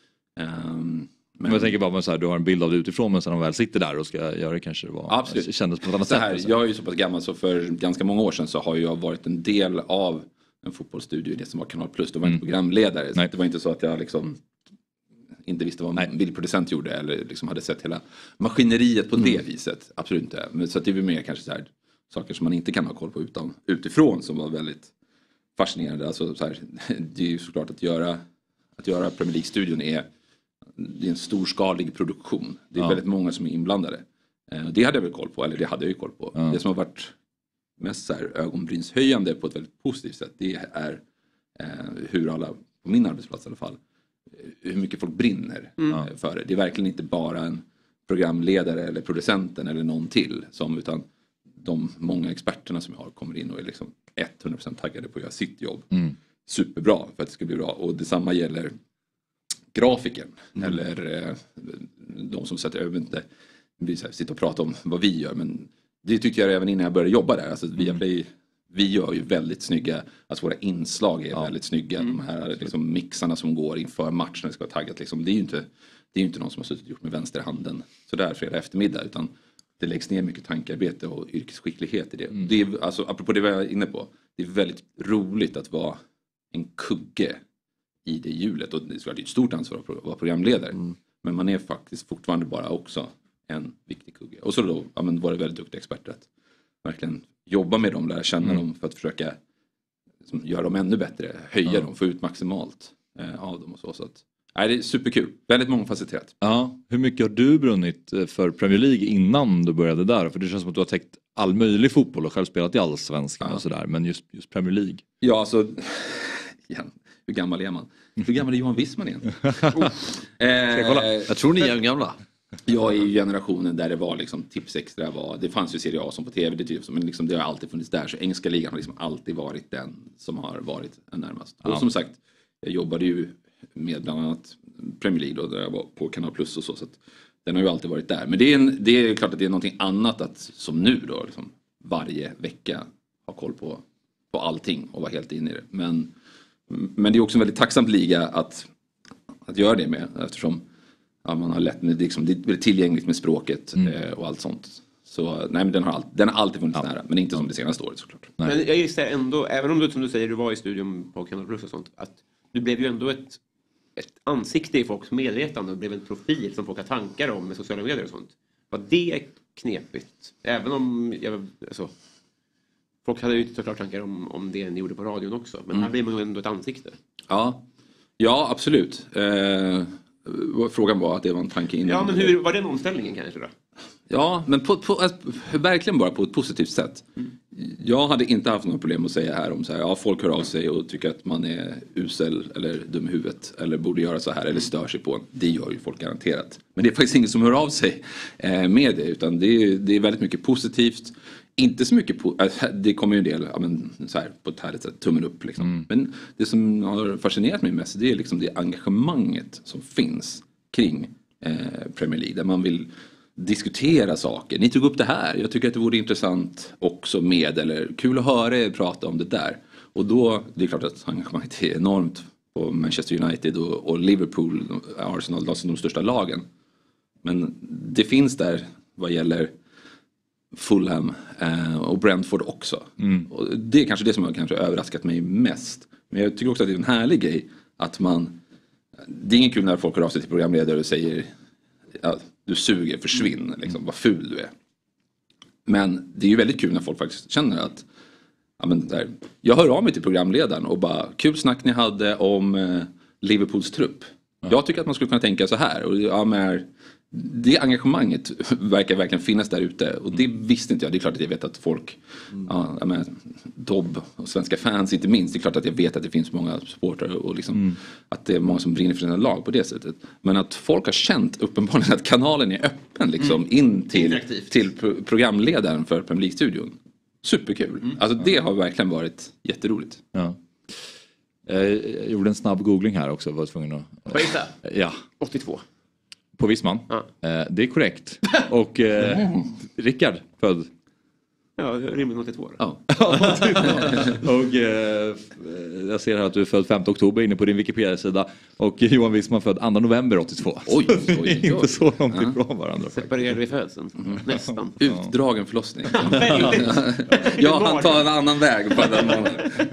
Men jag tänker bara på så här, du har en bild av det utifrån men sen de väl sitter där och ska göra det kanske absolut. Kändes på ett annat sätt. Jag är ju så pass gammal så för ganska många år sedan så har jag varit en del av en fotbollsstudio i det som var Kanal Plus. Då var jag inte programledare. Så det var inte så att jag liksom inte visste vad en bildproducent gjorde eller liksom hade sett hela maskineriet på det viset. Absolut inte. Men så att det är mer kanske så här, saker som man inte kan ha koll på utifrån som var väldigt fascinerande. Alltså, så här, det är ju såklart att göra Premier League-studion det är en storskalig produktion. Det är väldigt många som är inblandade. Det hade jag väl koll på, eller det hade jag ju koll på. Det som har varit mest så här ögonbrynshöjande på ett väldigt positivt sätt, det är hur alla, på min arbetsplats i alla fall, hur mycket folk brinner för det. Det är verkligen inte bara en programledare eller producenten eller någon till utan de många experterna som jag har kommer in och är liksom 100% taggade på att göra sitt jobb. Superbra för att det ska bli bra. Och detsamma gäller grafiken eller de som sätter över inte sitter och pratar om vad vi gör, men det tyckte jag även innan jag började jobba där. Alltså, vi gör ju väldigt snygga, alltså våra inslag är väldigt snygga. De här liksom, mixarna som går inför matchen när det ska vara taggat. Liksom, det är ju inte någon som har suttit och gjort med vänsterhanden sådär fredag eftermiddag, utan det läggs ner mycket tankearbete och yrkesskicklighet i det. Det är, alltså, apropå det vi var inne på, det är väldigt roligt att vara en kugge i det hjulet. Och det är ett stort ansvar att vara programledare. Men man är faktiskt fortfarande bara också en viktig kugge. Och så då var det väldigt duktiga experter att verkligen jobba med dem, lära känna dem för att försöka göra dem ännu bättre, höja dem, få ut maximalt av dem och så att det är superkul, väldigt mångfacetterat. Ja, hur mycket har du brunnit för Premier League innan du började där? För det känns som att du har täckt all möjlig fotboll och själv spelat i allsvenskan och sådär, men just Premier League. Ja, alltså igen, hur gammal är man? Hur gammal är Johan Wissman igen? Jag tror ni är gamla. Jag är ju generationen där det var liksom Tips Extra det fanns ju Serie A som på tv, men liksom det har alltid funnits där, så engelska ligan har liksom alltid varit den som har varit närmast. Och som sagt, jag jobbade ju med bland annat Premier League då, där jag var på Kanal Plus och så att den har ju alltid varit där. Men det är klart att det är någonting annat att som nu då liksom, varje vecka ha koll på allting och vara helt inne i det. Men det är också en väldigt tacksamt liga att göra det med, eftersom man har lätt med liksom, det är tillgängligt med språket och allt sånt. Så nej, men den har alltid funnits nära, men inte som det senaste året såklart. Nej. Men jag gissar ändå, även om du som du säger du var i studion på Kanal Plus och sånt, att du blev ju ändå ett ansikte i folks medvetande och blev en profil som folk har tankar om med sociala medier och sånt. Var det knepigt? Även om folk hade ju såklart tankar om det ni gjorde på radion också, men här blir man ju ändå ett ansikte. Ja, absolut. Frågan var att det var en tanke innan. Ja, men hur var den omställningen kanske då? Ja, men verkligen bara på ett positivt sätt. Jag hade inte haft några problem att säga här om så här, folk hör av sig och tycker att man är usel eller dum i huvudet eller borde göra så här eller stör sig på. Det gör ju folk garanterat. Men det är faktiskt ingen som hör av sig med det, utan det är väldigt mycket positivt. Inte så mycket det kommer ju en del så här, på ett härligt sätt, tummen upp liksom. Men det som har fascinerat mig mest, det är liksom det engagemanget som finns kring Premier League, där man vill diskutera saker. Ni tog upp det här, jag tycker att det vore intressant också med, eller kul att höra er prata om det där. Och då, det är klart att engagemanget är enormt på Manchester United och Liverpool, Arsenal, alltså de största lagen. Men det finns där vad gäller Fulham och Brentford också. Och det är kanske det som har kanske överraskat mig mest. Men jag tycker också att det är en härlig grej att det är ingen kul när folk hör av sig till programledare och säger du suger, försvinn, liksom, vad ful du är. Men det är ju väldigt kul när folk faktiskt känner att jag hör av mig till programledaren och bara, kul snack ni hade om Liverpools trupp. Jag tycker att man skulle kunna tänka så här. Och det engagemanget verkar verkligen finnas där ute. Och det visste inte jag. Det är klart att jag vet att folk, Dobb och svenska fans inte minst. Det är klart att jag vet att det finns många supportrar och liksom, att det är många som brinner för sina lag på det sättet. Men att folk har känt uppenbarligen att kanalen är öppen liksom, in till programledaren för Premier League-studion. Superkul. Alltså det har verkligen varit jätteroligt. Ja. Jag gjorde en snabb googling här också. Var tvungen att... Vad gissar? Ja. 82. På Wissman. Ja. Det är korrekt. Och Rickard född. Ja, rimligen 82. Ja. Och jag ser här att du är född 5 oktober inne på din Wikipedia-sida. Och Johan Wissman född 2 november 82. Oj. Inte så långt ifrån varandra. Separerade vi födseln. Nästan. Utdragen förlossning. Jag hann ta en annan väg på den månaden.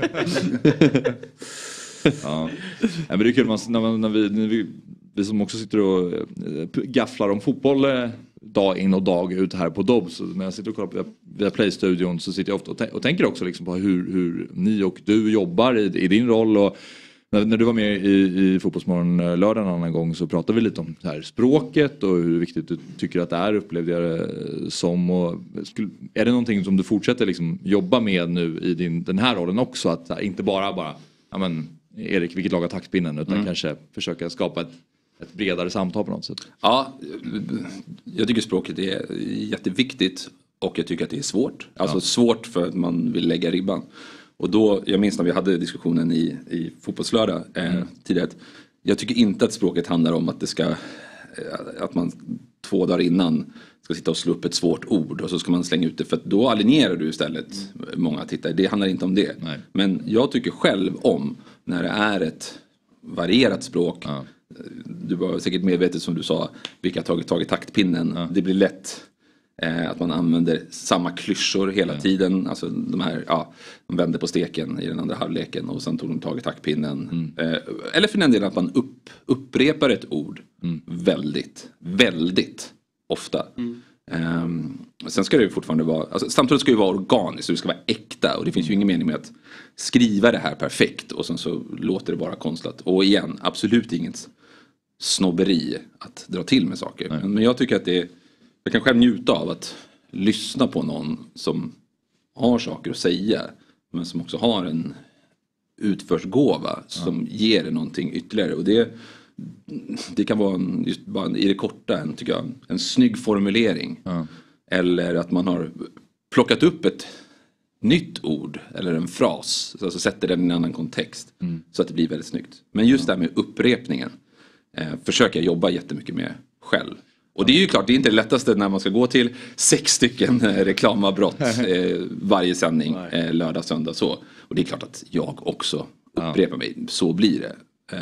Ja. Men det är kul när vi som också sitter och gafflar om fotboll dag in och dag ut här på Dobb. Så när jag sitter och kollar på via Play-studion så sitter jag ofta och tänker också liksom på hur ni och du jobbar i din roll. Och när du var med i Fotbollsmorgon lördagen en annan gång så pratade vi lite om det här språket och hur viktigt du tycker att det är, upplevde jag det som. Och är det någonting som du fortsätter liksom jobba med nu i den här rollen också? Att inte bara ja men Erik, vilket lag har taktpinnen, utan kanske försöka skapa ett bredare samtal på något sätt. Ja, jag tycker språket är jätteviktigt och jag tycker att det är svårt. Alltså svårt för att man vill lägga ribban. Och då, jag minns när vi hade diskussionen i Fotbollslördag tidigare. Jag tycker inte att språket handlar om att det ska, att man 2 dagar innan ska sitta och slå upp ett svårt ord och så ska man slänga ut det, för att då alienerar du istället många tittare. Det handlar inte om det. Nej. Men jag tycker själv om när det är ett varierat språk. Ja. Du var säkert medveten som du sa vilka har tagit taktpinnen. Ja. Det blir lätt att man använder samma klyschor hela tiden. Alltså de här, de vände på steken i den andra halvleken och sen tog de tagit taktpinnen. Eller för den delen att man upprepar ett ord väldigt, väldigt ofta. Sen ska det ju fortfarande vara, alltså, samtidigt ska det vara organiskt, det ska vara äkta och det finns ju ingen mening med att skriva det här perfekt och sen så låter det bara konstlat. Och igen, absolut inget snobberi att dra till med saker. Men jag tycker att jag kan själv njuta av att lyssna på någon som har saker att säga men som också har en utförsgåva som ger det någonting ytterligare. Och det kan vara just bara i det korta tycker jag, en snygg formulering. Eller att man har plockat upp ett nytt ord eller en fras, alltså sätter den i en annan kontext så att det blir väldigt snyggt. Men just det här med upprepningen försöker jag jobba jättemycket med själv. Och det är ju klart, det är inte det lättaste när man ska gå till 6 stycken reklamavbrott varje sändning, lördag, söndag så. Och det är klart att jag också upprepar mig, så blir det.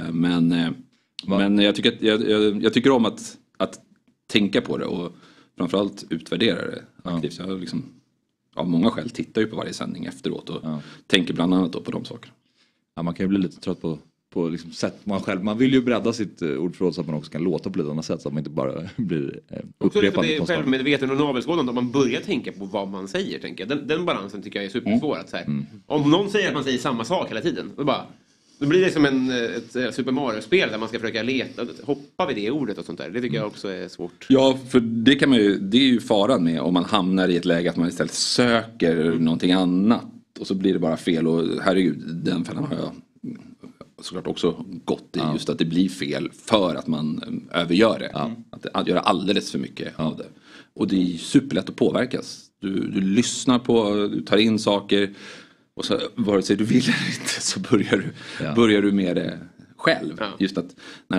Men jag tycker om att tänka på det och framförallt utvärdera det aktivt. Jag liksom, av många skäl tittar ju på varje sändning efteråt och tänker bland annat då på de saker. Ja, man kan ju bli lite trött på liksom sätt man själv. Man vill ju bredda sitt ordförråd så att man också kan låta på lite annat sätt så att man inte bara blir upprepande. Det är självmedveten och navelskådande om man börjar tänka på vad man säger, tänker jag. Den balansen tycker jag är supersvår att säga. Om någon säger att man säger samma sak hela tiden, då blir det som ett Super Mario-spel där man ska försöka hoppa vid det ordet och sånt där. Det tycker jag också är svårt. Ja, för det kan man ju, det är ju faran med om man hamnar i ett läge att man istället söker någonting annat och så blir det bara fel. Och herregud, den fällan har jag såklart också gått i, just att det blir fel för att man övergör det. Att göra alldeles för mycket av det. Och det är superlätt att påverkas. Du lyssnar på, du tar in saker. Och så vare sig du vill eller inte så börjar du med det själv. Just att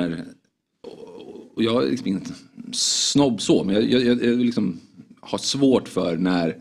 och jag är liksom inte snobb så, men jag liksom har svårt för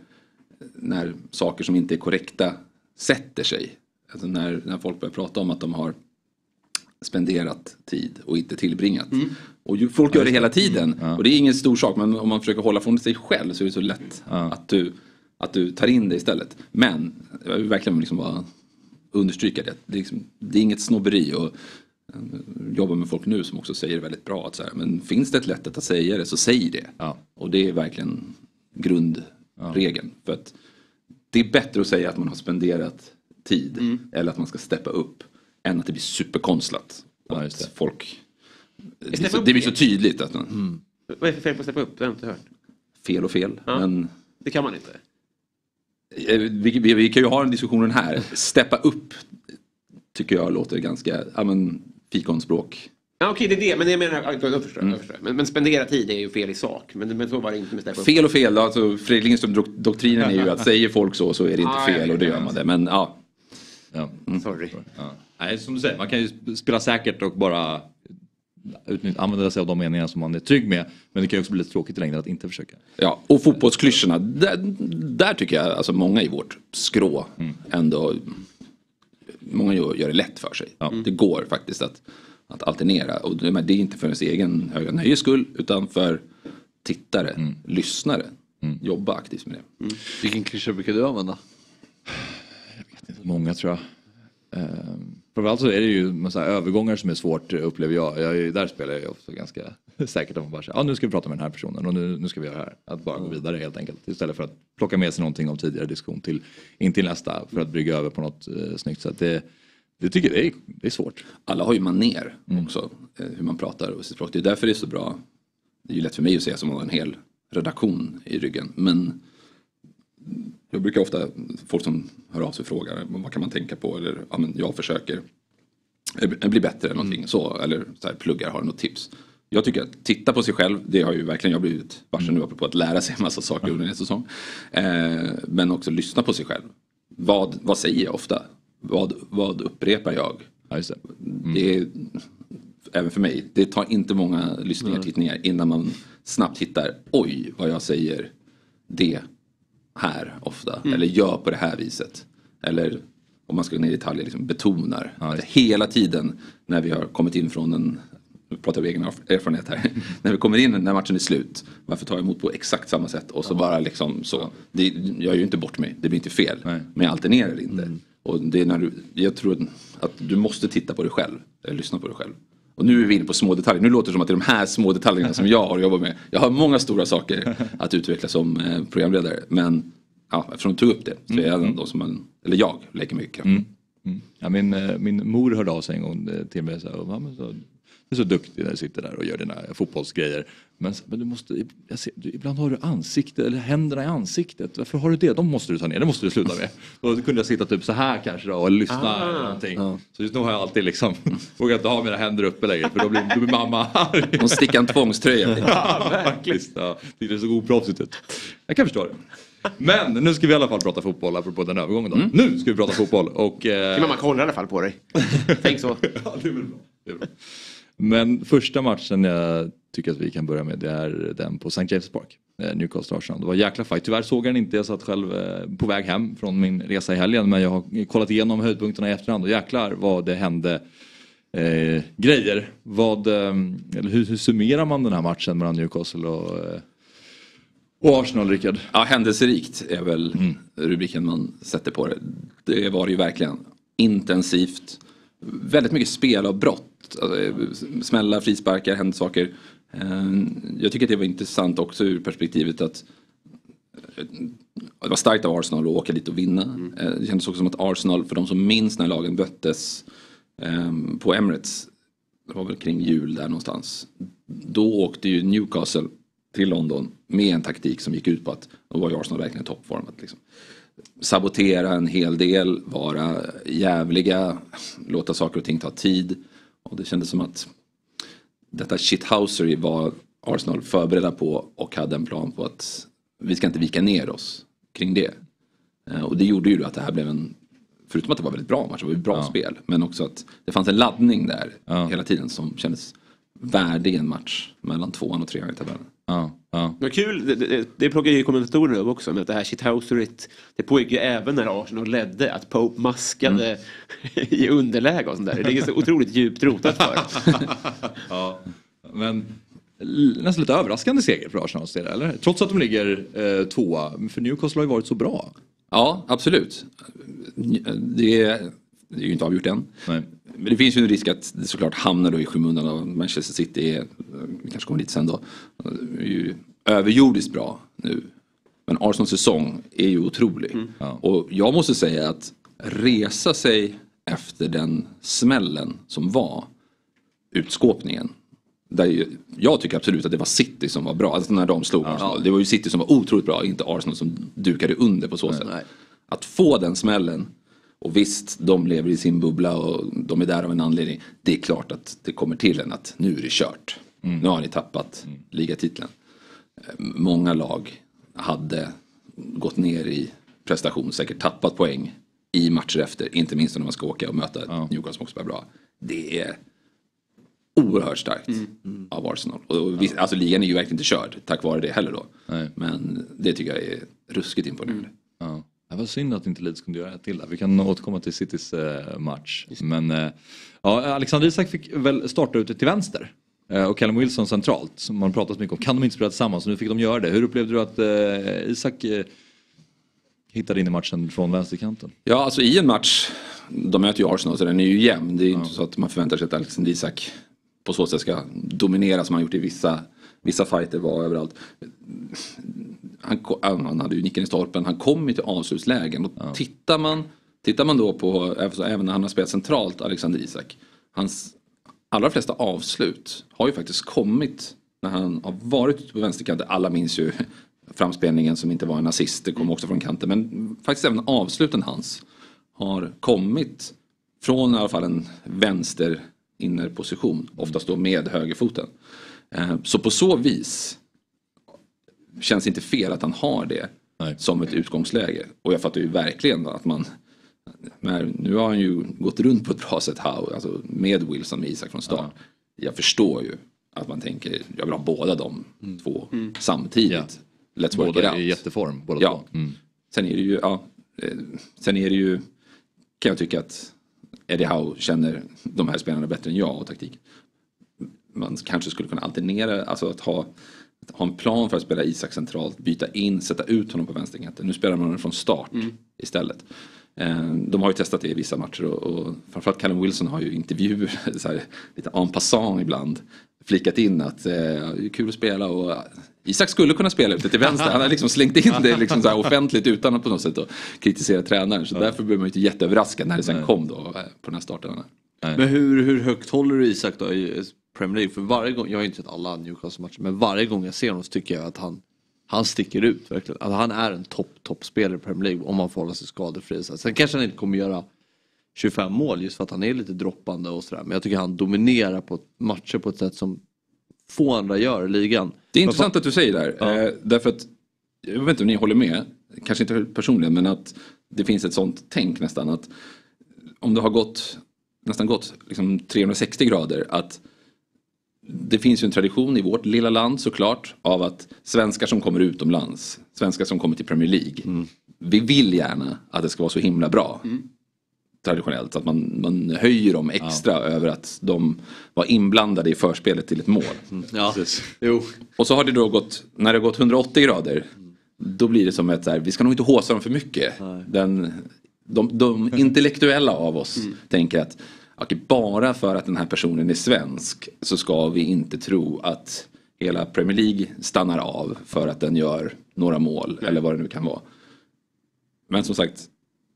när saker som inte är korrekta sätter sig. Alltså när folk börjar prata om att de har spenderat tid och inte tillbringat. Och folk gör det hela tiden. Och det är ingen stor sak, men om man försöker hålla från sig själv så är det så lätt att du tar in det istället. Men jag vill verkligen liksom bara understryka det. Det är inget snobberi och jobbar med folk nu som också säger det väldigt bra. Att så här, men finns det ett lätt att säga det så säg det. Och det är verkligen grundregeln. För att det är bättre att säga att man har spenderat tid eller att man ska steppa upp än att det blir superkonstlat. Och att folk... Det blir så tydligt. Att Vad är för fel på att steppa upp? Det har jag inte hört. Fel och fel. Men... Det kan man inte. Vi kan ju ha en diskussion här. Steppa upp tycker jag låter ganska fikonspråk. Ja, okej, det är det. Men jag menar, jag förstår. Men spendera tid är ju fel i sak. Men så var det inte med steppa upp. Fel och fel. Alltså, Fredrik Lindström-doktrinen är ju att säger folk så är det inte fel och det gör man det. Men Sorry. Nej, som du säger, man kan ju spela säkert och bara använda sig av de meningar som man är trygg med. Men det kan ju också bli lite tråkigt i längden att inte försöka. Ja, och fotbollsklyschorna, där tycker jag alltså många i vårt skrå ändå, många gör det lätt för sig. Det går faktiskt att alternera, och det är inte för ens egen höga nöjes skull utan för tittare, lyssnare. Jobba aktivt med det. Vilken klyscha brukar du använda? Jag vet inte, många tror jag. Framförallt så är det ju massa övergångar som är svårt, upplever jag. Där spelar jag också ganska säkert om man bara säger, nu ska vi prata med den här personen och nu ska vi göra det här. Att bara gå vidare helt enkelt. Istället för att plocka med sig någonting av tidigare diskussion in till nästa för att brygga över på något snyggt sätt. Det tycker jag det är svårt. Alla har ju maner också, hur man pratar och sitt språk. Det är därför det är så bra. Det är ju lätt för mig att säga som har en hel redaktion i ryggen. Men jag brukar ofta, folk som hör av sig frågar vad kan man tänka på, eller men jag försöker bli bättre eller någonting så, eller så här, pluggar, har något tips. Jag tycker att titta på sig själv, det har ju verkligen jag blivit varse nu apropå att lära sig en massa saker under en säsong. Men också lyssna på sig själv. Vad säger jag ofta? Vad upprepar jag? Det är, även för mig, det tar inte många lyssningar, tittningar innan man snabbt hittar, oj vad jag säger det här ofta, eller gör på det här viset, eller om man ska gå ner i detaljer liksom betonar hela tiden när vi har kommit in från nu pratar vi egen erfarenhet här, när vi kommer in när matchen är slut, varför tar jag emot på exakt samma sätt och så bara liksom så, jag gör ju inte bort mig, det blir inte fel, men jag alternerar inte. Och det är när jag tror att du måste titta på dig själv, eller lyssna på dig själv. Och nu är vi inne på små detaljer. Nu låter det som att det är de här små detaljerna som jag har jobbat med. Jag har många stora saker att utveckla som programledare. Men eftersom du tog upp det så är jag då som jag lägger mycket. Ja, min mor hörde av sig en gång till mig och sa, du är så duktig när du sitter där och gör dina fotbollsgrejer. Men du måste, ibland har du ansikte eller händerna i ansiktet. Varför har du det? De måste du ta ner, det måste du sluta med. Och då kunde jag sitta typ så här kanske då och lyssna eller någonting. Så just nu har jag alltid liksom vågat inte ha mina händer uppe längre för då blir mamma arg. Och sticka en tvångströja. Ja, verkligen. Det är så oproffsigt ut. Jag kan förstå det. Men nu ska vi i alla fall prata fotboll apropå den övergången då. Nu ska vi prata fotboll och... mamma kollar i alla fall på dig. Tänk så. Ja, det är väl bra. Men första matchen jag tycker att vi kan börja med, det är den på St. James Park. Newcastle Arsenal. Det var jäkla fight. Tyvärr såg jag den inte. Jag satt själv på väg hem från min resa i helgen. Men jag har kollat igenom höjdpunkterna i efterhand. Och jäklar vad det hände grejer. Hur summerar man den här matchen mellan Newcastle och Arsenal, Rickard? Ja, händelserikt är väl rubriken man sätter på det. Det var ju verkligen intensivt. Väldigt mycket spel och brott. Alltså, smälla, frisparkar, hände saker. Jag tycker att det var intressant också ur perspektivet att det var starkt av Arsenal att åka dit och vinna. Det kändes också som att Arsenal, för de som minns när lagen möttes på Emirates, det var väl kring jul där någonstans. Då åkte ju Newcastle till London med en taktik som gick ut på att då var ju Arsenal verkligen toppformat liksom. Sabotera en hel del, vara jävliga, låta saker och ting ta tid. Och det kändes som att detta shithousery var Arsenal förberedda på och hade en plan på att vi ska inte vika ner oss kring det. Och det gjorde ju att det här blev förutom att det var väldigt bra match, det var ett bra spel, men också att det fanns en laddning där hela tiden som kändes värdig en match mellan 2 och 3 i tabellen. Men kul, det plockar ju kommentatorerna upp också med att det här shithouseryt, det pågick ju även när Arsenal ledde, att Pope maskade i underläge och sånt där. Det är så otroligt djupt rotat för. Men nästan lite överraskande seger för Arsenal, eller? Trots att de ligger 2, för Newcastle har ju varit så bra. Ja, absolut. Det är ju inte avgjort än. Nej. Men det finns ju en risk att det såklart hamnar då i skymundan av Manchester City. Vi kanske kommer dit sen då. Det är ju överjordiskt bra nu. Men Arsenals säsong är ju otrolig. Och jag måste säga att resa sig efter den smällen som var utskåpningen. Där jag tycker absolut att det var City som var bra. Alltså när de slog Arsenal. Det var ju City som var otroligt bra, inte Arsenal som dukade under på så sätt. Att få den smällen. Och visst, de lever i sin bubbla och de är där av en anledning. Det är klart att det kommer till en att nu är det kört. Nu har ni tappat ligatiteln. Många lag hade gått ner i prestation, säkert tappat poäng i matcher efter, inte minst när man ska åka och möta Newcastle som också är bra. Det är oerhört starkt av Arsenal. Och alltså ligan är ju verkligen inte körd tack vare det heller då. Nej. Men det tycker jag är ruskigt imponerande. Ja. Det var synd att inte Leeds kunde göra ett till där. Vi kan återkomma till Citys match. Men Alexander Isak fick väl starta ute till vänster. Och Callum Wilson centralt, som man pratat mycket om. Kan de inte spela tillsammans? Så nu fick de göra det. Hur upplevde du att Isak hittade in i matchen från vänsterkanten? Ja, alltså i en match, de möter ju Arsenal så den är ju jämn. Det är inte så att man förväntar sig att Alexander Isak på så sätt ska dominera som han gjort i vissa fighter var överallt. Han hade ju nicken i stolpen. Han kom ju till avslutslägen. Och tittar man då på, även när han har spelat centralt, Alexander Isak, hans allra flesta avslut har ju faktiskt kommit när han har varit ute på vänsterkanten. Alla minns ju framspelningen som inte var en assist. Det kom också från kanten. Men faktiskt även avsluten hans har kommit från i alla fall en vänster innerposition. Oftast då med högerfoten. Så på så vis känns det inte fel att han har det som ett utgångsläge. Och jag fattar ju verkligen att man... Nu har han ju gått runt på ett bra sätt här, alltså med Wilson med Isak från start. Jag förstår ju att man tänker, jag vill ha båda de två samtidigt. Let's work it out. I jätteform, båda två. Sen är det ju, kan jag tycka att Eddie Howe känner de här spelarna bättre än jag och taktik. Man kanske skulle kunna alternera, alltså att ha en plan för att spela Isak centralt, byta in, sätta ut honom på vänsterkanten. Nu spelar man honom från start istället. De har ju testat det i vissa matcher och framförallt Callum Wilson har ju intervjuer så här, lite en passant ibland flikat in att det är kul att spela och Isak skulle kunna spela ute till vänster. Han har liksom slängt in det liksom så här offentligt utan att på något sätt att kritisera tränaren. Så därför blev man ju inte jätteöverraskad när det sen kom då på den här starten. Men hur högt håller du Isak då i Premier League? För varje gång, jag har inte sett alla Newcastle-matcher, men varje gång jag ser honom så tycker jag att han sticker ut verkligen. Alltså, han är en toppspelare i Premier League om man får hålla sig skadefri. Sen kanske han inte kommer göra 25 mål just för att han är lite droppande och sådär. Men jag tycker han dominerar på matcher på ett sätt som få andra gör i ligan. Det är intressant att du säger där. Därför att, jag vet inte om ni håller med, kanske inte personligen, men att det finns ett sånt tänk nästan att om det har nästan gått liksom 360 grader att det finns ju en tradition i vårt lilla land såklart av att svenskar som kommer utomlands, svenskar som kommer till Premier League, vi vill gärna att det ska vara så himla bra traditionellt, att man höjer dem extra över att de var inblandade i förspelet till ett mål. Och så har det då gått, när det har gått 180 grader då blir det som ett så här, vi ska nog inte håsa dem för mycket. De intellektuella av oss tänker att bara för att den här personen är svensk så ska vi inte tro att hela Premier League stannar av för att den gör några mål eller vad det nu kan vara. Men som sagt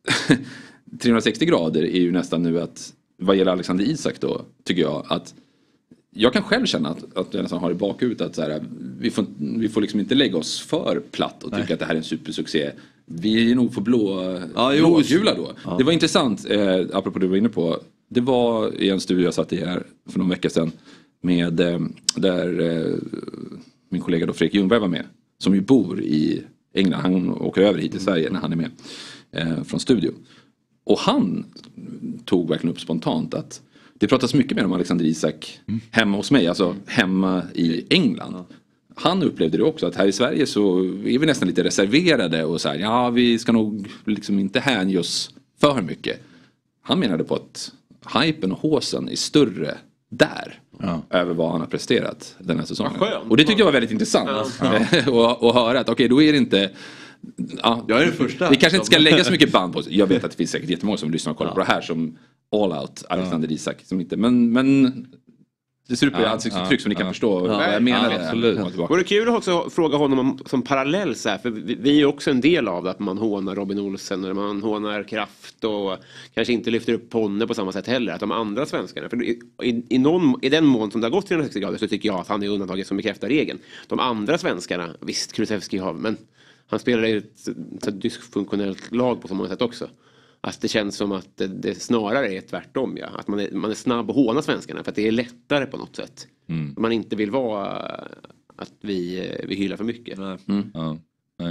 360 grader är ju nästan nu att vad gäller Alexander Isak då tycker jag att jag kan själv känna att jag nästan har i bakut att så här, vi får liksom inte lägga oss för platt och tycka att det här är en supersuccé. Vi är nog för blågula då. Det var intressant, apropå det du var inne på. Det var i en studio jag satt i här för någon vecka sedan med där min kollega då Fredrik Ljungberg var med. Som ju bor i England. Han åker över hit till Sverige när han är med från studio. Och han tog verkligen upp spontant att det pratas mycket mer om Alexander Isak hemma hos mig, alltså hemma i England. Han upplevde det också att här i Sverige så är vi nästan lite reserverade och så här, vi ska nog liksom inte hänge oss för mycket. Han menade på att hypen och håsen är större där över vad han har presterat den här säsongen. Och det tyckte jag var väldigt intressant att höra att då är det inte jag är den första. Vi kanske inte ska lägga så mycket band på oss. Jag vet att det finns säkert jättemånga som lyssnar och kollar på det här som all out Alexander Isak som inte, men det ser ut på ansiktsuttryck som ni kan förstå vad jag menar. Absolut. Vore det kul att också fråga honom som parallell så här, för vi är ju också en del av det att man hånar Robin Olsen eller man hånar Kraft och kanske inte lyfter upp Ponne på samma sätt heller, att de andra svenskarna, för i den mån som det har gått 360 grader så tycker jag att han är undantaget som bekräftar regeln. De andra svenskarna, visst Kulusevski har, men han spelar i ett dysfunktionellt lag på så många sätt också. Att det känns som att det snarare är tvärtom. Ja. Att man är snabb att håna svenskarna för att det är lättare på något sätt. Man inte vill vara att vi hyllar för mycket. Nej.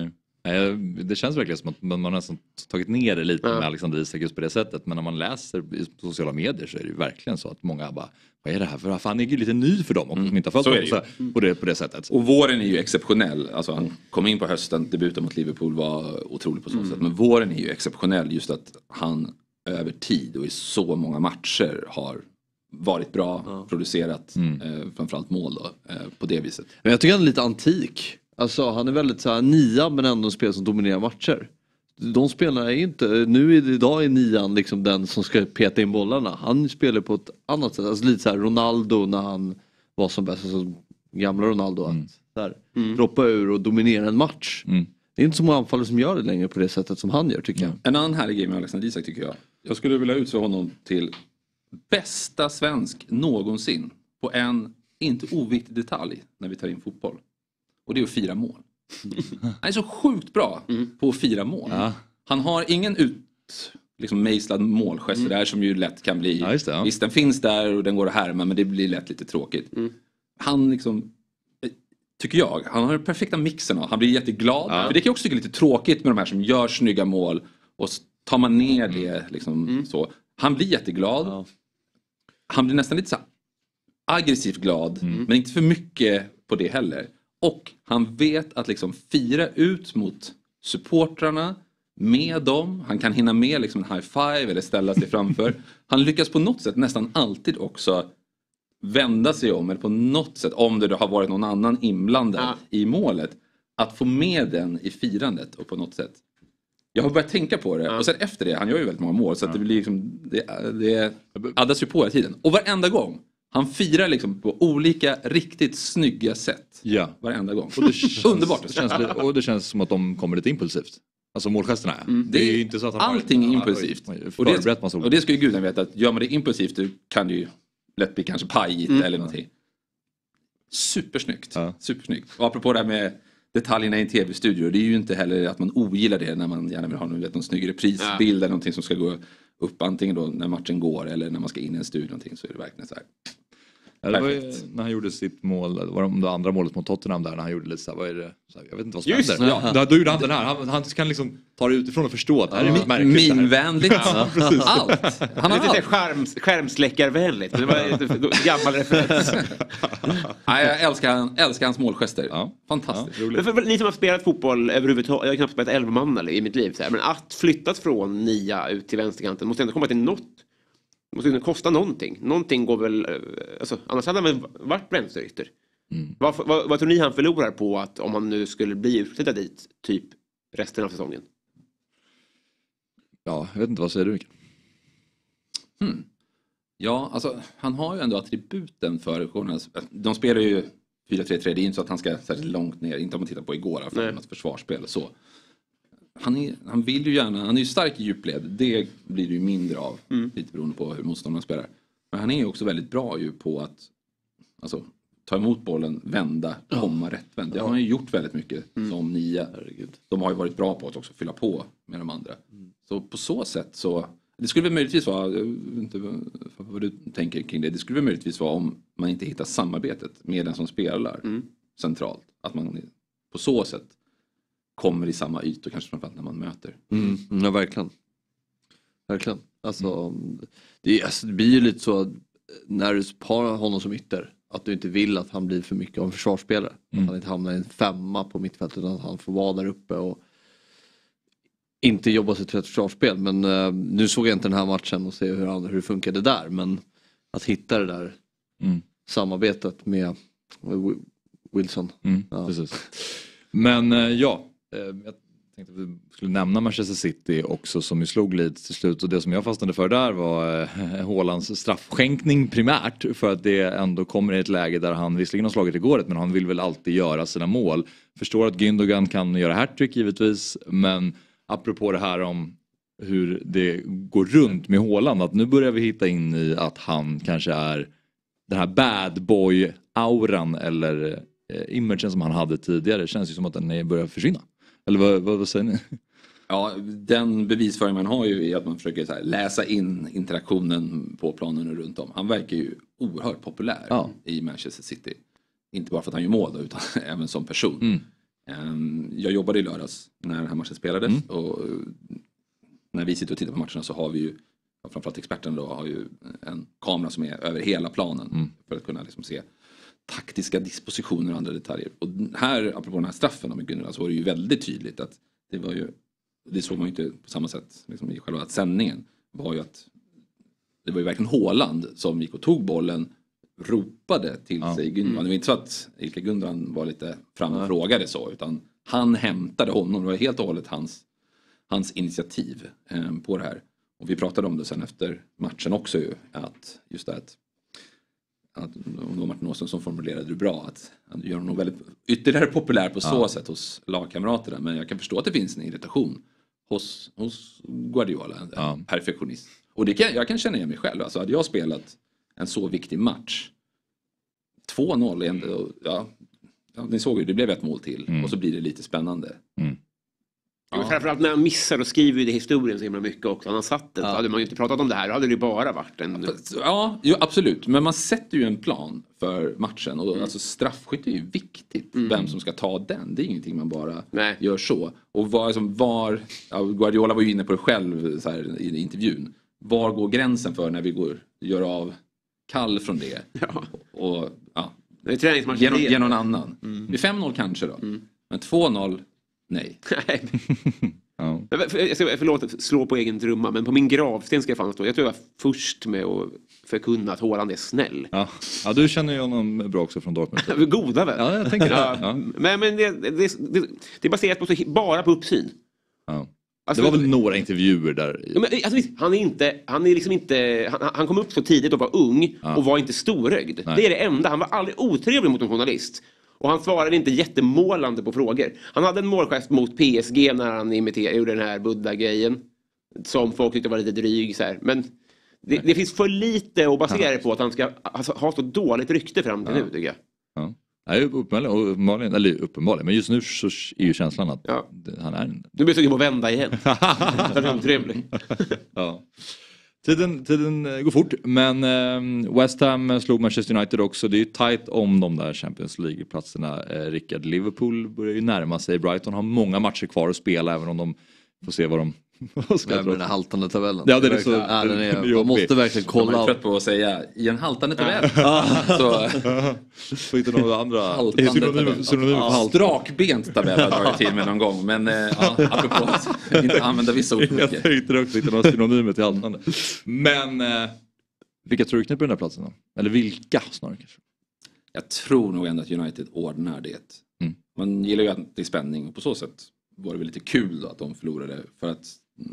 Det känns verkligen som att man har nästan tagit ner det lite med Alexander Isak just på det sättet. Men när man läser i sociala medier så är det ju verkligen så att många bara, vad är det här? För han är ju lite ny för dem och som inte har följt på det sättet. Och våren är ju exceptionell. Alltså han kom in på hösten, debuten mot Liverpool var otrolig på så sätt. Men våren är ju exceptionell just att han över tid och i så många matcher har varit bra, producerat framförallt mål då, på det viset. Men jag tycker han är lite antik. Alltså han är väldigt så här nia men ändå en spelare som dominerar matcher. De spelarna är inte, idag är nian liksom den som ska peta in bollarna. Han spelar på ett annat sätt. Alltså lite så här Ronaldo när han var som bäst, alltså gamla Ronaldo att droppa ur och dominera en match. Det är inte så många anfallare som gör det längre på det sättet som han gör tycker jag. En annan härlig grej med Alexander Isak tycker jag. Jag skulle vilja utse honom till bästa svensk någonsin på en inte oviktig detalj när vi tar in fotboll. Och det är att fira mål. Han är så sjukt bra på att fira mål. Han har ingen mejslad målgest där som ju lätt kan bli. Visst, den finns där och den går att härma men det blir lätt lite tråkigt. Han liksom, tycker jag, han har den perfekta mixen av. Han blir jätteglad. För det kan jag också tycka lite tråkigt med de här som gör snygga mål och tar man ner det liksom så. Han blir jätteglad. Han blir nästan lite så aggressivt glad men inte för mycket på det heller. Och han vet att liksom fira ut mot supportrarna med dem. Han kan hinna med liksom en high five eller ställa sig framför. Han lyckas på något sätt nästan alltid också vända sig om. Eller på något sätt, om det har varit någon annan inblandad i målet. Att få med den i firandet och på något sätt. Jag har börjat tänka på det. Och sen efter det, han gör ju väldigt många mål. Så att det blir liksom, det addas ju på hela tiden. Och varenda gång. Han firar liksom på olika riktigt snygga sätt. Ja. Varenda gång. Och underbart. Och det känns som att de kommer lite impulsivt. Alltså målgesterna. Det är ju inte så att han allting är impulsivt. Och det ska ju gudarna veta att gör man det impulsivt då kan det ju lätt bli kanske pajigt eller någonting. Supersnyggt. Supersnyggt. Och apropå det här med detaljerna i en tv-studio. Det är ju inte heller att man ogillar det när man gärna vill ha någon snygg reprisbild eller någonting som ska gå upp antingen då när matchen går eller när man ska in i en studio någonting så är det verkligen så här. Det var ju, när han gjorde sitt mål, det var det andra målet mot Tottenham där när han gjorde lite så här, vad är det? Så här, jag vet inte vad som händer. Då gjorde han den här. Han kan liksom ta det utifrån och förstå att det här är märkligt. Minvänligt. Allt. Han har lite skärmsläckarvänligt. Det var en gammal referens. Jag älskar hans målgester. Fantastiskt. Ni som har spelat fotboll överhuvudtaget, jag har knappt spelat 11 man i mitt liv. Så här, men att flyttas från 9 ut till vänsterkanten måste ändå komma till något. Det måste kosta någonting. Någonting går väl... Alltså, annars hade han väl varit vänsterytter. Vad tror ni han förlorar på att om han nu skulle bli utflyttad dit typ resten av säsongen? Ja, jag vet inte. Vad säger du, Mikael? Ja, alltså han har ju ändå attributen för de spelar ju 4-3-3. Det är inte så att han ska särskilt långt ner. Inte om man tittar på igår för något försvarsspel och så. Han vill ju gärna, han är ju stark i djupled. Det blir det ju mindre av. Lite beroende på hur motståndarna spelar. Men han är ju också väldigt bra ju på att alltså, ta emot bollen, vända, komma rättvänd. Det har han ju gjort väldigt mycket som 9. De har ju varit bra på att också fylla på med de andra. Så på så sätt så, det skulle väl möjligtvis vara, jag vet inte vad du tänker kring det. Det skulle väl möjligtvis vara om man inte hittar samarbetet med den som spelar centralt. Att man på så sätt kommer i samma ytor kanske framförallt när man möter. Ja, verkligen. Verkligen. Alltså, det blir ju lite så när du har honom som ytter att du inte vill att han blir för mycket av en försvarsspelare. Att han inte hamnar i en 5 på mittfältet utan att han får vara där uppe och inte jobba sig till ett försvarsspel. Men nu såg jag inte den här matchen och se hur det funkade där. Men att hitta det där samarbetet med Wilson. Precis. Men jag tänkte att vi skulle nämna Manchester City också som ju slog lite till slut. Och det som jag fastnade för där var Haalands straffskänkning primärt. För att det ändå kommer i ett läge där han visserligen har slagit i gåret men han vill väl alltid göra sina mål. Förstår att Gündogan kan göra hattrick givetvis. Men apropå det här om hur det går runt med Haaland. Att nu börjar vi hitta in i att han kanske är den här bad boy-auran eller imagen som han hade tidigare. Det känns ju som att den börjar försvinna. Eller vad säger ni? Ja, den bevisföring man har ju är att man försöker så här, läsa in interaktionen på planen och runt om. Han verkar ju oerhört populär i Manchester City. Inte bara för att han gör mål då, utan även som person. Jag jobbade i lördags när den här matchen spelades och när vi sitter och tittar på matcherna så har vi ju, framförallt experten då, har ju en kamera som är över hela planen för att kunna liksom se taktiska dispositioner och andra detaljer. Och här, apropå den här straffen med Gunnar, så var det ju väldigt tydligt att det var ju, det såg man ju inte på samma sätt liksom i själva sändningen, var ju att det var ju verkligen Haaland som gick och tog bollen, ropade till sig Gunnar. Det var inte så att Ilkay Gundogan var lite fram och frågade så, utan han hämtade honom. Det var helt och hållet hans initiativ på det här. Och vi pratade om det sen efter matchen också ju, att just det att Martin Åström som formulerade det bra, att han gör honom väldigt ytterligare populär på så sätt hos lagkamraterna. Men jag kan förstå att det finns en irritation hos Guardiola, en perfektionist. Och jag kan känna igen mig själv. Alltså hade jag spelat en så viktig match, 2-0 ändå, ni såg ju, det blev ett mål till och så blir det lite spännande. Ja. Framförallt när han missar och skriver ju det historien så himla mycket också. Han har satt det. Hade man ju inte pratat om det här, då hade det ju bara varit en... Ja, absolut. Men man sätter ju en plan för matchen. Och alltså, straffskytt är ju viktigt. Vem som ska ta den. Det är ingenting man bara gör så. Och Guardiola var ju inne på det själv så här, i intervjun. Var går gränsen för när vi gör av kall från det? Och ge någon annan. Vid 5-0 kanske då. Men 2-0... Nej. Förlåt att slå på egen trumma, men på min gravsten ska jag fan stå. Jag tror jag var först med att förkunna att Haaland är snäll. Ja, du känner ju honom bra också från Dortmund. Goda väl? Ja, jag tänker det. Men det är baserat på bara på uppsyn. Alltså, det var väl några intervjuer där. Han kom upp så tidigt och var ung och var inte storögd. Nej. Det är det enda. Han var aldrig otrevlig mot en journalist. Och han svarade inte jättemålande på frågor. Han hade en målgest mot PSG när han gjorde den här Buddha-grejen. Som folk tyckte var lite dryg. Så här. Men det finns för lite att basera det på att han ska ha så dåligt rykte fram till nu, tycker jag. Ja. Nej, uppenbarligen. Men just nu så är ju känslan att han är... Du blir sugen på att vända igen. Det är trevlig. Ja. Tiden går fort, men West Ham slog Manchester United också. Det är ju tajt om de där Champions League-platserna. Rickard, Liverpool börjar ju närma sig. Brighton har många matcher kvar att spela, även om de får se vad de ska med den här haltande tabellen. Ja, det är så. Man måste verkligen kolla. Jag är trött på att säga i en haltande tabell. Så inte några andra synonymer. Strakbent tabell har jag till med någon gång. Men apropå att inte använda vissa ord. Jag tänkte också inte några synonymer till haltande. Men vilka tror du knäpper den här platsen då? Eller vilka snarare kanske? Jag tror nog ändå att United ordnar det. Man gillar ju att det är spänning och på så sätt var det väl lite kul då att de förlorade, för att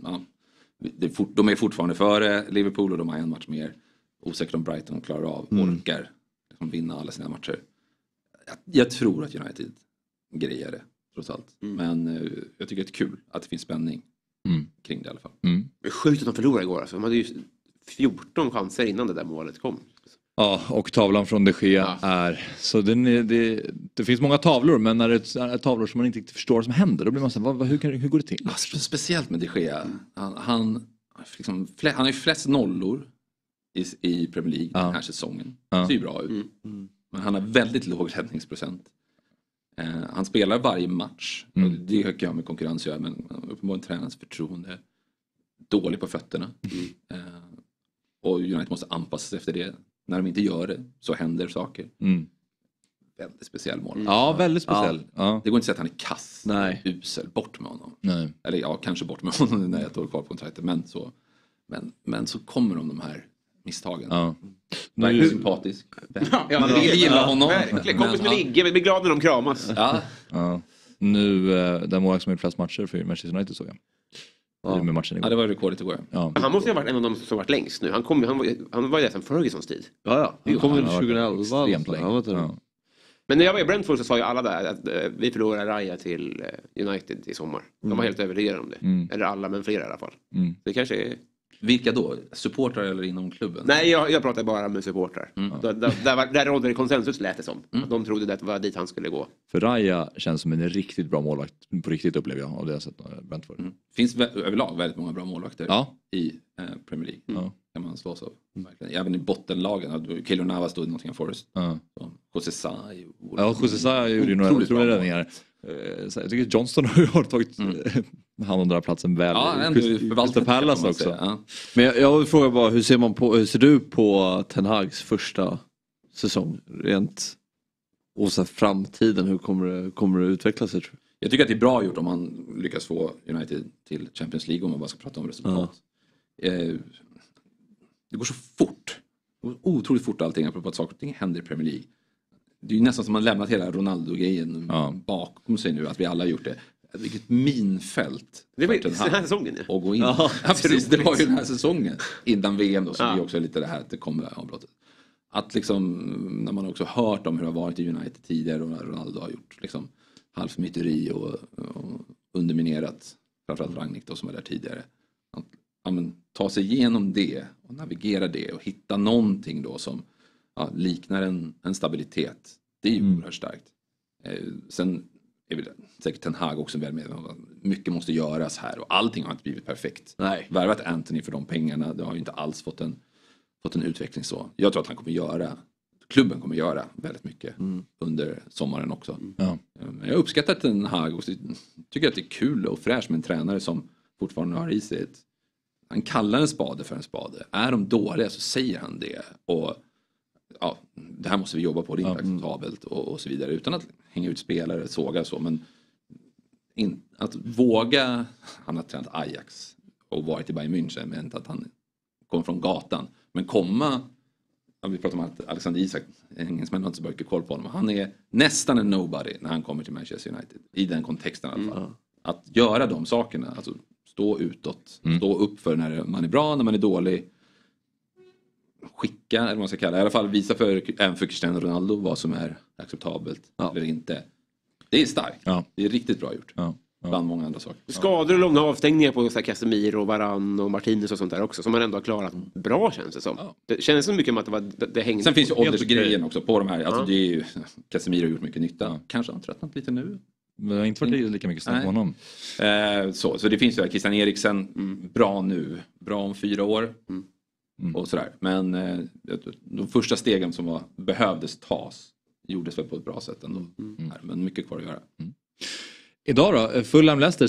de är fortfarande före Liverpool och de har en match mer. Osäkert om Brighton klarar av, orkar liksom vinna alla sina matcher. Jag tror att United grejer det trots allt. Men jag tycker det är kul att det finns spänning kring det i alla fall. Sjukt att de förlorade igår. Alltså. De hade ju 14 chanser innan det där målet kom. Ja, och tavlan från De Gea är... Så det finns många tavlor, men när det är tavlor som man inte riktigt förstår vad som händer, då blir man så här, hur går det till? Speciellt med De Gea. Han har ju flest nollor i Premier League den här säsongen. Det ser ju bra ut. Men han har väldigt låg räddningsprocent. Han spelar varje match. Och det har jag med konkurrens att göra, men uppenbarligen tränarens förtroende. Dålig på fötterna. Och United måste anpassa sig efter det. När de inte gör det så händer saker. Väldigt speciell mål. Ja, väldigt speciell. Ja. Det går inte att säga att han är kass. Nej. Usel. Bort med honom. Nej. Eller kanske bort med honom när jag står kvar på kontraktet. Men så kommer de här misstagen. Ja. Verkligen sympatisk. Man vill gilla honom. Verkligen. Kompis med Ligge. Vi blir glada när de kramas. Ja. Nu, den målvakt som har gjort flest matcher för Manchester United såg jag. Med matchen igår. Ja, det var rekordet igår. Ja. Han måste ju ha varit en av dem som varit längst nu. Han var ju där sedan Fergusons tid. Ja. Han kom väl 2011. Men när jag var i Brentford så sa ju alla där att vi förlorar Raya till United i sommar. De var helt övertygade om det. Eller alla, men flera i alla fall. Det kanske är... Vilka då? Supportrar eller inom klubben? Nej, jag pratar bara med supportrar. Där rådde det konsensus, lät det som. De trodde att det var dit han skulle gå. För Raya känns som en riktigt bra målvakt. På riktigt upplever jag av det jag sett Brentford. Finns överlag väldigt många bra målvakter i Premier League. Kan man slås av. Även i bottenlagen. Keylor Navas stod i Nottingham Forest. José Sa. José Sa gjorde ju några otroliga räddningar. Jag tycker Johnston har tagit hand om den här platsen väl. Ja, Crystal Palace också. Ja. Men jag vill fråga bara, hur ser du på Ten Hags första säsong? Rent och så framtiden, hur kommer det utveckla sig, tror du? Jag tycker att det är bra gjort om man lyckas få United till Champions League, om man bara ska prata om resultat. Det går så fort. Det går otroligt fort allting, apropå att saker och ting händer i Premier League. Det är ju nästan som man lämnat hela Ronaldo-grejen bakom sig nu, att vi alla har gjort det. Vilket minfält. Det var den här säsongen. Och gå in. Ja, precis, det var ju den här säsongen. Innan VM då, så är också lite det här att det kommer avbrottet. Att liksom, när man också hört om hur det har varit i United tidigare och när Ronaldo har gjort liksom halvmyteri och underminerat framförallt Rangnick då, som var där tidigare. Att ta sig igenom det och navigera det och hitta någonting då som liknar en stabilitet. Det är ju oerhört starkt. Sen är väl säkert Ten Hag också väl med att mycket måste göras här och allting har inte blivit perfekt. Nej. Värvat Anthony för de pengarna, det har ju inte alls fått en utveckling så. Jag tror att klubben kommer göra väldigt mycket under sommaren också. Jag uppskattar Ten Hag och tycker att det är kul och fräscht med en tränare som fortfarande har i sig han kallar en spade för en spade. Är de dåliga så säger han det. Och det här måste vi jobba på, det är inte acceptabelt och så vidare. Utan att hänga ut spelare, såga så. Men att våga, han har tränat Ajax och varit i Bayern München, men inte att han kommer från gatan. Men vi pratar om att Alexander Isak, engelsmän har inte så mycket koll på honom. Han är nästan en nobody när han kommer till Manchester United. I den kontexten i alla fall. Att göra de sakerna, alltså stå utåt, stå upp för när man är bra, när man är dålig. Skicka, eller vad man ska kalla, i alla fall visa även för Cristiano Ronaldo vad som är acceptabelt eller inte. Det är starkt. Det är riktigt bra gjort. Bland många andra saker. Skador och långa avstängningar på Casemiro, Varane och Martinez och sånt där också, som man ändå har klarat bra, känns det som. Det känns så mycket som att det hänger. Sen finns ju åldersgrejen också på de här. Alltså det är ju, Casemiro har gjort mycket nytta. Kanske han tröttnat lite nu. Men det har inte varit lika mycket snack på honom. Så det finns ju Christian Eriksen, bra nu, bra om 4 år. Och sådär. Men de första stegen som behövdes tas gjordes väl på ett bra sätt ändå. Men mycket kvar att göra. Idag då, Fulham Leicester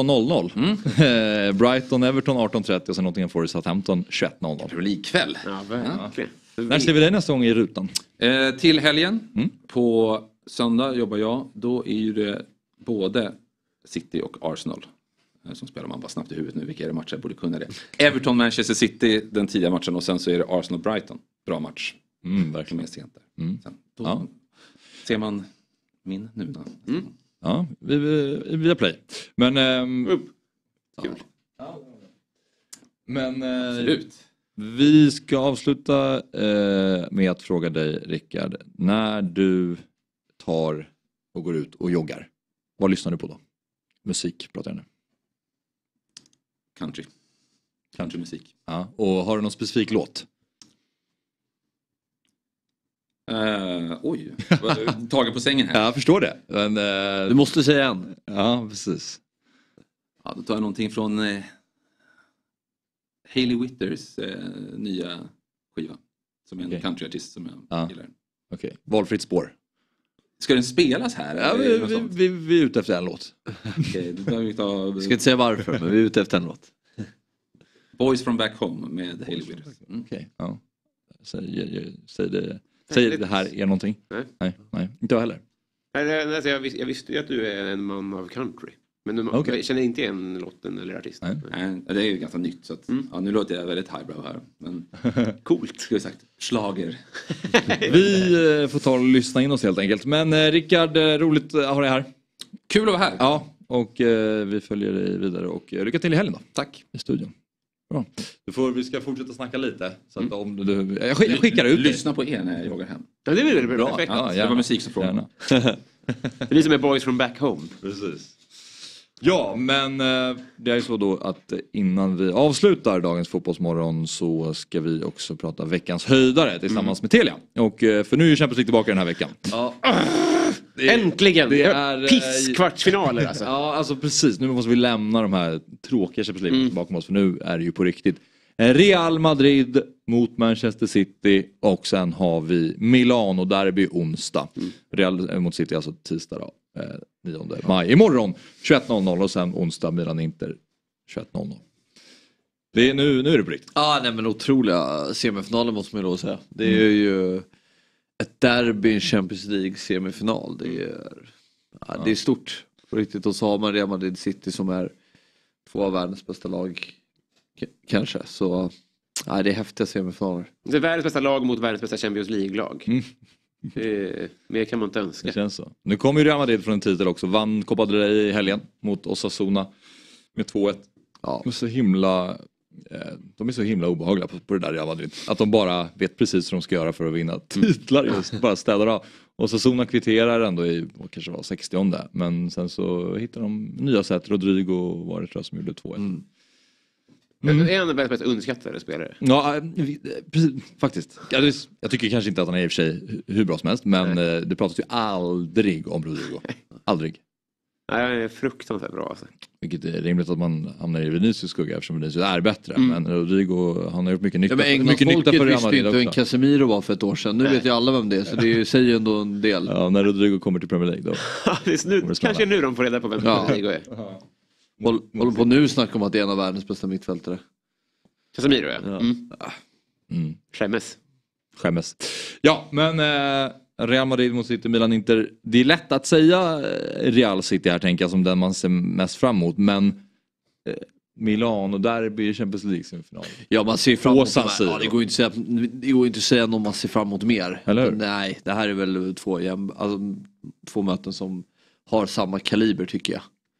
16.00. Brighton Everton 18.30 och sen Nottingham Forest Southampton 21.00. Premier League-kväll. Ja, verkligen. När ser vi dig nästa gång i rutan? Till helgen. På söndag jobbar jag. Då är ju det både City och Arsenal som spelar. Man bara snabbt i huvudet nu vilka är det matcher, jag borde kunna det. Everton Manchester City den tidiga matchen och sen så är det Arsenal Brighton. Bra match. Verkligen mer sent där. Sen, då ser man min nu då. Ja, via play. Men kul. Men absolut. Vi ska avsluta med att fråga dig, Rickard, när du tar och går ut och joggar, vad lyssnar du på då? Musik pratar jag nu. Countrymusik. Ja, och har du någon specifik låt? Oj, tagen på sängen här. Ja, jag förstår det. Men, du måste säga en. Ja, precis. Ja, då tar jag någonting från Hayley Whitters nya skiva. Som är en countryartist som jag gillar. Okej, valfritt spår. Ska den spelas här? Ja, vi är ute efter en låt. Okej, då vi ta... Jag ska inte säga varför, men vi är ute efter en låt. Boys from Back Home med Hayley Whitters. Okej, ja. Säg det här är någonting? Nej, inte jag heller. Alltså, jag visste ju att du är en man av country. Men jag känner inte igen låten eller artisten. Nej, det är ju ganska nytt. Så att, nu låter jag väldigt highbrow här. Men coolt. Ska vi sagt. Schlager. Vi får ta och lyssna in oss helt enkelt. Men Rickard, roligt att ha dig här. Kul att vara här. Ja, och vi följer dig vidare. Och lycka till i helgen då. Tack. I studion. Bra. Vi ska fortsätta snacka lite. Så att om du, jag skickar ut lyssna på er när jag joggar hem. Ja, det är väl bra. Perfekt. Ja, det var musik som frågade. Det är som är Boys from Back Home. Precis. Ja, men det är ju så då att innan vi avslutar dagens fotbollsmorgon så ska vi också prata veckans höjdare tillsammans med Telia. Och för nu är Champions League tillbaka den här veckan. Ja. Äntligen! Det är pisskvartsfinaler alltså. Ja, alltså precis. Nu måste vi lämna de här tråkiga Champions League bakom oss, för nu är det ju på riktigt. Real Madrid mot Manchester City och sen har vi Milano derby onsdag. Real mot City alltså tisdag då. 9 maj. Imorgon 21.00 och sen onsdag Milan-Inter 21.00. Det är nu är det på riktigt. Nej men otroliga semifinaler måste man ju då säga. Det är ju ett derby, Champions League semifinal. Det är stort på riktigt. Och så har man Real Madrid City som är 2 av världens bästa lag kanske. Så det är häftiga semifinaler. Det är världens bästa lag mot världens bästa Champions League-lag. Mer kan man inte önska. Det känns så. Nu kommer ju Real Madrid från en titel också. Vann Copa del Rey i helgen mot Osasuna med 2-1. Ja. De är så himla obehagliga på det där Real Madrid. Att de bara vet precis vad de ska göra för att vinna titlar. Just bara städar av. Osasuna kvitterar ändå i kanske var 60:e. Men sen så hittar de nya sätt. Rodrigo var det tror jag som gjorde 2-1. Är han den bäst underskattade spelare? Ja, precis, faktiskt. Jag tycker kanske inte att han är i och för sig hur bra som helst. Men det pratas ju aldrig om Rodrigo. Aldrig. Nej, han är fruktansvärt bra alltså. Vilket är rimligt att man hamnar i Vinicius skugga eftersom Vinicius är bättre. Men Rodrigo, han har gjort mycket nytta. Mycket nytta för Real Madrid också. Inte en Casemiro var för ett år sedan. Nu vet ju alla vem det är. Så det säger ju ändå en del. Ja, när Rodrigo kommer till Premier League då. Kanske nu de får reda på vem Rodrigo är. Håller på nu snacka om att det är en av världens bästa mittfältare. Casemiro Skämmes. Ja, men Real Madrid mot City, Milan Inter. Det är lätt att säga Real City här tänker jag som den man ser mest fram emot. Men Milan och derby i Champions League-final. Ja, man ser fram emot det går inte att säga någon man ser fram emot mer. Eller? Nej, det här är väl två möten som har samma kaliber tycker jag.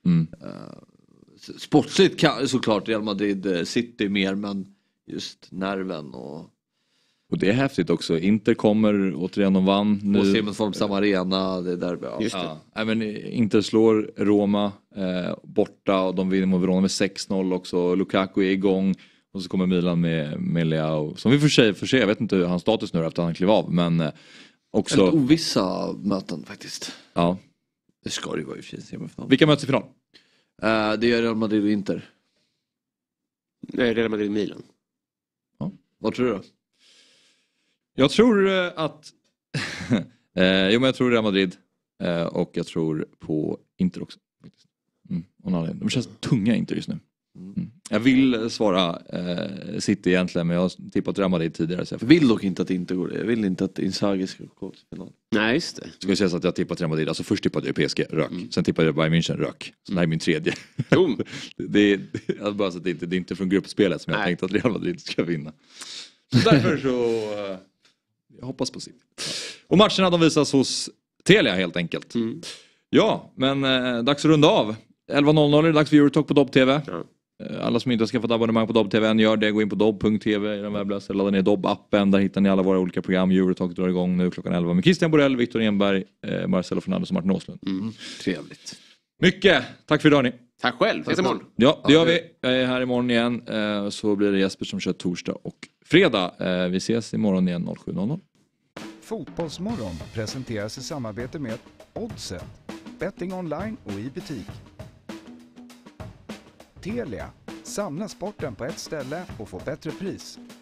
Sportsligt såklart Real Madrid City mer, men just nerven och det är häftigt också. Inter kommer återigen och vann. Nu ser man på samma arena. Det där, men Inter slår Roma borta och de vinner mot Verona med 6-0 också. Lukaku är igång och så kommer Milan med Leao. Som vi får se, jag vet inte hur hans status nu efter att han klev av. Men också... Ett ovissa möten faktiskt. Ja. Det ska ju vara i semifinal. Vilka möts i final? Det är Real Madrid och Inter. Nej, Real Madrid och Milan. Ja. Vad tror du då? Jag tror att jag tror Real Madrid och jag tror på Inter också. De känns tunga Inter just nu. Jag vill svara City egentligen, men jag har tippat Real Madrid tidigare. Så jag vill dock inte att Inter går det. Jag vill inte att Inzaghi ska gå till final. Nej, just det. Ska jag säga så att jag tippat Real Madrid. Alltså först tippade jag PSG, rök. Sen tippade jag Bayern München, rök. Så det här är min tredje. det är bara så att det är inte från gruppspelet som jag tänkt att Real Madrid ska vinna. Så därför så... jag hoppas på City. Och matcherna de visas hos Telia helt enkelt. Ja, men dags att runda av. 11.00 är det dags för Eurotalk på Dobb-TV. Alla som inte har skaffat abonnemang på Dobb-TV än gör det. Gå in på dobb.tv i den webbläsaren. Ladda ner Dobb-appen. Där hittar ni alla våra olika program. Eurotalk drar igång nu klockan 11 med Christian Borell, Viktor Enberg, Marcelo Fernandes och Martin Åslund. Trevligt. Mycket. Tack för idag ni. Tack själv. Ses imorgon. Ja, det gör vi. Jag är här imorgon igen. Så blir det Jesper som kör torsdag och fredag. Vi ses imorgon igen 07.00. Fotbollsmorgon presenteras i samarbete med Oddset. Betting online och i butik. Telia. Samla sporten på ett ställe och få bättre pris.